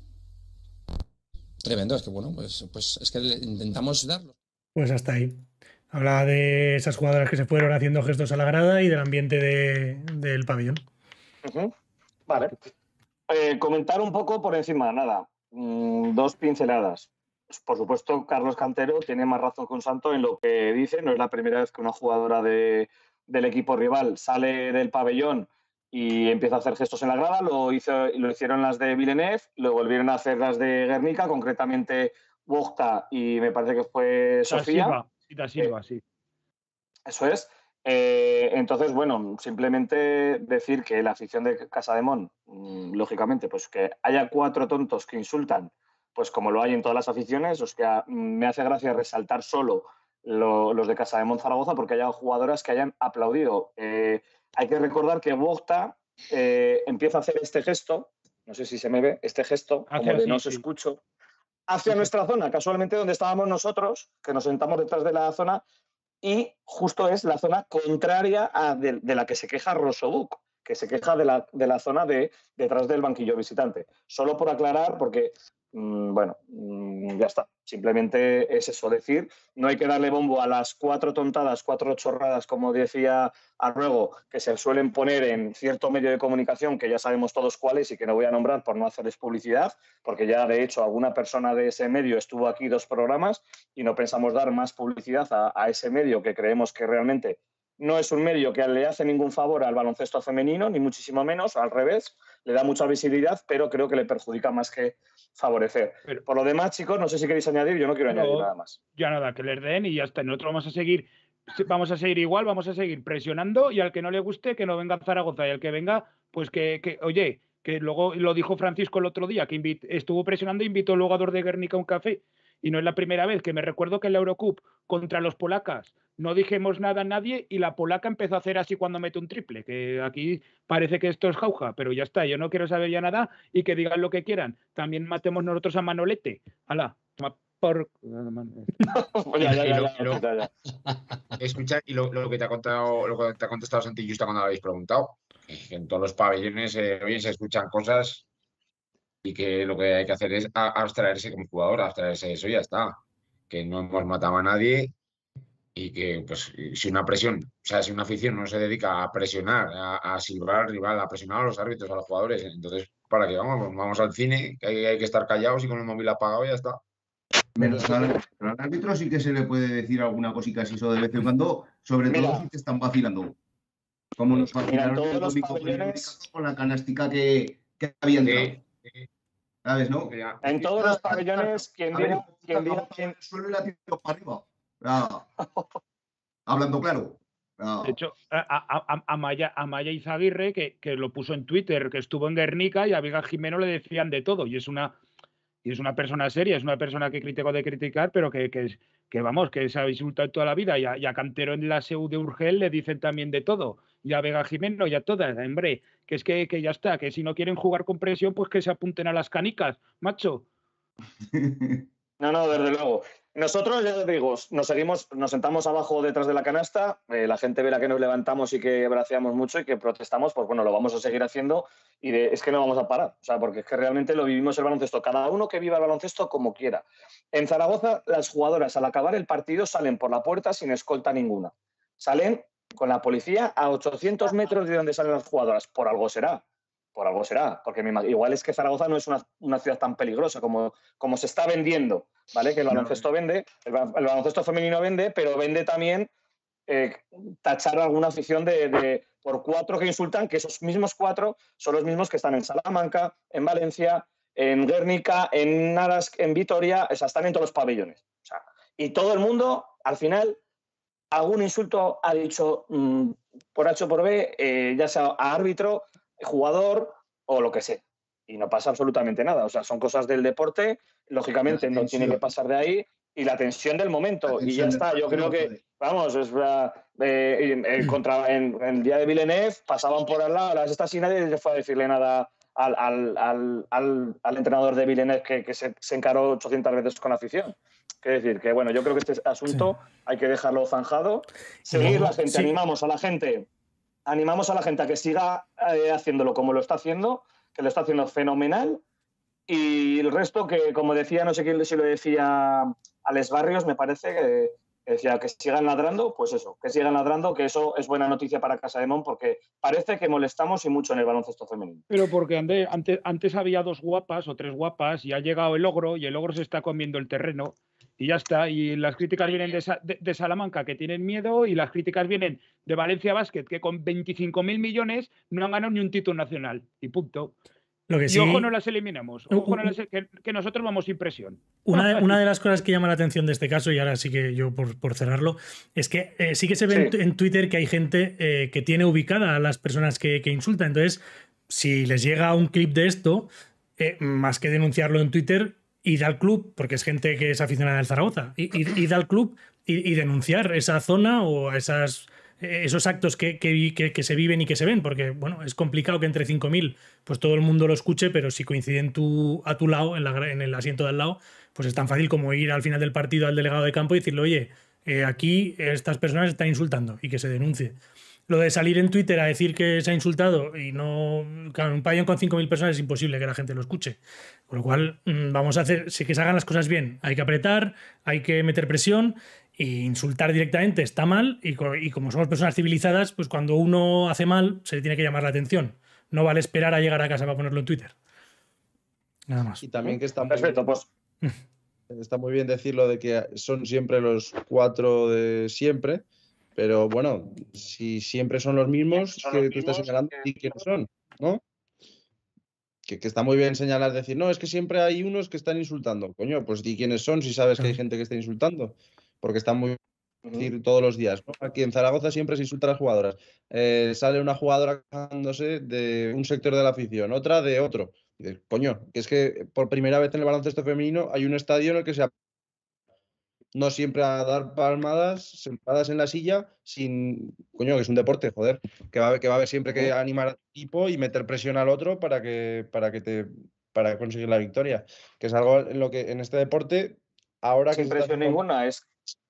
Tremendo, es que bueno, pues, pues es que intentamos darlo. Pues hasta ahí. Hablaba de esas jugadoras que se fueron haciendo gestos a la grada y del ambiente de, del pabellón. Uh-huh. Vale. Eh, comentar un poco por encima, nada. Mm, dos pinceladas. Por supuesto, Carlos Cantero tiene más razón que un santo en lo que dice. No es la primera vez que una jugadora de, del equipo rival sale del pabellón y empieza a hacer gestos en la grada. Lo, hizo, lo hicieron las de Villeneuve, lo volvieron a hacer las de Guernica, concretamente Bogta y me parece que fue Sofía. Da Silva, sí, Da Silva, eh, sí. Eso es. Eh, entonces, bueno, simplemente decir que la afición de Casademont, mmm, lógicamente, pues que haya cuatro tontos que insultan, pues como lo hay en todas las aficiones, o sea, me hace gracia resaltar solo lo, los de Casademont Zaragoza porque haya jugadoras que hayan aplaudido. Eh, hay que recordar que Bogta eh, empieza a hacer este gesto, no sé si se me ve, este gesto, Hace como de así, no os sí. escucho, hacia nuestra zona, casualmente donde estábamos nosotros, que nos sentamos detrás de la zona, y justo es la zona contraria a de, de la que se queja Rosobuk, que se queja de la, de la zona de detrás del banquillo visitante. Solo por aclarar, porque, mmm, bueno, mmm, ya está. Simplemente es eso, decir, no hay que darle bombo a las cuatro tontadas, cuatro chorradas, como decía Arruego, que se suelen poner en cierto medio de comunicación, que ya sabemos todos cuáles y que no voy a nombrar por no hacerles publicidad, porque ya, de hecho, alguna persona de ese medio estuvo aquí dos programas y no pensamos dar más publicidad a, a ese medio que creemos que realmente no es un medio que le hace ningún favor al baloncesto femenino, ni muchísimo menos, al revés, le da mucha visibilidad, pero creo que le perjudica más que favorecer. Pero, por lo demás, chicos, no sé si queréis añadir, yo no quiero no, añadir nada más. Ya nada, que les den y ya está. Nosotros vamos a seguir, vamos a seguir igual, vamos a seguir presionando y al que no le guste, que no venga a Zaragoza y al que venga, pues que, que oye, que luego lo dijo Francisco el otro día, que invit, estuvo presionando e invitó al jugador de Guernica a un café. Y no es la primera vez, que me recuerdo que en la Eurocup contra los polacas no dijimos nada a nadie y la polaca empezó a hacer así cuando mete un triple, que aquí parece que esto es jauja, pero ya está, yo no quiero saber ya nada y que digan lo que quieran. También matemos nosotros a Manolete. Hala, por... ya, ya, ya, ya, ya, ya. Escucha, y lo, lo que te ha contado, lo que te ha contestado Santi Justa cuando lo habéis preguntado, que en todos los pabellones eh, hoy se escuchan cosas y que lo que hay que hacer es abstraerse como jugador, abstraerse de eso y ya está. Que no hemos matado a nadie y que, pues, si una presión, o sea, si una afición no se dedica a presionar, a, a silbar al rival, a presionar a los árbitros, a los jugadores, entonces, ¿para qué vamos? Vamos al cine, que hay, hay que estar callados y con el móvil apagado y ya está. Menos al, al árbitro sí que se le puede decir alguna cosita así eso de vez en cuando, sobre Mira. todo si te están vacilando. Como nos vacilaron el domingo pabellones... con la canastica que, que había entrado. Sí. ¿Sabes, no? En todos los pabellones, quien diga, quien diga, quien suelo la tiro para arriba. Ah. Hablando claro. Ah. De hecho, a, a, a, Maya, a Maya Izaguirre, que, que lo puso en Twitter, que estuvo en Guernica, y a Vega Jimeno le decían de todo. Y es una, y es una persona seria, es una persona que criticó de criticar, pero que, que, que vamos, que se ha insultado toda la vida. Y a, y a Cantero en la S E U de Urgel le dicen también de todo. Y a Vega Jimeno y a todas, hombre, que es que, que ya está, que si no quieren jugar con presión, pues que se apunten a las canicas, macho. No, no, desde luego. Nosotros, ya digo, nos seguimos, nos sentamos abajo detrás de la canasta, eh, la gente verá que nos levantamos y que braceamos mucho y que protestamos, pues bueno, lo vamos a seguir haciendo y de, es que no vamos a parar, o sea, porque es que realmente lo vivimos el baloncesto, cada uno que viva el baloncesto como quiera. En Zaragoza, las jugadoras al acabar el partido salen por la puerta sin escolta ninguna, salen con la policía a ochocientos metros de donde salen las jugadoras, por algo será. Por algo será, porque me imagino, igual es que Zaragoza no es una, una ciudad tan peligrosa como, como se está vendiendo, ¿vale? Que el baloncesto vende, el, el baloncesto femenino vende, pero vende también eh, tachar a alguna afición de, de por cuatro que insultan, que esos mismos cuatro son los mismos que están en Salamanca, en Valencia, en Guernica, en Aras, en Vitoria, o sea, están en todos los pabellones. O sea, y todo el mundo, al final, algún insulto ha dicho mmm, por H o por B, eh, ya sea a árbitro, jugador o lo que sea. Y no pasa absolutamente nada. O sea, son cosas del deporte, lógicamente no tiene que pasar de ahí, y la tensión del momento. Y ya está. Yo creo que, vamos, es, uh, eh, eh, contra, en, en el día de Villeneuve pasaban por al lado las estas y nadie le fue a decirle nada al, al, al, al, al entrenador de Villeneuve que, que se, se encaró ochocientas veces con la afición. Quiero decir que, bueno, yo creo que este asunto sí. hay que dejarlo zanjado. Seguir la gente, sí. animamos a la gente, animamos a la gente a que siga eh, haciéndolo como lo está haciendo, que lo está haciendo fenomenal. Y el resto, que como decía, no sé quién si lo decía Alex Barrios, me parece que decía que sigan ladrando, pues eso, que sigan ladrando, que eso es buena noticia para Casademont, porque parece que molestamos y mucho en el baloncesto femenino. Pero porque antes, antes, antes había dos guapas o tres guapas y ha llegado el ogro y el ogro se está comiendo el terreno y ya está. Y las críticas vienen de, de, de Salamanca, que tienen miedo, y las críticas vienen de Valencia Basket, que con veinticinco mil millones no han ganado ni un título nacional. Y punto. Lo que y sí, ojo, no las eliminamos. Ojo, no las, que, que nosotros vamos sin presión. Una, una de las cosas que llama la atención de este caso, y ahora sí que yo por, por cerrarlo, es que eh, sí que se ve sí. en, en Twitter que hay gente eh, que tiene ubicada a las personas que, que insulta. Entonces, si les llega un clip de esto, eh, más que denunciarlo en Twitter, id al club, porque es gente que es aficionada del Zaragoza, id, id al club y, y denunciar esa zona o esas... esos actos que, que, que, que se viven y que se ven, porque bueno, es complicado que entre cinco mil pues todo el mundo lo escuche, pero si coinciden tu, a tu lado, en, la, en el asiento de al lado, pues es tan fácil como ir al final del partido al delegado de campo y decirle, oye, eh, aquí estas personas están insultando, y que se denuncie. Lo de salir en Twitter a decir que se ha insultado y no... Claro, un pabellón con cinco mil personas es imposible que la gente lo escuche. Con lo cual, vamos a hacer... Si que se hagan las cosas bien, hay que apretar, hay que meter presión, y insultar directamente está mal, y, y como somos personas civilizadas, pues cuando uno hace mal, se le tiene que llamar la atención. No vale esperar a llegar a casa para ponerlo en Twitter. Nada más. Y también que está muy Perfecto, bien, pues... está muy bien decirlo de que son siempre los cuatro de siempre, pero bueno, si siempre son los mismos, son que los tú mismos, estás señalando y que no son, ¿no? Que, que está muy bien señalar, decir, no, es que siempre hay unos que están insultando. Coño, pues di quiénes son si sabes que hay gente que está insultando. Porque están muy decir todos los días, ¿no? Aquí en Zaragoza siempre se insulta a las jugadoras. Eh, sale una jugadora quejándose de un sector de la afición, otra de otro. Y dices, coño, que es que por primera vez en el baloncesto femenino hay un estadio en el que se no siempre a dar palmadas sentadas en la silla sin... Coño, que es un deporte, joder. Que va a haber, que va a haber siempre que animar a tu equipo y meter presión al otro para que, para que te para conseguir la victoria. Que es algo en lo que en este deporte ahora sin que presión haciendo... ninguna es...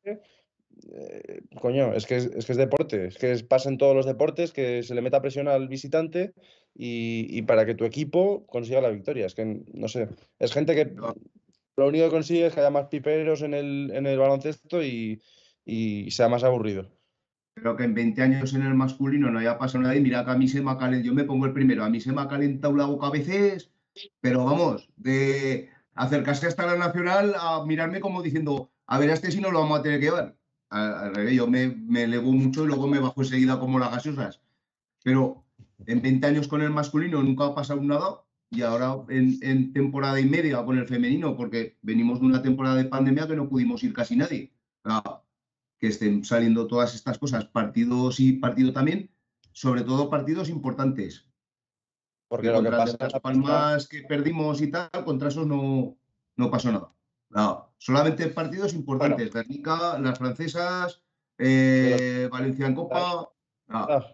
Eh, coño, es que es, es que es deporte. Es que es, pasa en todos los deportes que se le meta presión al visitante y, y para que tu equipo consiga la victoria. Es que, no sé, es gente que... Lo único que consigue es que haya más piperos en el, en el baloncesto y, y sea más aburrido. Pero que en veinte años en el masculino no haya pasado nada. Y mira que a mí se me ha calentado, yo me pongo el primero, a mí se me ha calentado la boca a veces, pero vamos, de acercarse hasta la nacional a mirarme como diciendo, a ver, a este sí no lo vamos a tener que llevar. Al revés, yo me, me elevo mucho y luego me bajo enseguida como las gaseosas. Pero en veinte años con el masculino nunca ha pasado nada. Y ahora en, en temporada y media con el femenino, porque venimos de una temporada de pandemia que no pudimos ir casi nadie. Claro, que estén saliendo todas estas cosas, partidos y partido también, sobre todo partidos importantes. Porque que lo que contra pasa las palmas que perdimos y tal, contra esos no, no pasó nada. Claro, solamente partidos importantes. Bueno. Guernica, las francesas, eh, Valencia en Copa. Claro.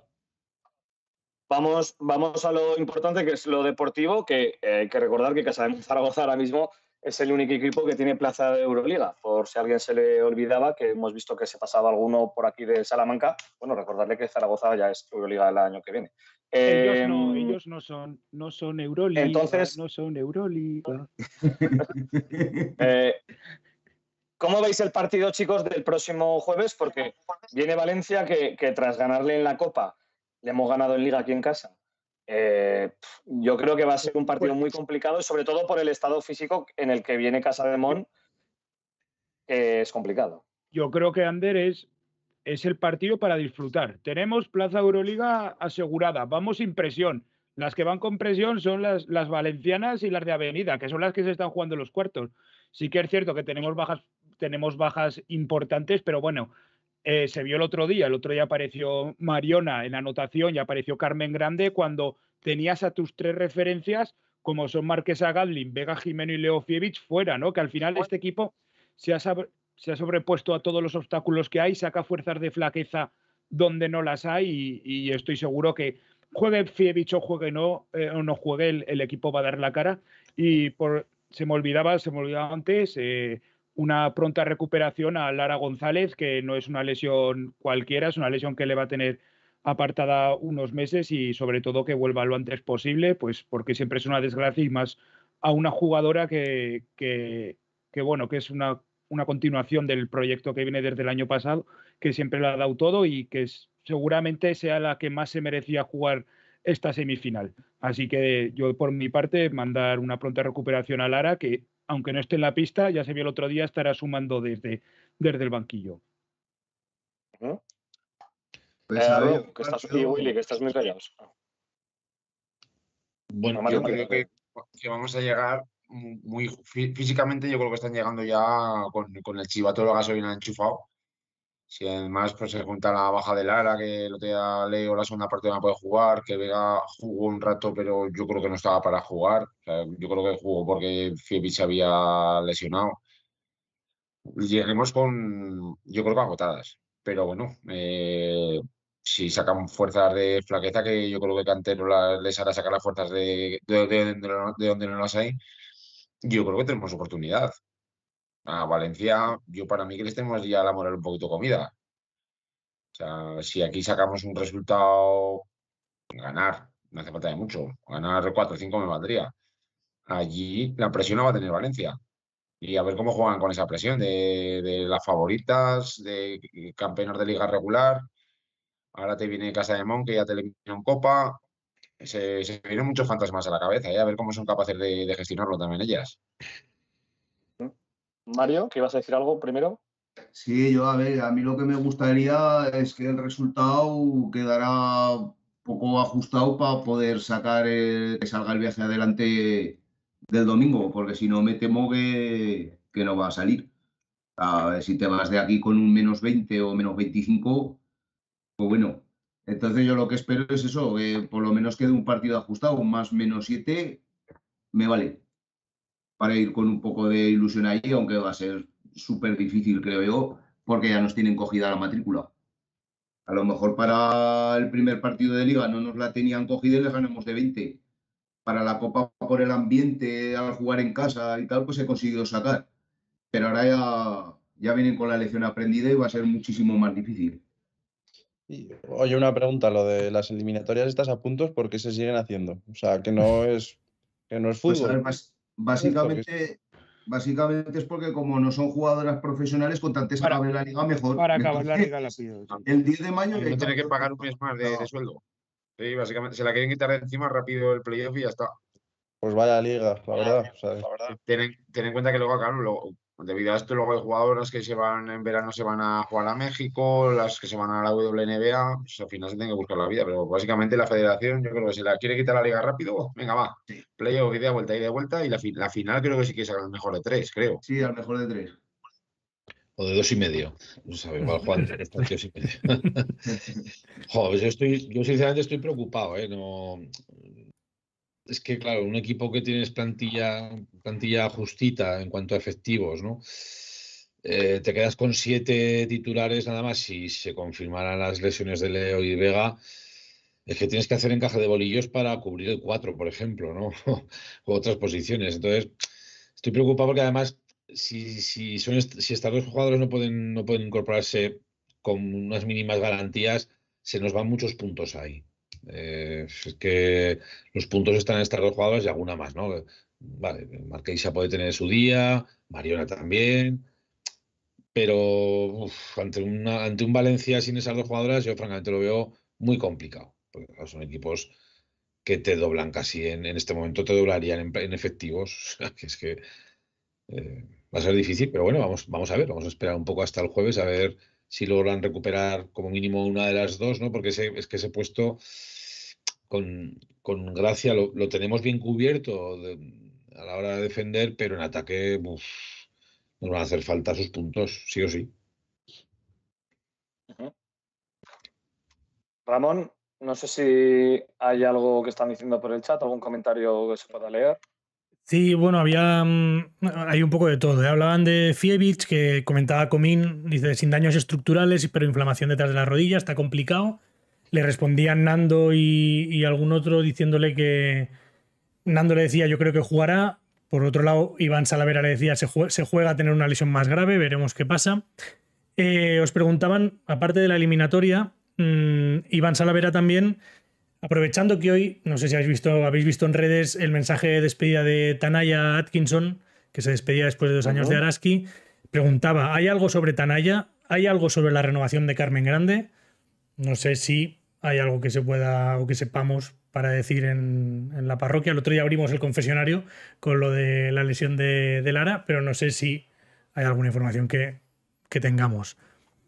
Vamos, vamos a lo importante, que es lo deportivo, que eh, hay que recordar que Casademont Zaragoza ahora mismo es el único equipo que tiene plaza de Euroliga. Por si a alguien se le olvidaba, que hemos visto que se pasaba alguno por aquí de Salamanca, bueno, recordarle que Zaragoza ya es Euroliga el año que viene. Eh, ellos no, ellos no son, no son Euroliga, entonces, no son Euroliga. eh, ¿Cómo veis el partido, chicos, del próximo jueves? Porque viene Valencia, que, que tras ganarle en la Copa, le hemos ganado en Liga aquí en casa. Eh, yo creo que va a ser un partido muy complicado, sobre todo por el estado físico en el que viene Casademont, que es complicado. Yo creo que, Ander, es, es el partido para disfrutar. Tenemos plaza Euroliga asegurada, vamos sin presión. Las que van con presión son las, las valencianas y las de Avenida, que son las que se están jugando los cuartos. Sí que es cierto que tenemos bajas, tenemos bajas importantes, pero bueno, Eh, se vio el otro día, el otro día apareció Mariona en anotación y apareció Carmen Grande cuando tenías a tus tres referencias como son Marquesa Gadlin, Vega Jimeno y Leo Fievich fuera, ¿no? Que al final este equipo se ha, se ha sobrepuesto a todos los obstáculos que hay, saca fuerzas de flaqueza donde no las hay y, y estoy seguro que juegue Fievich o juegue no, eh, o no juegue, el, el equipo va a dar la cara. Y por, se me olvidaba, se me olvidaba antes, eh, una pronta recuperación a Lara González, que no es una lesión cualquiera, es una lesión que le va a tener apartada unos meses y sobre todo que vuelva lo antes posible, pues porque siempre es una desgracia y más a una jugadora que, que, que bueno, que es una, una continuación del proyecto que viene desde el año pasado, que siempre le ha dado todo y que es, seguramente sea la que más se merecía jugar esta semifinal. Así que yo, por mi parte, mandar una pronta recuperación a Lara, que aunque no esté en la pista, ya se vio el otro día, estará sumando desde, desde el banquillo. ¿Eh? Pues eh, Aaron, que estás, y Willy, que estás muy callados. Bueno, yo creo que, que vamos a llegar muy físicamente, yo creo que están llegando ya con, con el chivato de la gasolina enchufado. Si además pues, se junta la baja de Lara, que lo tenga Leo la segunda parte no puede jugar, que Vega jugó un rato, pero yo creo que no estaba para jugar. O sea, yo creo que jugó porque Fiebi se había lesionado. Lleguemos con, yo creo que agotadas. Pero bueno, eh, si sacan fuerzas de flaqueza, que yo creo que Cantero la, les hará sacar las fuerzas de, de, de, de, de donde no las hay, yo creo que tenemos oportunidad. A Valencia, yo para mí que les tenemos ya la moral un poquito comida. O sea, si aquí sacamos un resultado, ganar, no hace falta de mucho, ganar cuatro o cinco me valdría. Allí la presión la va a tener Valencia. Y a ver cómo juegan con esa presión de, de las favoritas, de campeones de liga regular. Ahora te viene Casa de Mon, que ya te eliminó en Copa. Se, se vienen muchos fantasmas a la cabeza, ¿eh? A ver cómo son capaces de, de gestionarlo también ellas. Mario, ¿que ibas a decir algo primero? Sí, yo, a ver, a mí lo que me gustaría es que el resultado quedará poco ajustado para poder sacar, el, que salga el viaje adelante del domingo, porque si no me temo que, que no va a salir. A ver, si te vas de aquí con un menos veinte o menos veinticinco, pues bueno. Entonces yo lo que espero es eso, que por lo menos quede un partido ajustado, un más menos siete, me vale. Para ir con un poco de ilusión ahí, aunque va a ser súper difícil, creo yo, porque ya nos tienen cogida la matrícula. A lo mejor para el primer partido de liga no nos la tenían cogida y les ganamos de veinte. Para la Copa, por el ambiente, al jugar en casa y tal, pues he conseguido sacar. Pero ahora ya, ya vienen con la lección aprendida y va a ser muchísimo más difícil. Y, oye, una pregunta, lo de las eliminatorias estas a puntos, ¿por qué se siguen haciendo? O sea, que no es, que no es fútbol. Pues a ver, bas, básicamente... Básicamente es porque como no son jugadoras profesionales, con antes para, acabe la liga mejor. Para acabar la liga la pido. El diez de mayo... No tiene que pagar un mes más de, de sueldo. Sí, básicamente se la quieren quitar de encima rápido el playoff y ya está. Pues vaya liga, la verdad. O sea, la verdad. Ten, ten en cuenta que luego, claro, lo, debido a esto, luego hay jugadoras que se van en verano se van a jugar a México, las que se van a la W N B A, pues al final se tienen que buscar la vida, pero básicamente la federación, yo creo que si la quiere quitar la liga rápido, venga, va, sí. Playoff, ida, vuelta, ida, vuelta, y la, la final creo que sí que saca el mejor de tres, creo. Sí, al mejor de tres. O de dos y medio. No sabe igual, Juan, está dos y medio. Joder, yo estoy, yo sinceramente estoy preocupado, ¿eh? No... Es que, claro, un equipo que tienes plantilla, plantilla justita en cuanto a efectivos, ¿no? Eh, te quedas con siete titulares nada más si se confirmaran las lesiones de Leo y Vega. Es que tienes que hacer encaje de bolillos para cubrir el cuatro, por ejemplo, ¿no? O otras posiciones. Entonces, estoy preocupado porque además, si, si, son est si estos dos jugadores no pueden, no pueden incorporarse con unas mínimas garantías, se nos van muchos puntos ahí. Eh, es que los puntos están en estas dos jugadoras y alguna más, ¿no? Vale, Marquesa puede tener su día, Mariona también, pero uf, ante, una, ante un Valencia sin esas dos jugadoras yo francamente lo veo muy complicado, porque claro, son equipos que te doblan casi, en, en este momento te doblarían en, en efectivos, o sea, que es que eh, va a ser difícil, pero bueno, vamos, vamos a ver, vamos a esperar un poco hasta el jueves a ver si logran recuperar como mínimo una de las dos, ¿no? Porque ese, es que ese puesto con, con gracia lo, lo tenemos bien cubierto de, a la hora de defender, pero en ataque uf, nos van a hacer falta sus puntos, sí o sí. Uh-huh. Ramón, no sé si hay algo que están diciendo por el chat, algún comentario que se pueda leer. Sí, bueno, había hay un poco de todo. ¿eh? Hablaban de Fievich, que comentaba Comín, dice, sin daños estructurales, pero inflamación detrás de la rodilla, está complicado. Le respondían Nando y, y algún otro diciéndole que... Nando le decía, yo creo que jugará, Por otro lado, Iván Salavera le decía, se juega, se juega a tener una lesión más grave, veremos qué pasa. Eh, os preguntaban, aparte de la eliminatoria, mmm, Iván Salavera también, aprovechando que hoy, no sé si habéis visto, habéis visto en redes el mensaje de despedida de Tanaya Atkinson, que se despedía después de dos años de Araski, preguntaba, ¿hay algo sobre Tanaya? ¿Hay algo sobre la renovación de Carmen Grande? No sé si hay algo que se pueda o que sepamos para decir en, en la parroquia. El otro día abrimos el confesionario con lo de la lesión de, de Lara, pero no sé si hay alguna información que, que tengamos.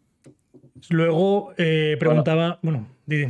Luego eh, preguntaba... Bueno, bueno Didi.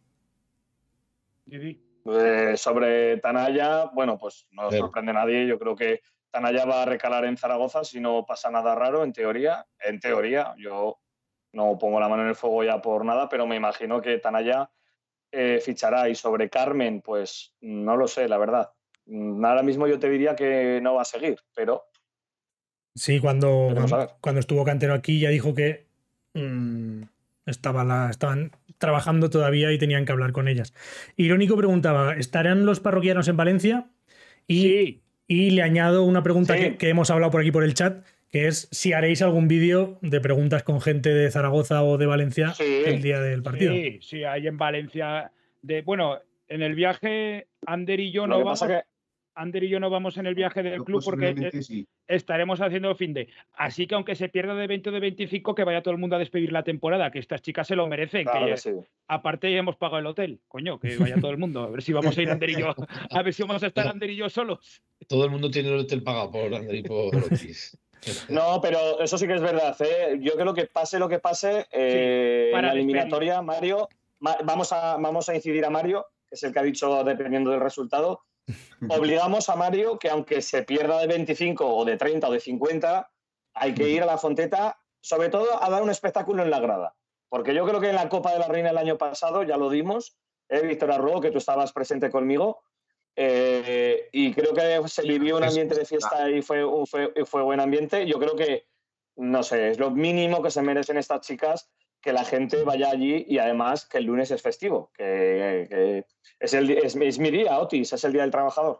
Didi. Eh, sobre Tanaya, bueno, pues no Pero. sorprende a nadie. Yo creo que Tanaya va a recalar en Zaragoza si no pasa nada raro, en teoría. En teoría, yo no pongo la mano en el fuego ya por nada, pero me imagino que Tanaya eh, fichará. Y sobre Carmen, pues no lo sé, la verdad. Ahora mismo yo te diría que no va a seguir, pero... Sí, cuando, cuando, cuando estuvo Cantero aquí ya dijo que mmm, estaba la, estaban trabajando todavía y tenían que hablar con ellas. Irónico preguntaba, ¿estarán los parroquianos en Valencia? Y, sí. y le añado una pregunta sí. que, que hemos hablado por aquí por el chat, que es si haréis algún vídeo de preguntas con gente de Zaragoza o de Valencia sí. el día del partido. Sí, sí, hay en Valencia. De, bueno, en el viaje, Ander y yo no vamos... Que... Ander y yo no vamos en el viaje del club porque sí. estaremos haciendo fin de. Así que aunque se pierda de veinte o de veinticinco, que vaya todo el mundo a despedir la temporada, que estas chicas se lo merecen. Claro que que sí. Aparte ya hemos pagado el hotel, coño, que vaya todo el mundo. A ver si vamos a ir Ander y yo, a ver si vamos a estar Ander y yo solos. Todo el mundo tiene el hotel pagado por Ander y por Otis. No, pero eso sí que es verdad, ¿eh? Yo creo que pase lo que pase eh, sí, en la eliminatoria, despedir. Mario, ma vamos, a, vamos a incidir a Mario, que es el que ha dicho dependiendo del resultado. Obligamos a Mario que aunque se pierda de veinticinco o de treinta o de cincuenta, hay que ir a la Fonteta, sobre todo a dar un espectáculo en la grada. Porque yo creo que en la Copa de la Reina el año pasado ya lo dimos, ¿eh, Víctor Arruo, que tú estabas presente conmigo, eh, y creo que se vivió un ambiente de fiesta y fue, fue, fue buen ambiente. Yo creo que, no sé, es lo mínimo que se merecen estas chicas, que la gente vaya allí y además que el lunes es festivo, que, que es, el, es, es mi día, Otis, es el Día del Trabajador.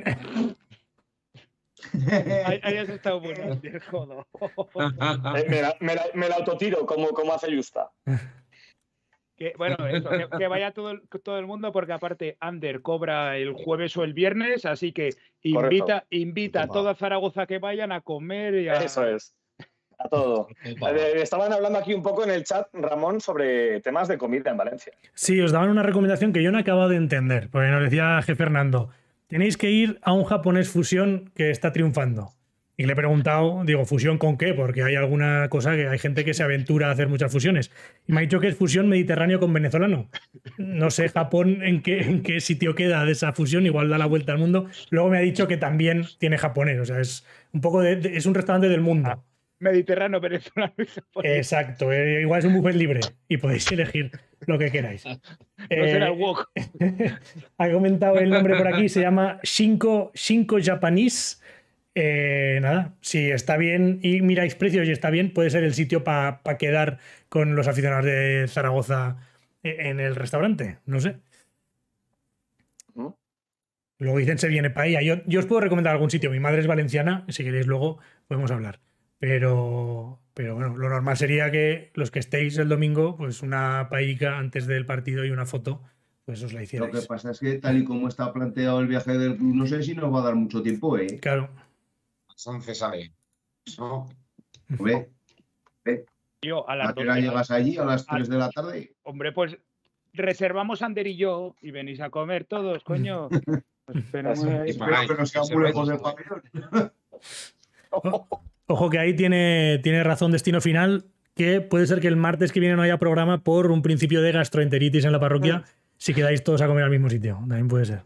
Ahí has estado bueno, joder. Me la, me la, me la autotiro, como, como hace Justa. Que, bueno, eso, que, que vaya todo el, todo el mundo, porque aparte Ander cobra el jueves o el viernes, así que invita, invita a toda Zaragoza que vayan a comer y a... Eso es. A todo. Estaban hablando aquí un poco en el chat, Ramón, sobre temas de comida en Valencia. Sí, os daban una recomendación que yo no he acabado de entender, porque nos decía G. Fernando, tenéis que ir a un japonés fusión que está triunfando. Y le he preguntado, digo, ¿fusión con qué? Porque hay alguna cosa que hay gente que se aventura a hacer muchas fusiones. Y me ha dicho que es fusión mediterráneo con venezolano. No sé, Japón, en qué, en qué sitio queda de esa fusión, igual da la vuelta al mundo. Luego me ha dicho que también tiene japonés, o sea, es un poco de, de, es un restaurante del mundo. Ah. Mediterráneo, venezolano y japonés. Exacto, eh, igual es un buffet libre y podéis elegir lo que queráis. No eh, será el wok. Ha comentado el nombre por aquí, se llama Shinko, Shinko Japanese. Eh, nada, si está bien y miráis precios y está bien, puede ser el sitio para pa quedar con los aficionados de Zaragoza en el restaurante, no sé. ¿Mm? Luego dicen se viene paella. Yo, yo os puedo recomendar algún sitio, mi madre es valenciana, si queréis luego podemos hablar. Pero, pero bueno, lo normal sería que los que estéis el domingo, pues una paella antes del partido y una foto, pues os la hicierais. Lo que pasa es que tal y como está planteado el viaje del club, no sé si nos va a dar mucho tiempo, ¿eh? Claro. A las once sale. ¿No? Ve, ve. Yo, a las ¿A qué hora llegas allí? ¿A las tres de la tarde? Hombre, pues reservamos Ander y yo y venís a comer todos, coño. Pues espero que no sea muy lejos del pabellón. Ojo que ahí tiene, tiene razón Destino Final, que puede ser que el martes que viene no haya programa por un principio de gastroenteritis en la parroquia, si quedáis todos a comer al mismo sitio. También puede ser.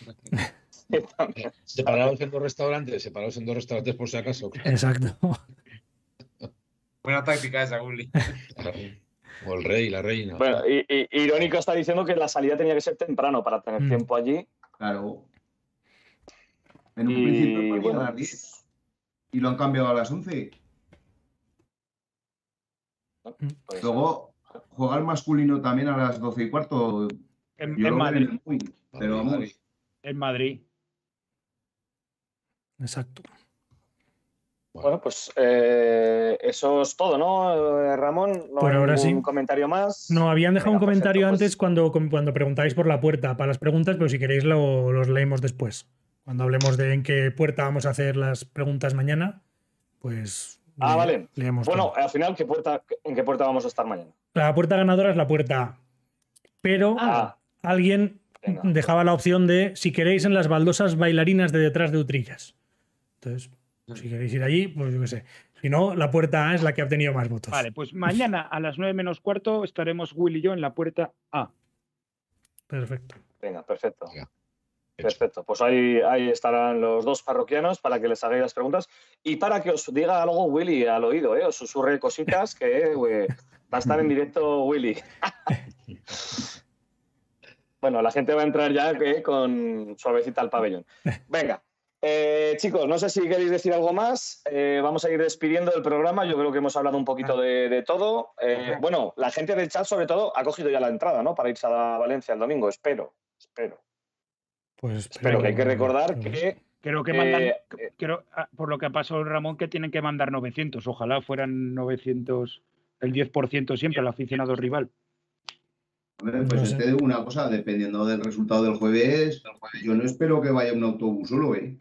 Separados en dos restaurantes, separados en dos restaurantes por si acaso. Exacto. Buena táctica esa, Gulli. O el rey, la reina. Bueno, y, y, irónico está diciendo que la salida tenía que ser temprano para tener mm. tiempo allí. Claro. En un y, principio bueno, a las diez. Y lo han cambiado a las once. Pues luego juega el masculino también a las doce y cuarto. En, en Madrid. Muy, pero vamos. En Madrid. Exacto. Bueno, pues eh, eso es todo, ¿no, Ramón? ¿No Por hay ahora ningún sí. comentario más? No, habían dejado Venga, un comentario perfecto, antes pues, cuando, cuando preguntáis por la puerta para las preguntas, pero si queréis lo, los leemos después. Cuando hablemos de en qué puerta vamos a hacer las preguntas mañana, pues Ah, le- vale. leemos Bueno, todo. al final, ¿qué puerta, ¿en qué puerta vamos a estar mañana? La puerta ganadora es la puerta A, pero Ah, alguien venga. dejaba la opción de si queréis en las baldosas bailarinas de detrás de Utrillas. Entonces, si queréis ir allí, pues yo qué sé. Si no, la puerta A es la que ha obtenido más votos. Vale, pues mañana a las nueve menos cuarto estaremos Will y yo en la puerta A. Perfecto. Venga, perfecto. Venga, hecho. Perfecto. Pues ahí, ahí estarán los dos parroquianos para que les hagáis las preguntas y para que os diga algo Willy al oído, ¿eh? Os susurre cositas que eh, va a estar en directo Willy. Bueno, la gente va a entrar ya eh, con suavecita al pabellón. Venga. Eh, chicos, no sé si queréis decir algo más. Eh, vamos a ir despidiendo del programa. Yo creo que hemos hablado un poquito de, de todo. Eh, bueno, la gente del chat, sobre todo, ha cogido ya la entrada, ¿no? Para irse a Valencia el domingo. Espero, espero. Pues Espero que hay que recordar que que Creo que mandan, Eh, creo, ah, por lo que ha pasado Ramón, que tienen que mandar novecientos. Ojalá fueran novecientos, el diez por ciento siempre al aficionado rival. Hombre, No pues sé. te digo una cosa, dependiendo del resultado del jueves, yo no espero que vaya un autobús solo, ¿eh?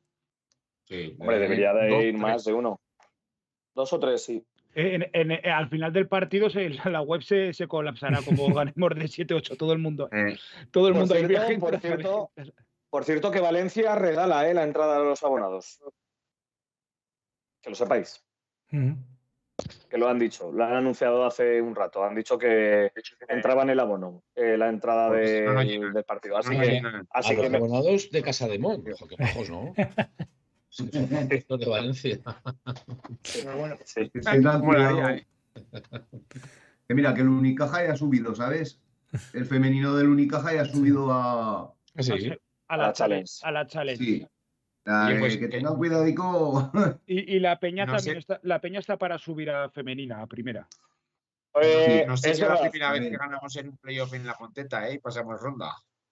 Sí, Hombre, eh, debería de dos, ir más tres. de uno. Dos o tres, sí. En- en- en- al final del partido se- la web se, se colapsará como ganemos de siete ocho todo el mundo. Eh, Todo el Por mundo hay cierto, viaje por entre cierto, agencias. Por cierto, que Valencia regala eh, la entrada de los abonados. Que lo sepáis. Ujú. Que lo han dicho. Lo han anunciado hace un rato. Han dicho que entraba en el abono eh, la entrada Pues de- no lo llenan. del partido. Así No lo que, llenan. A así los que me- abonados de Casa de Mon. Ojo, qué majos, ¿no? Sí, los de Valencia. Pero bueno, sí. Que tengan Como la cuidado. liga, eh. Que mira, que el Unicaja ya ha subido, ¿sabes? El femenino del Unicaja ya ha subido a... Ah, sí. a A la la challenge. challenge. A la challenge. Sí. Ah, Oye, eh, pues, que que- tengan cuidadico. Y, y la Peña No también sé. está, la Peña está para subir a femenina, a primera. Eh, No sé es si es la verdad. primera vez que Bien. ganamos en un playoff en la Fonteta, ¿eh? Y pasamos ronda.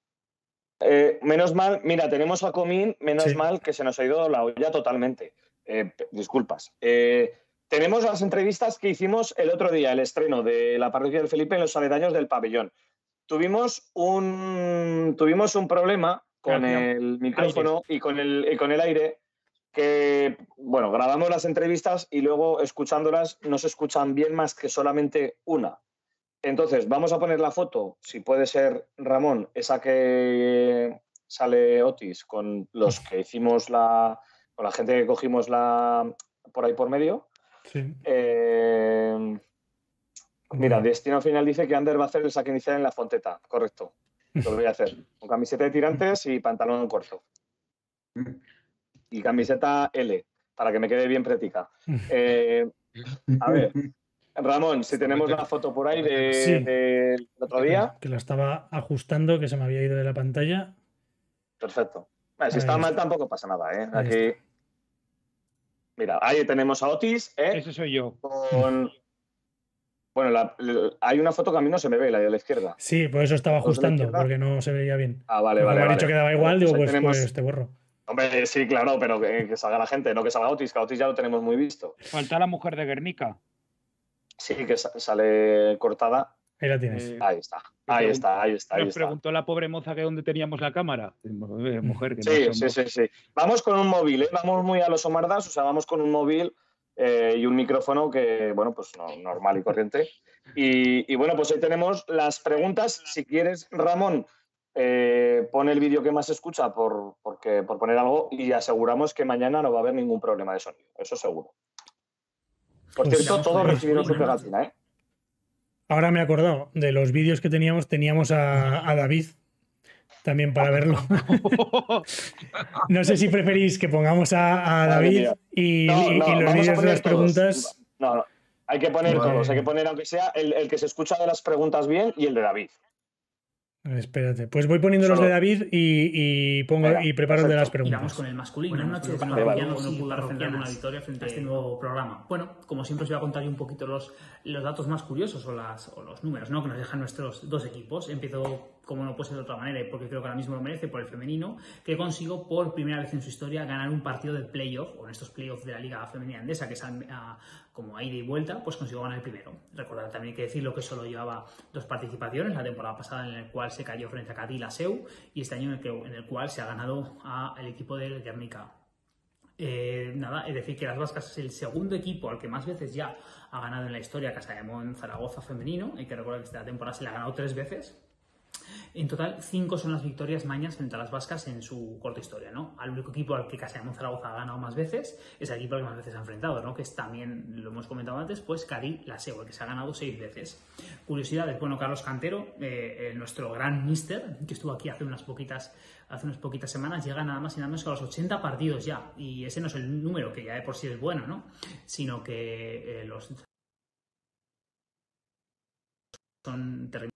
Eh, menos mal, mira, tenemos a Comín, menos Sí. mal que se nos ha ido la olla totalmente. Eh, p- disculpas. Eh, tenemos las entrevistas que hicimos el otro día, el estreno de la parroquia del Felipe en los aledaños del pabellón. Tuvimos un, tuvimos un problema con Gracias. el micrófono y con el, y con el aire, que, bueno, grabamos las entrevistas y luego escuchándolas no se escuchan bien más que solamente una. Entonces, vamos a poner la foto, si puede ser, Ramón, esa que sale Otis con los que hicimos la, con la gente que cogimos la por ahí por medio. Sí. Eh, mira, Bueno. Destino Final dice que Ander va a hacer el saque inicial en la Fonteta, correcto. Lo voy a hacer, con camiseta de tirantes y pantalón corto. Y camiseta L, para que me quede bien pretica. Eh, a ver, Ramón, si tenemos la foto por ahí de- Sí. del otro día, Que la estaba ajustando, que se me había ido de la pantalla. perfecto. Vale, si Ahí está mal está. tampoco pasa nada, ¿eh? Ahí Aquí. Mira, ahí tenemos a Otis, ¿eh? Ese soy yo. Con. Bueno, la- la- hay una foto que a mí no se me ve, la de la izquierda. Sí, por eso estaba ¿Los de la ajustando, izquierda? porque no se veía bien. Ah, vale, Porque vale. me ha vale. dicho que daba igual, Vale, digo, ahí pues, tenemos- pues te borro. Hombre, sí, claro, pero que, que salga la gente, no que salga Otis, que a Otis ya lo tenemos muy visto. Falta la mujer de Guernica. Sí, que sa- sale cortada. Ahí la tienes. Eh, Ahí está, ahí está, ahí está, ahí Nos está. preguntó la pobre moza que dónde teníamos la cámara. Eh, mujer, que no Sí, somos- sí, sí, sí. Vamos con un móvil, ¿eh? Vamos muy a los Omardas, o sea, vamos con un móvil eh, y un micrófono que, bueno, pues no, normal y corriente. Y, y bueno, pues ahí tenemos las preguntas. Si quieres, Ramón, eh, pon el vídeo que más se escucha por, porque, por poner algo y aseguramos que mañana no va a haber ningún problema de sonido, eso seguro. Por Pues- cierto, todos recibieron su pegatina, ¿eh? Ahora me he acordado de los vídeos que teníamos. Teníamos a, a David también para verlo. No sé si preferís que pongamos a, a Madre David mía. y, No, y- no, y los vamos a vídeos de poner las todos. preguntas. No, no. Hay que poner Vale. todos, hay que poner aunque sea el, el que se escucha de las preguntas bien y el de David. Espérate, pues voy poniendo los Solo- de David y, y pongo Venga, y preparo el de las perfecto. Y vamos preguntas. con el masculino. Buenas noches, Vale, parroquianos vale. y parroquianas, una victoria frente a este nuevo programa. Bueno, como siempre os voy a contar yo un poquito los, los datos más curiosos o, las, o los números, ¿no?, que nos dejan nuestros dos equipos. Empiezo como no puede ser de otra manera, y porque creo que ahora mismo lo merece, por el femenino, que consiguió por primera vez en su historia ganar un partido de playoff, o en estos playoffs de la Liga Femenina Endesa, que es a, como a ida y vuelta, pues consiguió ganar el primero. Recordar también hay que decirlo que solo llevaba dos participaciones, la temporada pasada en la cual se cayó frente a Cadí la S E U, y este año en el, que, en el cual se ha ganado al equipo del Guernica. Eh, nada, es decir, que las vascas es el segundo equipo al que más veces ya ha ganado en la historia Casademont Zaragoza femenino. Hay que recordar que esta temporada se le ha ganado tres veces. En total, cinco son las victorias mañas frente a las vascas en su corta historia, ¿no? Al único equipo al que Casademont Zaragoza ha ganado más veces es el equipo al que más veces ha enfrentado, ¿no? Que es también, lo hemos comentado antes, pues Cadí la S E U, el que se ha ganado seis veces. Curiosidades, bueno, Carlos Cantero, eh, eh, nuestro gran míster, que estuvo aquí hace unas poquitas hace unas poquitas semanas, llega nada más y nada menos que a los ochenta partidos ya, y ese no es el número, que ya de por sí es bueno, ¿no? Sino que eh, los son terribles.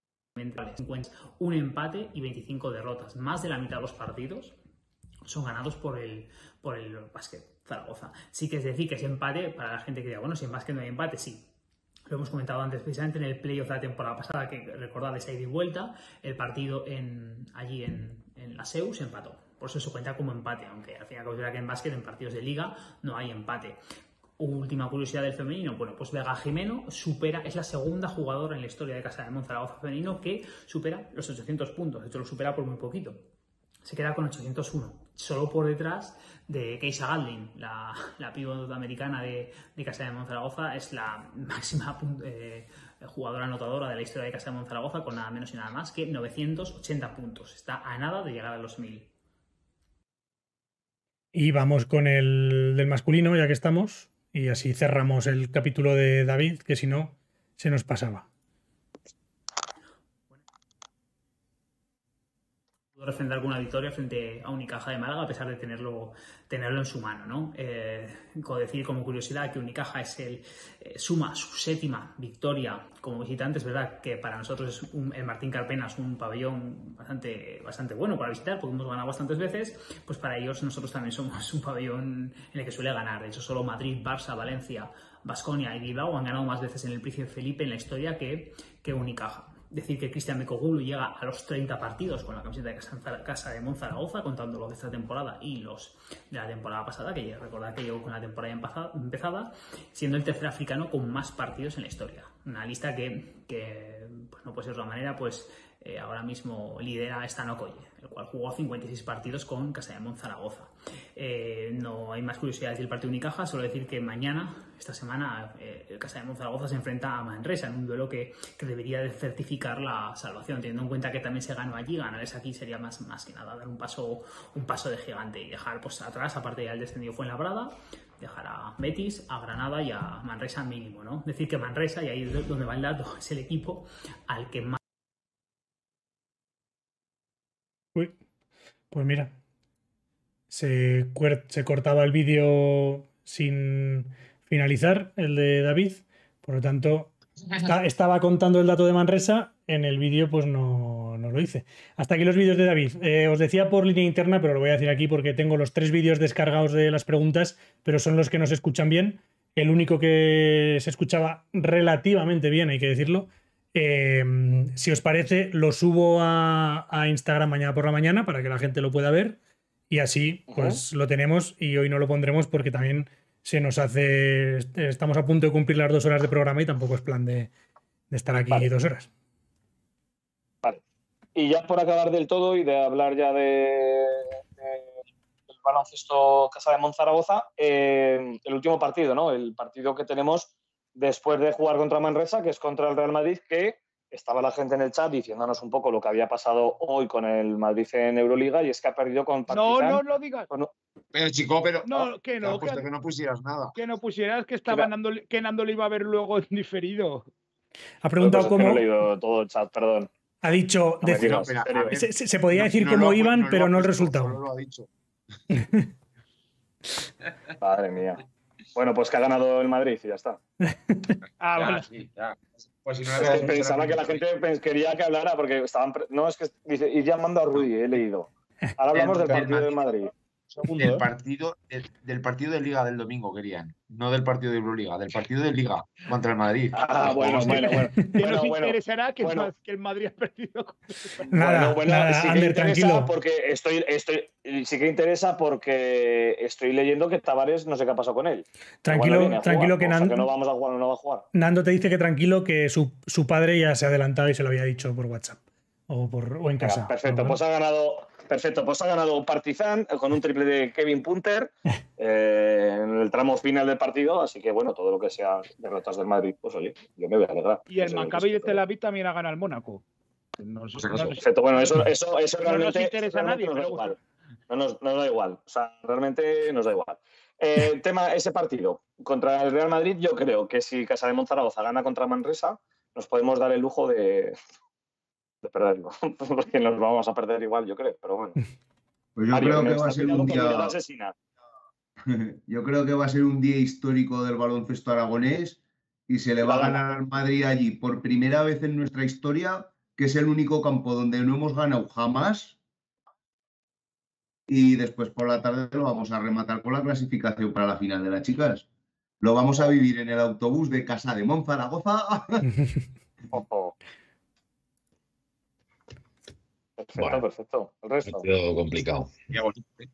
Un empate y veinticinco derrotas. Más de la mitad de los partidos son ganados por el, por el básquet Zaragoza. Sí que es decir que ese empate, para la gente que diga, bueno, si en básquet no hay empate, sí. Lo hemos comentado antes, precisamente en el playoff de la temporada pasada, que recordad esa ida y vuelta, el partido en, allí en, en la S E U se empató. Por eso se cuenta como empate, aunque al final considera que en básquet, en partidos de liga, no hay empate. Última curiosidad del femenino, bueno, pues Vega Jimeno supera, es la segunda jugadora en la historia de Casademont Zaragoza femenino que supera los ochocientos puntos, de hecho lo supera por muy poquito. Se queda con ochocientos uno, solo por detrás de Keisha Galdin, la, la pívot americana de, de Casademont Zaragoza, es la máxima eh, jugadora anotadora de la historia de Casademont Zaragoza con nada menos y nada más que novecientos ochenta puntos. Está a nada de llegar a los mil. Y vamos con el del masculino, ya que estamos, y así cerramos el capítulo de David, que si no, se nos pasaba. Refrendar alguna victoria frente a Unicaja de Málaga a pesar de tenerlo, tenerlo en su mano, ¿no? Eh, como decir como curiosidad que Unicaja es el eh, suma su séptima victoria como visitante. Es verdad que para nosotros es un, el Martín Carpena es un pabellón bastante, bastante bueno para visitar porque hemos ganado bastantes veces. Pues para ellos nosotros también somos un pabellón en el que suele ganar. De hecho solo Madrid, Barça, Valencia, Baskonia y Bilbao han ganado más veces en el Príncipe Felipe en la historia que, que Unicaja. Decir que Cristian Mekogulu llega a los treinta partidos con la camiseta de Casademont Zaragoza, contando los de esta temporada y los de la temporada pasada, que recordad que llegó con la temporada empezada, siendo el tercer africano con más partidos en la historia. Una lista que, que pues no puede ser de otra manera, pues eh, ahora mismo lidera Stan Okoye, el cual jugó cincuenta y seis partidos con Casademont Zaragoza. Eh, no hay más curiosidades del partido Unicaja, solo decir que mañana, esta semana, eh, el Casademont Zaragoza se enfrenta a Manresa en un duelo que, que debería de certificar la salvación, teniendo en cuenta que también se ganó allí. Ganarles aquí sería más, más que nada dar un paso, un paso de gigante y dejar pues atrás, aparte ya el descendido Fuenlabrada, dejar a Betis, a Granada y a Manresa mínimo, ¿no? Decir que Manresa, y ahí es donde va el dato, es el equipo al que más... Uy, pues mira, se, se cortaba el vídeo sin finalizar, el de David, por lo tanto está, estaba contando el dato de Manresa, en el vídeo pues no, no lo hice. Hasta aquí los vídeos de David. Eh, os decía por línea interna, pero lo voy a decir aquí porque tengo los tres vídeos descargados de las preguntas, pero son los que no se escuchan bien. El único que se escuchaba relativamente bien, hay que decirlo. Eh, si os parece, lo subo a, a Instagram mañana por la mañana para que la gente lo pueda ver y así pues uh-huh. lo tenemos, y hoy no lo pondremos porque también se nos hace, estamos a punto de cumplir las dos horas de programa y tampoco es plan de, de estar aquí vale. dos horas. Vale. Y ya por acabar del todo y de hablar ya de, de del baloncesto Casademont Zaragoza, eh, el último partido, ¿no? El partido que tenemos después de jugar contra Manresa, que es contra el Real Madrid, que estaba la gente en el chat diciéndonos un poco lo que había pasado hoy con el Madrid en Euroliga, y es que ha perdido con Partizan. No, no lo digas. Con... Pero chico, pero no, que no, que, que no pusieras nada. Que no pusieras que estaba Nando, que Nando lo iba a ver luego en diferido. Ha preguntado no, pues cómo. No he leído todo el chat, perdón. Ha dicho. No de... digas, no, ver, se, se, se podía no, decir no cómo lo, iban, no pero no el resultado. No lo ha dicho. Madre mía. Bueno, pues que ha ganado el Madrid y ya está. Ah, ya, vale. Sí, ya. Pues si no es que pensaba que la gente quería que hablara porque estaban... No, es que dice, ir llamando a Rudy, he leído. Ahora hablamos del partido del Madrid. Segundo, del ¿eh? partido, del, del partido de Liga del domingo querían, no del partido de Euroliga, del partido de Liga contra el Madrid. Ah, bueno, bueno, bueno. ¿Qué bueno, nos bueno, interesará que, bueno. el, que el Madrid ha perdido? Nada, bueno, bueno, nada, sí que Ander, interesa tranquilo. porque estoy, estoy, sí que interesa porque estoy leyendo que Tavares no sé qué ha pasado con él. Tranquilo, Igual no viene a tranquilo jugar, que o sea, Nan- que no vamos a jugar, no va a jugar. Nando te dice que tranquilo que su, su padre ya se ha adelantado y se lo había dicho por WhatsApp o, por, o en casa. Venga, perfecto, ¿no? pues ha ganado, perfecto, pues ha ganado Partizan con un triple de Kevin Punter eh, en el tramo final del partido, así que bueno, todo lo que sea derrotas del Madrid, pues oye, yo me voy a alegrar. Y el Eso es lo que Maccabi sí de que Tel Aviv también ha ganado el Mónaco. Nos, Por si acaso. no nos- Perfecto, bueno, eso, eso, eso no realmente, nos interesa a realmente nadie, nos da pero igual. No nos, nos da igual, o sea, realmente nos da igual. Eh, tema, ese partido contra el Real Madrid, yo creo que si Casa de Monzaragoza gana contra Manresa, nos podemos dar el lujo de, de perderlo, porque nos vamos a perder igual, yo creo, pero bueno. Pues yo Mario, creo me que va a estás ser mirando un con mirada día. asesina. Yo creo que va a ser un día histórico del baloncesto aragonés y se le va a ganar al Madrid allí por primera vez en nuestra historia, que es el único campo donde no hemos ganado jamás. Y después por la tarde lo vamos a rematar con la clasificación para la final de las chicas. Lo vamos a vivir en el autobús de Casa de Monzaragoza. Ojo. Perfecto, Bueno. perfecto. El resto. Partido complicado. Sería bonito, ¿eh?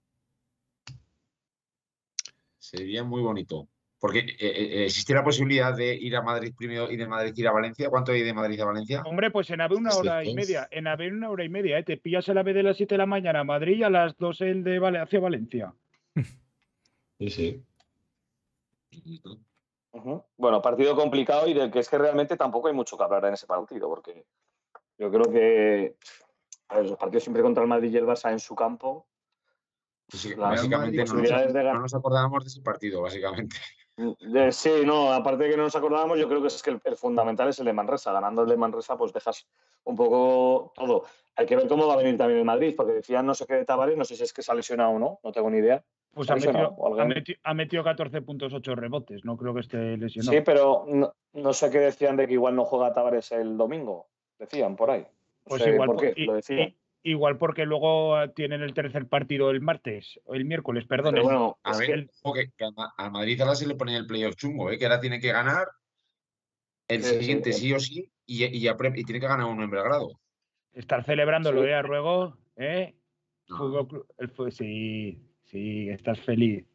Sería muy bonito. Porque eh, eh, existe la posibilidad de ir a Madrid primero y de Madrid ir a Valencia. ¿Cuánto hay de Madrid a Valencia? Hombre, pues en AVE una hora y media. En AVE una hora y media, ¿eh? Te pillas el AVE de las siete de la mañana a Madrid y a las dos el de Vale hacia Valencia. Sí, sí. Ujú. Bueno, partido complicado y del que es que realmente tampoco hay mucho que hablar en ese partido, porque yo creo que a ver, los partidos siempre contra el Madrid y el Barça en su campo. Sí, sí, Las básicamente no nos, posibilidades de no ganar. nos acordábamos de ese partido, básicamente. De- sí, no, aparte de que no nos acordábamos, yo creo que es que el, el fundamental es el de Manresa. Ganando el de Manresa, pues dejas un poco todo. Hay que ver cómo va a venir también el Madrid, porque decían no sé qué de Tavares, no sé si es que se ha lesionado o no, no tengo ni idea. Pues ¿Se ha lesionado metido, o ha, alguien? metido, ha metido catorce puntos, ocho rebotes. No creo que esté lesionado. Sí, pero no, no sé qué decían de que igual no juega Tavares el domingo. Decían por ahí. No Pues sé igual, por por- qué, i- lo decían. i- igual porque luego eh, tienen el tercer partido el martes, o el miércoles, perdón. Pero el- bueno, A es ver, que ojo, que, que al Ma- al Madrid ahora se le pone el playoff chungo, ¿eh? Que ahora tiene que ganar el Sí, sí, siguiente el- sí o sí y, y, ya pre- y tiene que ganar uno en Belgrado. estar celebrándolo, Sí. ¿eh? A ruego, ¿eh? No. Fútbol Club- el fu- sí, sí, estás feliz.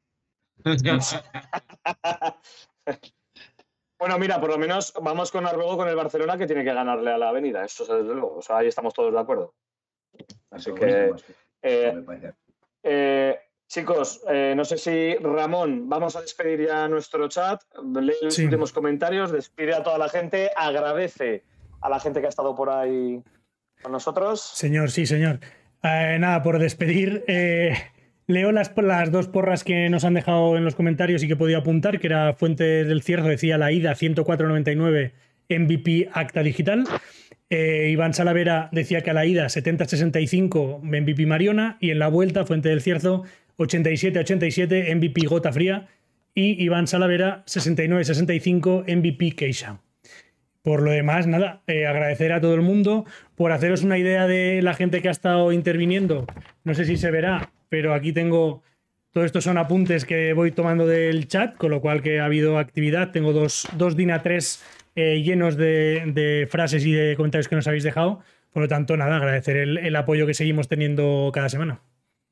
Bueno, mira, por lo menos vamos con Arruego con el Barcelona, que tiene que ganarle a la Avenida. Eso es desde luego. O sea, ahí estamos todos de acuerdo. Así que, eh, Me parece. eh, chicos, eh, no sé si Ramón, vamos a despedir ya nuestro chat. Lee los Sí. últimos comentarios, despide a toda la gente, agradece a la gente que ha estado por ahí con nosotros. Señor, sí, señor. Eh, nada, por despedir, eh, leo las, las dos porras que nos han dejado en los comentarios y que he podido apuntar, que era Fuente del Cierzo, decía la ida ciento cuatro noventa y nueve M V P Acta Digital. Eh, Iván Salavera decía que a la ida setenta sesenta y cinco M V P Mariona y en la vuelta Fuente del Cierzo ochenta y siete ochenta y siete M V P Gota Fría y Iván Salavera sesenta y nueve sesenta y cinco M V P Keisha. Por lo demás, nada, eh, agradecer a todo el mundo por haceros una idea de la gente que ha estado interviniendo. No sé si se verá, pero aquí tengo, todo esto son apuntes que voy tomando del chat, con lo cual que ha habido actividad. Tengo dos, dos D I N A tres eh, llenos de, de frases y de comentarios que nos habéis dejado. Por lo tanto, nada, agradecer el, el apoyo que seguimos teniendo cada semana.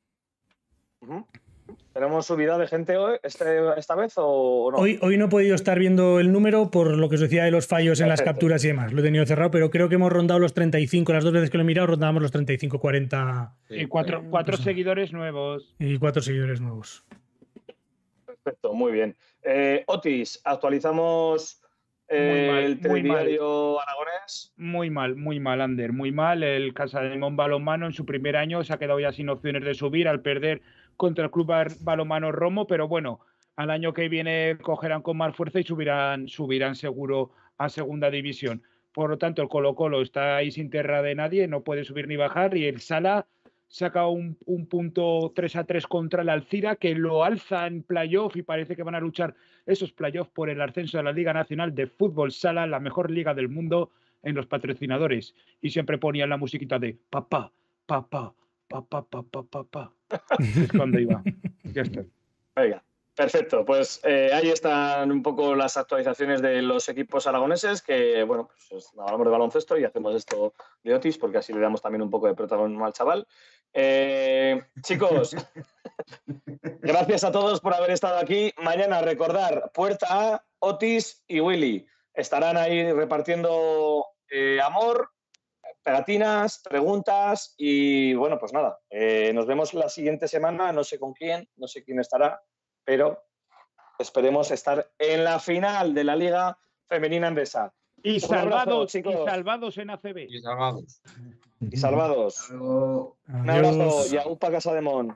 Ujú. ¿Tenemos subida de gente hoy, este, esta vez o no? Hoy, hoy no he podido estar viendo el número por lo que os decía de los fallos en las Perfecto. capturas y demás. Lo he tenido cerrado, pero creo que hemos rondado los treinta y cinco. Las dos veces que lo he mirado, rondábamos los treinta y cinco cuarenta Y cuatro, cuatro pues, seguidores nuevos. y cuatro seguidores nuevos. Perfecto, muy bien. Eh, Otis, actualizamos eh, Muy mal, el muy mal. telediario aragonés. Muy mal, muy mal, Ander, muy mal. El Casa de Mon Balonmano en su primer año se ha quedado ya sin opciones de subir al perder contra el Club Bar- Balonmano Romo, pero bueno, al año que viene cogerán con más fuerza y subirán, subirán seguro a segunda división. Por lo tanto, el Colo-Colo está ahí sin tierra de nadie, no puede subir ni bajar, y el Sala saca un, un punto tres a tres contra el Alcira, que lo alza en playoff y parece que van a luchar esos playoffs por el ascenso de la Liga Nacional de Fútbol Sala, la mejor liga del mundo en los patrocinadores. Y siempre ponían la musiquita de papá, papá, papá, papá, papá. Es cuando iba. Ya está. Venga, perfecto. Pues eh, ahí están un poco las actualizaciones de los equipos aragoneses, que, bueno, pues hablamos de baloncesto y hacemos esto de Otis, porque así le damos también un poco de protagonismo al chaval. Eh, chicos, gracias a todos por haber estado aquí. Mañana, recordar, Puerta A, Otis y Willy. Estarán ahí repartiendo eh, amor, pegatinas, preguntas y, bueno, pues nada, eh, nos vemos la siguiente semana, no sé con quién, no sé quién estará, pero esperemos estar en la final de la Liga Femenina Endesa. Y Un abrazo, salvados, chicos. y salvados en A C B. Y salvados. Y salvados. Un abrazo y a Upa Casa de Mon.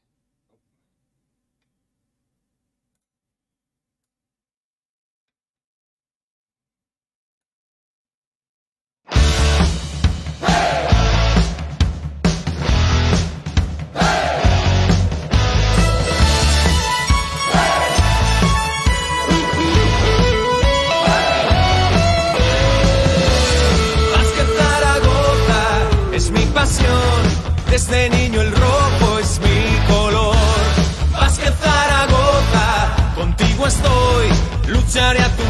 Desde niño el rojo es mi color. Básquet Zaragoza, contigo estoy, lucharé a tu